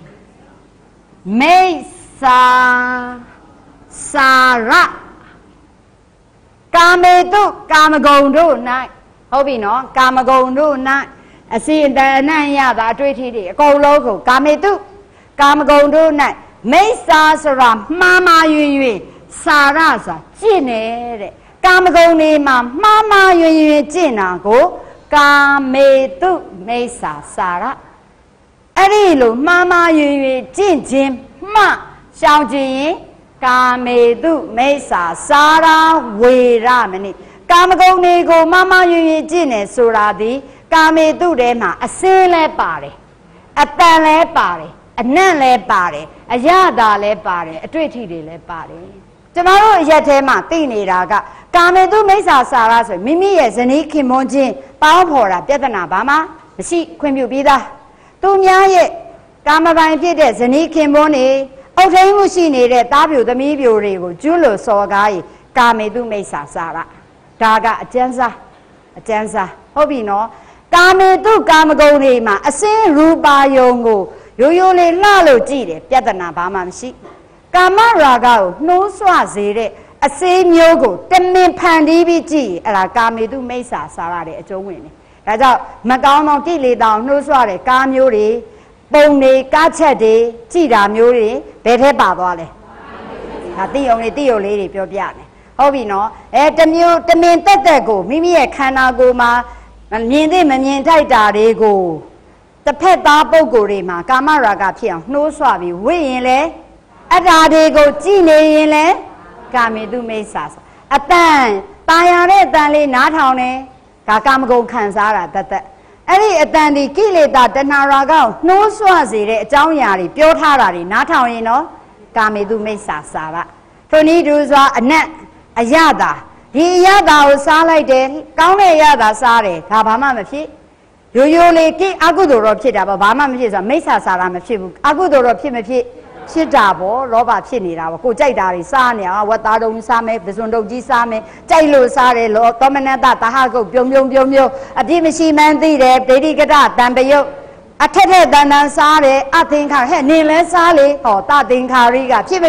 မိစ္ဆာစာရကာမေတုကာမဂုဏ်တို့၌ဟုတ်ပြီနော်ကာမဂုဏ်တို့၌အစီအတန်အနံ့ရတာအတွေ့အထိတွေအကုန်လုံးကိုကာမေတုကာမဂုဏ်တို့၌မိစ္ဆာဆိုတာမှားမှားယွင်ယွင်စာရဆိုတာကျင့်နေတဲ့ကာမဂုဏ်တွေမှာမှားမှားယွင်ယွင်ကျင့်တာကိုကာမေတုမိစ္ဆာစာရအဲ့ဒီလိုမှားမှားယွင်ယွင်ကျင့်ခြင်းမှရှောင်ကျင်ရင်ကာမေတုမိစ္ဆာစာရဝေရမဏိကာမဂုဏ်တွေကိုမှားမှားယွင်ယွင်ကျင့်နေဆိုတာဒီကာမေတုထဲမှာအစင်းလဲပါတယ်အတန်လဲပါတယ်အနံ့လဲပါတယ်အရသာလဲပါတယ်အတွေ့အထိတွေလဲပါတယ်ကျွန်တော်တို့အရက်ထဲမှာသိနေတာကကာမေတုမိစ္ဆာစာရဆိုမိမိရဲ့ဇနီးခင်မွန်းချင်းပေါင်းဖော်တာပြဿနာဘာမှမရှိခွင့်ပြုပြီးသားသူများရဲ့ကာမပိုင်ဖြစ်တဲ့ဇနီးခင်မွန်းနေအုတ်ထိန်မှုရှိနေတဲ့သားပြိုသမီးပြိုတွေကိုကျွလို့စော်ကားရင်ကာမေတုမိစ္ဆာစာရဒါကအကျဉ်းစားဟုတ်ပြီနော်ကာမေတုကာမဂုဏ်တွေမှာအစင်းရူပါယုံကိုရိုးရိုးလေးလှလို့ကြည့်တယ်ပြဿနာဘာမှမရှိကာမရာဂကိုနှိုးဆွစေတဲ့အစေးမျိုးကိုတမင်ဖန်တီးပြီးကြည့်အဲ့ဒါကာမေတုမိစ္ဆာစာရတဲ့အကျုံးဝင်တယ်ဒါကြောင့်မကောင်းသောကိလေသာနှိုးဆွတဲ့ကားမျိုးတွေပုံတွေကားချက်တွေကြည်တာမျိုးတွေဘယ်ထက်ပါသွားလဲဒါတိယုံလေးတွေပြောပြတယ်ဟုတ်ပြီနော်တမျိုးတမင်တက်ကိုမိမိရဲ့ခန္ဓာကိုယ်မှာမြင်သိမမြင်ထိုက်တာတွေကိုတစ်ဖက်သားပုဂ္ဂိုလ်တွေမှာကာမရာဂဖြစ်အောင်နှိုးဆွပြီးဝိရင်လဲအတာတွေကိုကြည်နေရင်လဲကာမေတုမိစ္ဆာအတန်တာယာတဲ့အတန်လေးနားထောင်နေဒါကာမဂုဏ်ခံစားတာတသက်အဲ့ဒီအတန်ဒီကိလေသာတဏှာရာဂကိုနှိုးဆွစေတဲ့အကြောင်းအရာတွေပြောထားတာတွေနားထောင်ရင်နော်ကာမေတုမိစ္ဆာစာရထိုနည်းတူစွာအနတ်အယတာဒီအယတာကိုစားလိုက်တယ်ကောင်းတဲ့အယတာစားတယ်ဒါဘာမှမဖြစ်ရိုးရိုးလေးကိအကုသိုလ်တော့ဖြစ်တာပေါ့ဘာမှမဖြစ်ဆိုမိစ္ဆာစာရမဖြစ်ဘူးအကုသိုလ်တော့ဖြစ်မဖြစ်ဖြစ်တာပေါ့လောဘဖြစ်နေတာပေါ့ကိုကြိုက်တာတွေစားနေအောင်ဝတ်သားတုံးစားမယ်ပစွန်တုတ်ကြီးစားမယ်ကြိုက်လို့စားတယ်လောသောမနတသဟကုတ်ပြုံအပြည့်မရှိမှန်းသိတယ်ဒိဋ္ဌိကတတံပယုတ်အထက်တန်စားတယ်အသင်္ခါဟဲ့နင်လဲစားလေဟောတသင်္ခါရိကဖြစ်မဖြစ်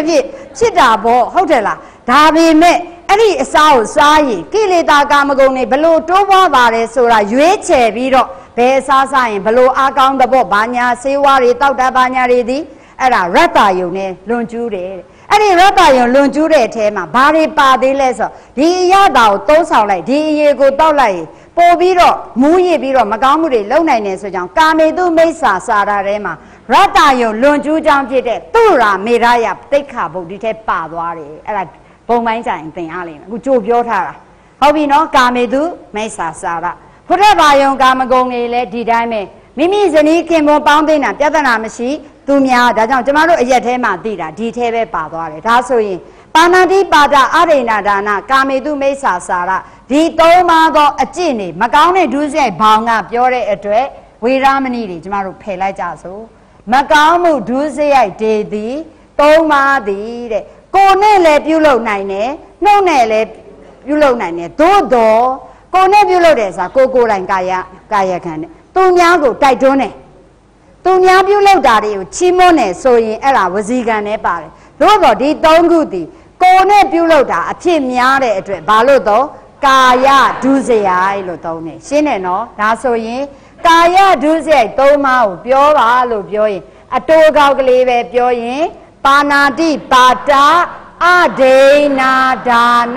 ဖြစ်တာပေါ့ဟုတ်တယ်လားဒါပေမဲ့အဲ့ဒီအစားကိုစားရင်ကိလေသာကာမဂုဏ်တွေဘလို့တိုးပွားပါတယ်ဆိုတာရွေးချယ်ပြီးတော့ဘယ်အစားစားရင်ဘလို့အားကောင်းတဲ့ပေါ့ဘာညာဆေးဝါးတွေတောက်တာဘာညာတွေဒီအဲ့ဒါရတ္တယုံနဲ့လွန်ကျူးတယ်အဲ့ဒီရတ္တယုံလွန်ကျူးတဲ့အထဲမှာဘာတွေပါသေးလဲဆိုဒီအရသာကိုသုံးဆောင်လိုက်ဒီအရေကိုတောက်လိုက်ရင်ပို့ပြီးတော့မူးရစ်ပြီးတော့မကောင်းမှုတွေလုံနိုင်နေဆိုကြောင်းကာမေတုမိစ္ဆာစာရထဲမှာရတ္တယုံလွန်ကျူးကြောင်းဖြစ်တဲ့သူရာမေရယတိတ်ခါဘုတ်ဒီထဲပါသွားတယ်အဲ့ဒါဘုံပိုင်းဆိုင်သင်အားလိမ့်မယ်အခုကြိုပြောထားတာဟုတ်ပြီနော်ကာမေတုမိစ္ဆာစာရဘုရားဘာယုံကာမဂုဏ်တွေလည်းဒီတိုင်းပဲမိမိဇနီးခင်ပွန်းပေါင်းသိတာပြဿနာမရှိသူများဒါကြောင့်ကျမတို့အရက်ထဲမှာသိတာဒီထဲပဲပါသွားတယ်ဒါဆိုရင်ပါဏာတိပါဒအရိဏဒါနကာမေတုမိစ္ဆာစာရဒီသုံးပါးသောအကျင့်တွေမကောင်းတဲ့ဒုစရိုက်ဘောင်ကပြောတဲ့အတွက်ဝေရမဏိတွေကျမတို့ဖယ်လိုက်ကြစို့မကောင်းမှုဒုစရိုက်တွေသည်သုံးပါးသည်တဲ့ကိုယ်နဲ့လည်းပြုလုပ်နိုင်တယ်နှုတ်နဲ့လည်းပြုလုပ်နိုင်တယ်သို့တော့ကိုယ်နဲ့ပြုလုပ်တယ်ဆိုတာကိုယ်တိုင်ကာယခံတယ်သူများကိုတိုက်တွန်းတယ်သူများပြုလုပ်တာတွေကိုချီးမွမ်းတယ်ဆိုရင်အဲ့ဒါဝစီကံနဲ့ပါတယ်သို့တော့ဒီသုံးခုသည်ကိုယ်နဲ့ပြုလုပ်တာအဖြစ်များတဲ့အတွက်ဘာလို့တော့ကာယဒုစရိုက်လို့သုံးတယ်ရှင်းတယ်နော်ဒါဆိုရင်ကာယဒုစရိုက်သုံးပါးကိုပြောပါလို့ပြောရင်အတိုးကောက်ကလေးပဲပြောရင်ပါဏာတိပါဒအဒိဏဒါန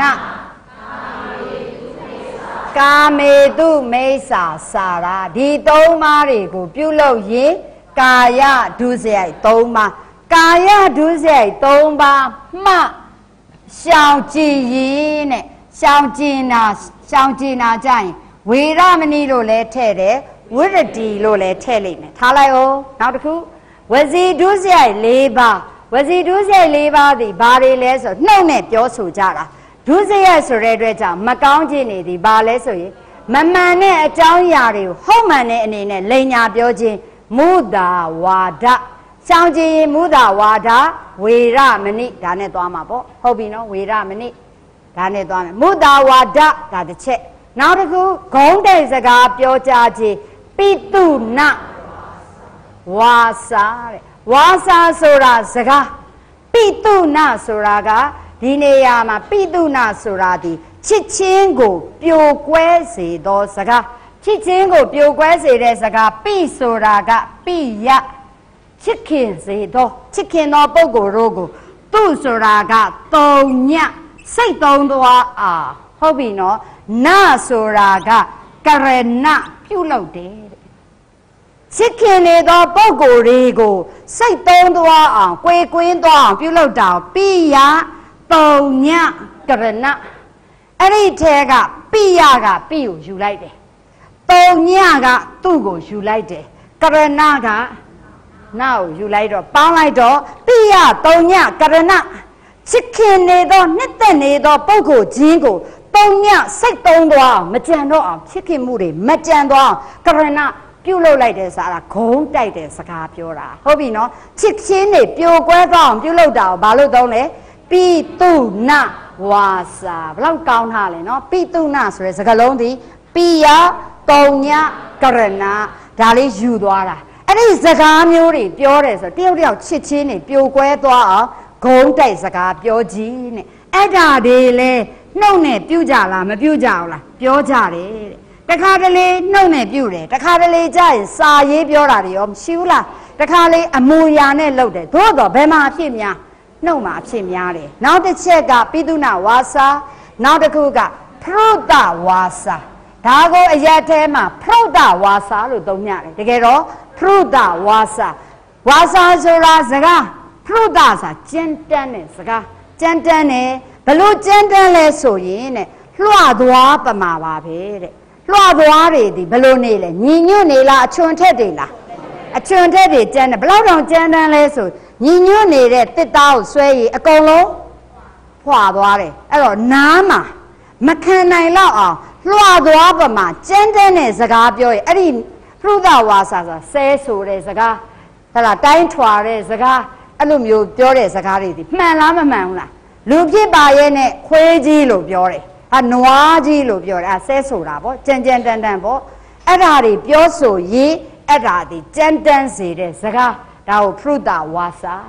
ကာမေတုမိစ္ဆာစာရဒီသုံးပါးတွေကိုပြုလုပ်ရင်ကာယဒုစရိုက်သုံးပါးကာယဒုစရိုက်သုံးပါးမှရှောင်ကြည်ရင်နဲ့ရှောင်ကြည်နာကြရင်ဝေရမဏိလို့လည်းထည့်တယ်ဝိရတိလို့လည်းထည့်လိုက်မယ်ထားလိုက်အောင်နောက်တစ်ခုဝစီဒုစရိုက်၄ပါးဝစီဒုစရိုက်၄ပါးသည်ဘာတွေလဲဆိုနှုတ်နဲ့ပြောဆိုကြတာဒုစရိုက်ဆိုတဲ့အတွက်ကြောင့်မကောင်းခြင်းတွေဒီဘာလဲဆိုရင်မမှန်တဲ့အကြောင်းအရာတွေကိုဟုတ်မှန်တဲ့အနေနဲ့လိန်ညာပြောခြင်းမုဒာဝါဒရှောင်ကြည်ရင်မုဒာဝါဒဝေရမဏိဒါနဲ့သွားမှာပေါ့ဟုတ်ပြီနော်ဝေရမဏိဒါနဲ့သွားမယ်မုဒာဝါဒဒါတစ်ချက်နောက်တစ်ခုဂုံးတဲ့စကားပြောကြခြင်းပိတုနဝါစာတဲ့ဝါစာဆိုတာစကားပိတုနဆိုတာကဒီနေရာမှာပိတုနဆိုတာဒီချစ်ချင်းကိုပြိုကွဲစေသောစကားချစ်ချင်းကိုပြိုကွဲစေတဲ့စကားပိဆိုတာကပိယချစ်ခင်စေသောချစ်ခင်သောပုဂ္ဂိုလ်တို့ကိုသူဆိုတာကတုံညစိတ်သုံးသွားဟုတ်ပြီနော်နဆိုတာကကရဏပြုလုပ်တယ်ချစ်ခင်နေသောပုဂ္ဂိုလ်တွေကိုစိတ်သုံးသွားအောင်ကိုယ်ကွင်းသွားအောင်ပြုလုပ်တာပိယတုံညကရဏအဲ့ဒီထဲကပိယကပိကိုယူလိုက်တယ်တုံညကသူ့ကိုယူလိုက်တယ်ကရဏကနောက်ယူလိုက်တော့ပေါင်းလိုက်တော့ပိယတုံညကရဏချစ်ခင်နေသောနှစ်သက်နေသောပုဂ္ဂိုလ်ချင်းကိုတုံညစိတ်သုံးသွားအောင်မကြံတော့အောင်ချစ်ခင်မှုတွေမကြံတော့အောင်ကရဏပြုတ်လုပ်လိုက်တယ်ဆိုတာဂုံးတိုက်တဲ့စကားပြောတာဟုတ်ပြီနော်ချစ်ချင်းတွေပြိုကွဲသွားအောင်ပြုတ်လုပ်တာကိုဘာလို့သုံးလဲပိတုနဝါစာဘလောက်ကောင်းထားလဲနော်ပိတုနဆိုတဲ့စကားလုံးဒီပိယတုံညကရဏဒါလေးယူသွားတာအဲ့ဒီစကားမျိုးတွေပြောတယ်ဆိုတယောက်တယောက်ချစ်ချင်းတွေပြိုကွဲသွားအောင်ဂုံးတိုက်စကားပြောကြည့်နဲ့အဲ့ဒါတွေလဲနှုတ်နဲ့ပြုကြလားမပြုကြဘူးလားပြောကြတယ်တဲ့တခါတလေနှုတ်နဲ့ပြုတယ်တခါတလေကြာရင်စာရေးပြောတာတွေရောမရှိဘူးလားတခါလေအမူအရာနဲ့လုပ်တယ်သို့တော့ဘယ်မှာအဖြစ်များနှုတ်မှာအဖြစ်များတယ်နောက်တစ်ချက်ကပိတုဏဝါစာနောက်တစ်ခုကဖရုဒ္ဓဝါစာဒါကိုအရက်ထဲမှာဖရုဒ္ဓဝါစာလို့သုံးရတယ်တကယ်တော့ဖရုဒ္ဓဝါစာဝါစာဆိုတာစကားဖရုဒ္ဓစာကြမ်းတမ်းတဲ့စကားကြမ်းတမ်းတယ်ဘလို့ကြမ်းတမ်းလဲဆိုရင်တဲ့လွှသွားပမာပါပဲတဲ့လွှသွားတွေဒီဘလို့နေလဲညီညွတ်နေလားအချွန်ထက်တွေလားအချွန်ထက်တွေကြမ်းတယ်ဘလို့တော့ကြမ်းတမ်းလဲဆိုညီညွတ်နေတဲ့တစ်သားကိုဆွဲရည်အကုန်လုံးဖွာသွားတယ်အဲ့တော့နားမှာမခံနိုင်တော့အောင်လွှသွားပမာကြမ်းတမ်းတဲ့စကားပြောရင်အဲ့ဒီဖရုဒ္ဓဝါစာဆိုဆဲဆိုတဲ့စကားဟဲ့လားတိုင်းထွာတဲ့စကားအဲ့လိုမျိုးပြောတဲ့စကားတွေဒီမှန်လားမမှန်ဘူးလားလူဖြစ်ပါရဲ့နဲ့ခွေးကြီးလို့ပြောတယ်ဟာနွားကြီးလို့ပြောတယ်အဲဆဲဆိုတာပေါ့ကြမ်းကြမ်းတန်တန်ပေါ့အဲ့ဓာတွေပြောဆိုရင်အဲ့ဓာဒီကြမ်းတမ်းစေတဲ့စကားဒါကိုဖရုဒ္ဓဝါစာတဲ့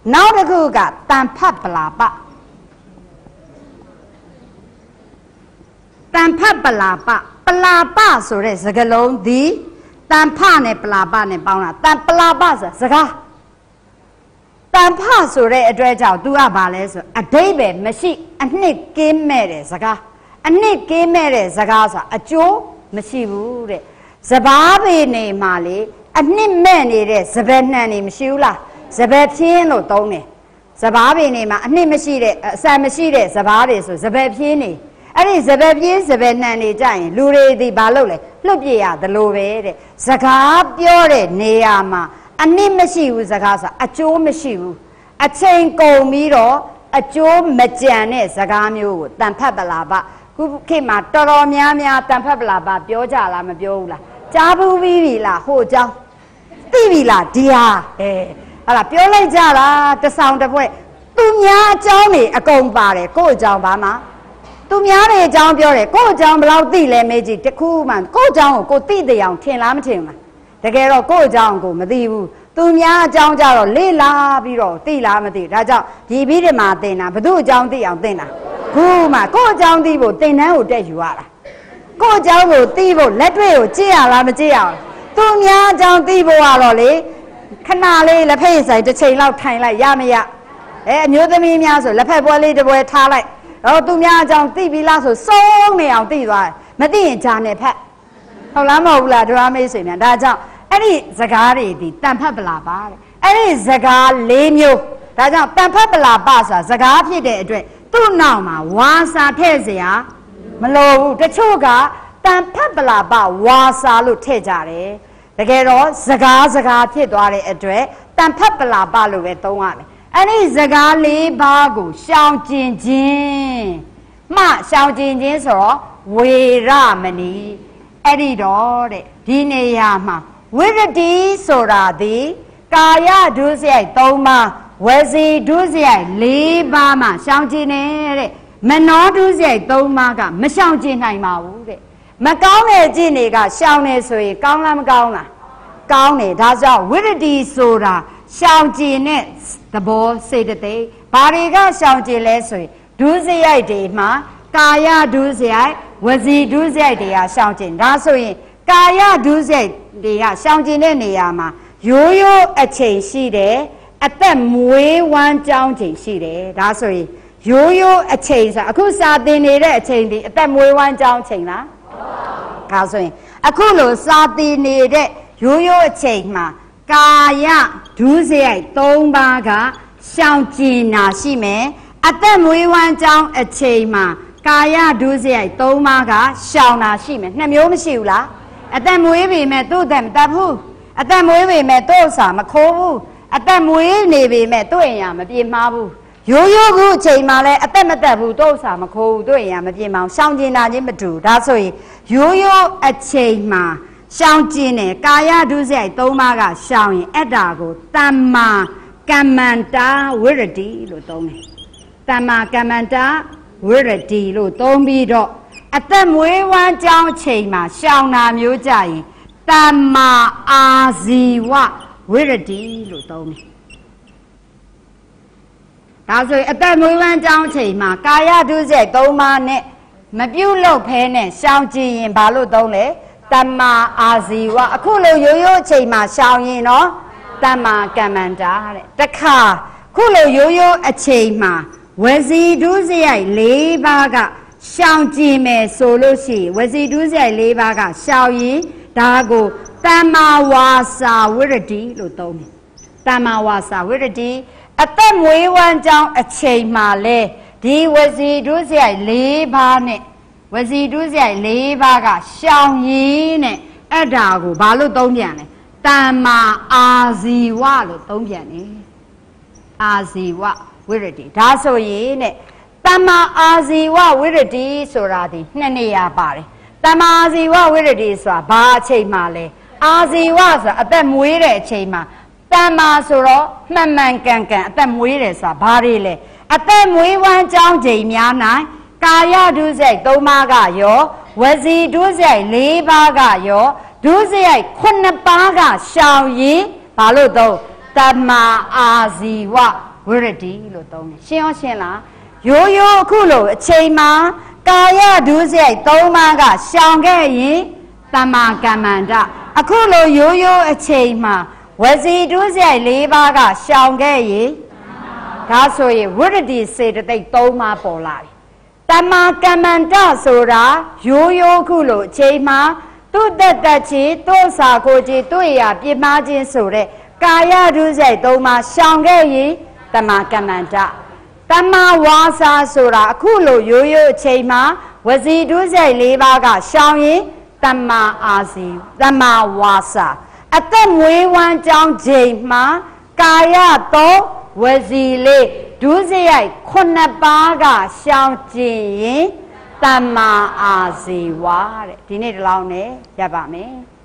နောက်တစ်ခုကတန်ဖတ်ပလာပတန်ဖတ်ပလာပဆိုတဲ့စကားလုံးဒီတန်ဖနဲ့ပလာပနဲ့ပေါင်းတာတန်ပလာပဆိုစကားတန်ဖဆိုတဲ့အတွေ့အကြုံ तू ကဘာလဲဆိုအဓိပ္ပာယ်မရှိအနှစ်ကင်းမဲ့တဲ့စကားအနှစ်ကင်းမဲ့တဲ့စကားဆိုတာအကျိုးမရှိဘူးတဲ့စဘာပေနေမှာလေအနှစ်မဲ့နေတဲ့စပယ်နှံနေမရှိဘူးလားစပယ်ဖြင်းလို့သုံးတယ်စဘာပေနေမှာအနှစ်မရှိတဲ့အစံမရှိတဲ့စဘာတွေဆိုစပယ်ဖြင်းနေအဲ့ဒီစပယ်ပြင်းစပယ်နှံနေကြရင်လူတွေဒီဘာလုပ်လဲလွတ်ပြရသလိုပဲတဲ့စကားပြောတဲ့နေရာမှာအနှစ်မရှိဘူးစကားဆိုအကျိုးမရှိဘူးအချိန်ကုန်ပြီးတော့အကျိုးမကြံတဲ့စကားမျိုးကိုတန်ဖတ်ပလာပခုခေတ်မှာတော်တော်များများတန်ဖတ်ပလာပပြောကြလားမပြောဘူးလားကြားဘူးပြီလားဟိုအကြောင်းသိပြီလားဒီဟာအဲ့ဒါပြောလိုက်ကြတာတဆောင်တစ်ဖွဲ့သူများအကြောင်းနေအကုန်ပါတယ်ကိုယ့်အကြောင်းဘာမှသူများတွေအကြောင်းပြောတယ်ကိုယ့်အကြောင်းဘယ်လောက်သိလဲမေးကြည့်တခုမှကိုယ့်အကြောင်းကိုကိုသိတဲ့အောင်ထင်လားမထင်ဘူးတကယ်တော့ကိုယ့်အကြောင်းကိုမသိဘူးသူများအကြောင်းကြတော့လေ့လာပြီးတော့သိလားမသိဒါကြောင့်ဒီပြီးဒီမှာသင်တာဘသူအကြောင်းသိအောင်သင်တာခုမှကိုယ့်အကြောင်းသိဖို့သင်တန်းကိုတက်ယူရတာကိုယ့်အကြောင်းကိုသိဖို့လက်တွေ့ကိုကြည့်ရလားမကြည့်ရအောင်သူများအကြောင်းသိဖို့ကတော့လေခဏလေးလက်ဖက်ဆိုင်တစ်ချိန်လောက်ထိုင်လိုက်ရမရအမျိုးသမီးများဆိုလက်ဖက်ပွဲလေးတစ်ပွဲထားလိုက်တော့သူများအကြောင်းသိပြီလားဆိုစုံနေအောင်သိသွားတယ်မသိရင်ဂျာနယ်ဖတ်ဟုတ်လားမဟုတ်ဘူးလားဒရာမေးဆွေများဒါကြောင့်အဲ့ဒီစကားတွေဒီတန်ဖတ်ပလာပါတဲ့အဲ့ဒီစကား၄မျိုးဒါကြောင့်တန်ဖတ်ပလာပါဆိုတာစကားဖြစ်တဲ့အတွက်သူ့နောက်မှာဝါစာထည့်เสียမလိုဘူးတချို့ကတန်ဖတ်ပလာပဝါစာလို့ထည့်ကြတယ်တကယ်တော့စကားဖြစ်သွားတဲ့အတွက်တန်ဖတ်ပလာပလို့ပဲသုံးရမယ်အဲ့ဒီစကား၄ပါးကိုရှောင်ကျင်ခြင်းမှရှောင်ကျင်ခြင်းဆိုတော့ဝေရမဏီအဲ့ဒီတော့တဲ့ဒီနေရာမှာဝိရတိဆိုတာဒီကာယဒုစရိုက်၃ပါးဝစီဒုစရိုက်၄ပါးမှရှောင်ကျင်နေတဲ့မနောဒုစရိုက်၃ပါးကမရှောင်ကျင်နိုင်ပါဘူးတဲ့မကောင်းတဲ့ကျင့်တွေကရှောင်နေဆိုရင်ကောင်းလားမကောင်းလားကောင်းတယ်ဒါကြောင့်ဝိရတိဆိုတာရှောင်ကျင်တဲ့သဘောစေတသိက်ဘာတွေကရှောင်ကျင်လဲဆိုရင်ဒုစရိုက်တွေမှာကာယဒုစရိုက်ဝစီဒုစရိုက်တွေကရှောင်ကျင်ဒါဆိုရင်ကာယဒုစရိုက်တွေကရှောင်ကျင်တဲ့နေရာမှာရိုးရိုးအချိန်ရှိတယ်အသက်မွေးဝမ်းကြောင်းချိန်ရှိတယ်ဒါဆိုရင်ရိုးရိုးအချိန်ဆိုအခုစာသင်နေတဲ့အချိန်ဒီအသက်မွေးဝမ်းကြောင်းချိန်လားဒါဆိုရင်အခုလိုစာသင်နေတဲ့ရိုးရိုးအချိန်မှာကာယဒုစရိုက်၃ပါးကရှောင်ကျင်တာရှိမယ်အသက်မွေးဝမ်းကြောင်းအချိန်မှာကာယဒုစရိုက်၃ပါးကရှောင်တာရှိမယ်နှစ်မျိုးမရှိဘူးလားအသက်မွေးပေမဲ့သူ့အသက်မတတ်ဘူးအသက်မွေးပေမဲ့သူ့ဥစ္စာမခိုးဘူးအသက်မွေးနေပေမဲ့သူ့အိမ်ရမပြေမှားဘူးရိုးရိုးခုအချိန်မှလည်းအသက်မတက်ဘူးသူ့ဥစ္စာမခိုးဘူးသူ့အိမ်ရမပြေမှာရှောင်ကျင်တာချင်းမတူဒါဆိုရင်ရိုးရိုးအချိန်မှာရှောင်ကျင်တယ်ကာယဒုစရိုက်၃ပါးကရှောင်ရင်အဲ့ဒါကိုတမ္မာကမ္မန္တာဝိရတိလို့သုံးတယ်တမ္မာကမ္မန္တာဝိရတိလို့သုံးပြီးတော့အသက်မွေးဝမ်းကြောင်းချိန်မှာရှောင်တာမျိုးကြရင်တမ္မာအာဇီဝဝိရတိလို့သုံးတယ်ဒါဆိုရင်အသက်မွေးဝမ်းကြောင်းချိန်မှာကာယဒုစရိုက်၃ပါးနဲ့မပြုတ်လို့ဖဲနဲ့ရှောင်ကျင်ရင်ဘာလို့သုံးလဲတမ္မာအာဇီဝအခုလိုရိုးရိုးအချိန်မှာရှောင်ရင်နော်တမ္မာကမ္မန္တာတဲ့တခါခုလိုရိုးရိုးအချိန်မှာဝစီဒုစရိုက်၄ပါးကရှောင်ကျင်မယ်ဆိုလို့ရှိရင်ဝစီဒုစရိုက်၄ပါးကရှောင်ရင်ဒါကိုတမ္မာဝါစာဝိရတိလို့သုံးတယ်တမ္မာဝါစာဝိရတိအသက်မွေးဝမ်းကြောင်းအချိန်မှာလဲဒီဝစီဒုစရိုက်၄ပါးနဲ့ဝစီဒုစရိုက်၄ပါးကရှောင်ရင်းနဲ့အဲ့ဒါကိုဘာလို့သုံးပြန်လဲတမ္မာအာဇီဝလို့သုံးပြန်တယ်အာဇီဝဝိရတိဒါဆိုရင်နဲ့တမ္မာအာဇီဝဝိရတိဆိုတာဒီနှစ်နေရာပါတယ်တမ္မာအာဇီဝဝိရတိဆိုတာဘာအချိန်မှလဲအာဇီဝဆိုတာအသက်မွေးတဲ့အချိန်မှာတမ္မာဆိုတော့မှန်မှန်ကန်ကန်အသက်မွေးတယ်ဆိုတာဘာတွေလဲအသက်မွေးဝမ်းကြောင်းချိန်များ၌ကာယဒုစရိုက်၃ပါးကရောဝစီဒုစရိုက်၄ပါးကရောဒုစရိုက်9ပါးကရှောင်ရင်ဘာလို့တော့တမ္မာအာဇီဝဝ Viridi လို့သုံးတယ်ရှင်းအောင်ရှင်းလားရိုးရိုးအခုလိုအချိန်မှာကာယဒုစရိုက်၃ပါးကရှောင်ခဲ့ရင်တမ္မာကမ္မန္တအခုလိုရိုးရိုးအချိန်မှာဝစီဒုစရိုက်၄ပါးကရှောင်ခဲ့ရင်ဒါဆိုရင်ဝိရဒိစေတသိက်၃ပါးပေါ်လာပြီတမ္မာကမ္မန္တဆိုတာရိုးရိုးခုလိုအချိန်မှာသူ့တက်တက်ချီသူ့စာကိုချီသူ့ရာပြမခြင်းဆိုတဲ့ကာယဒုစရိုက်၃ပါးရှောင်ခဲ့ရင်တမ္မာကမ္မန္တတမ္မာဝါစာဆိုတာအခုလိုရိုးရိုးအချိန်မှာဝစီဒုစရိုက်၄ပါးကရှောင်ရင်တမ္မာအာစီတမ္မာဝါစာအသက်မွေးဝမ်းကြောင်းချိန်မှာကာယသောဝစီလေးဒုစရိုက်9ပါးကရှောင်ကျင်ရင်တမ္မာအာဇီဝတဲ့ဒီနေ့ဒီလောက်နဲ့ရပ်ပါမယ်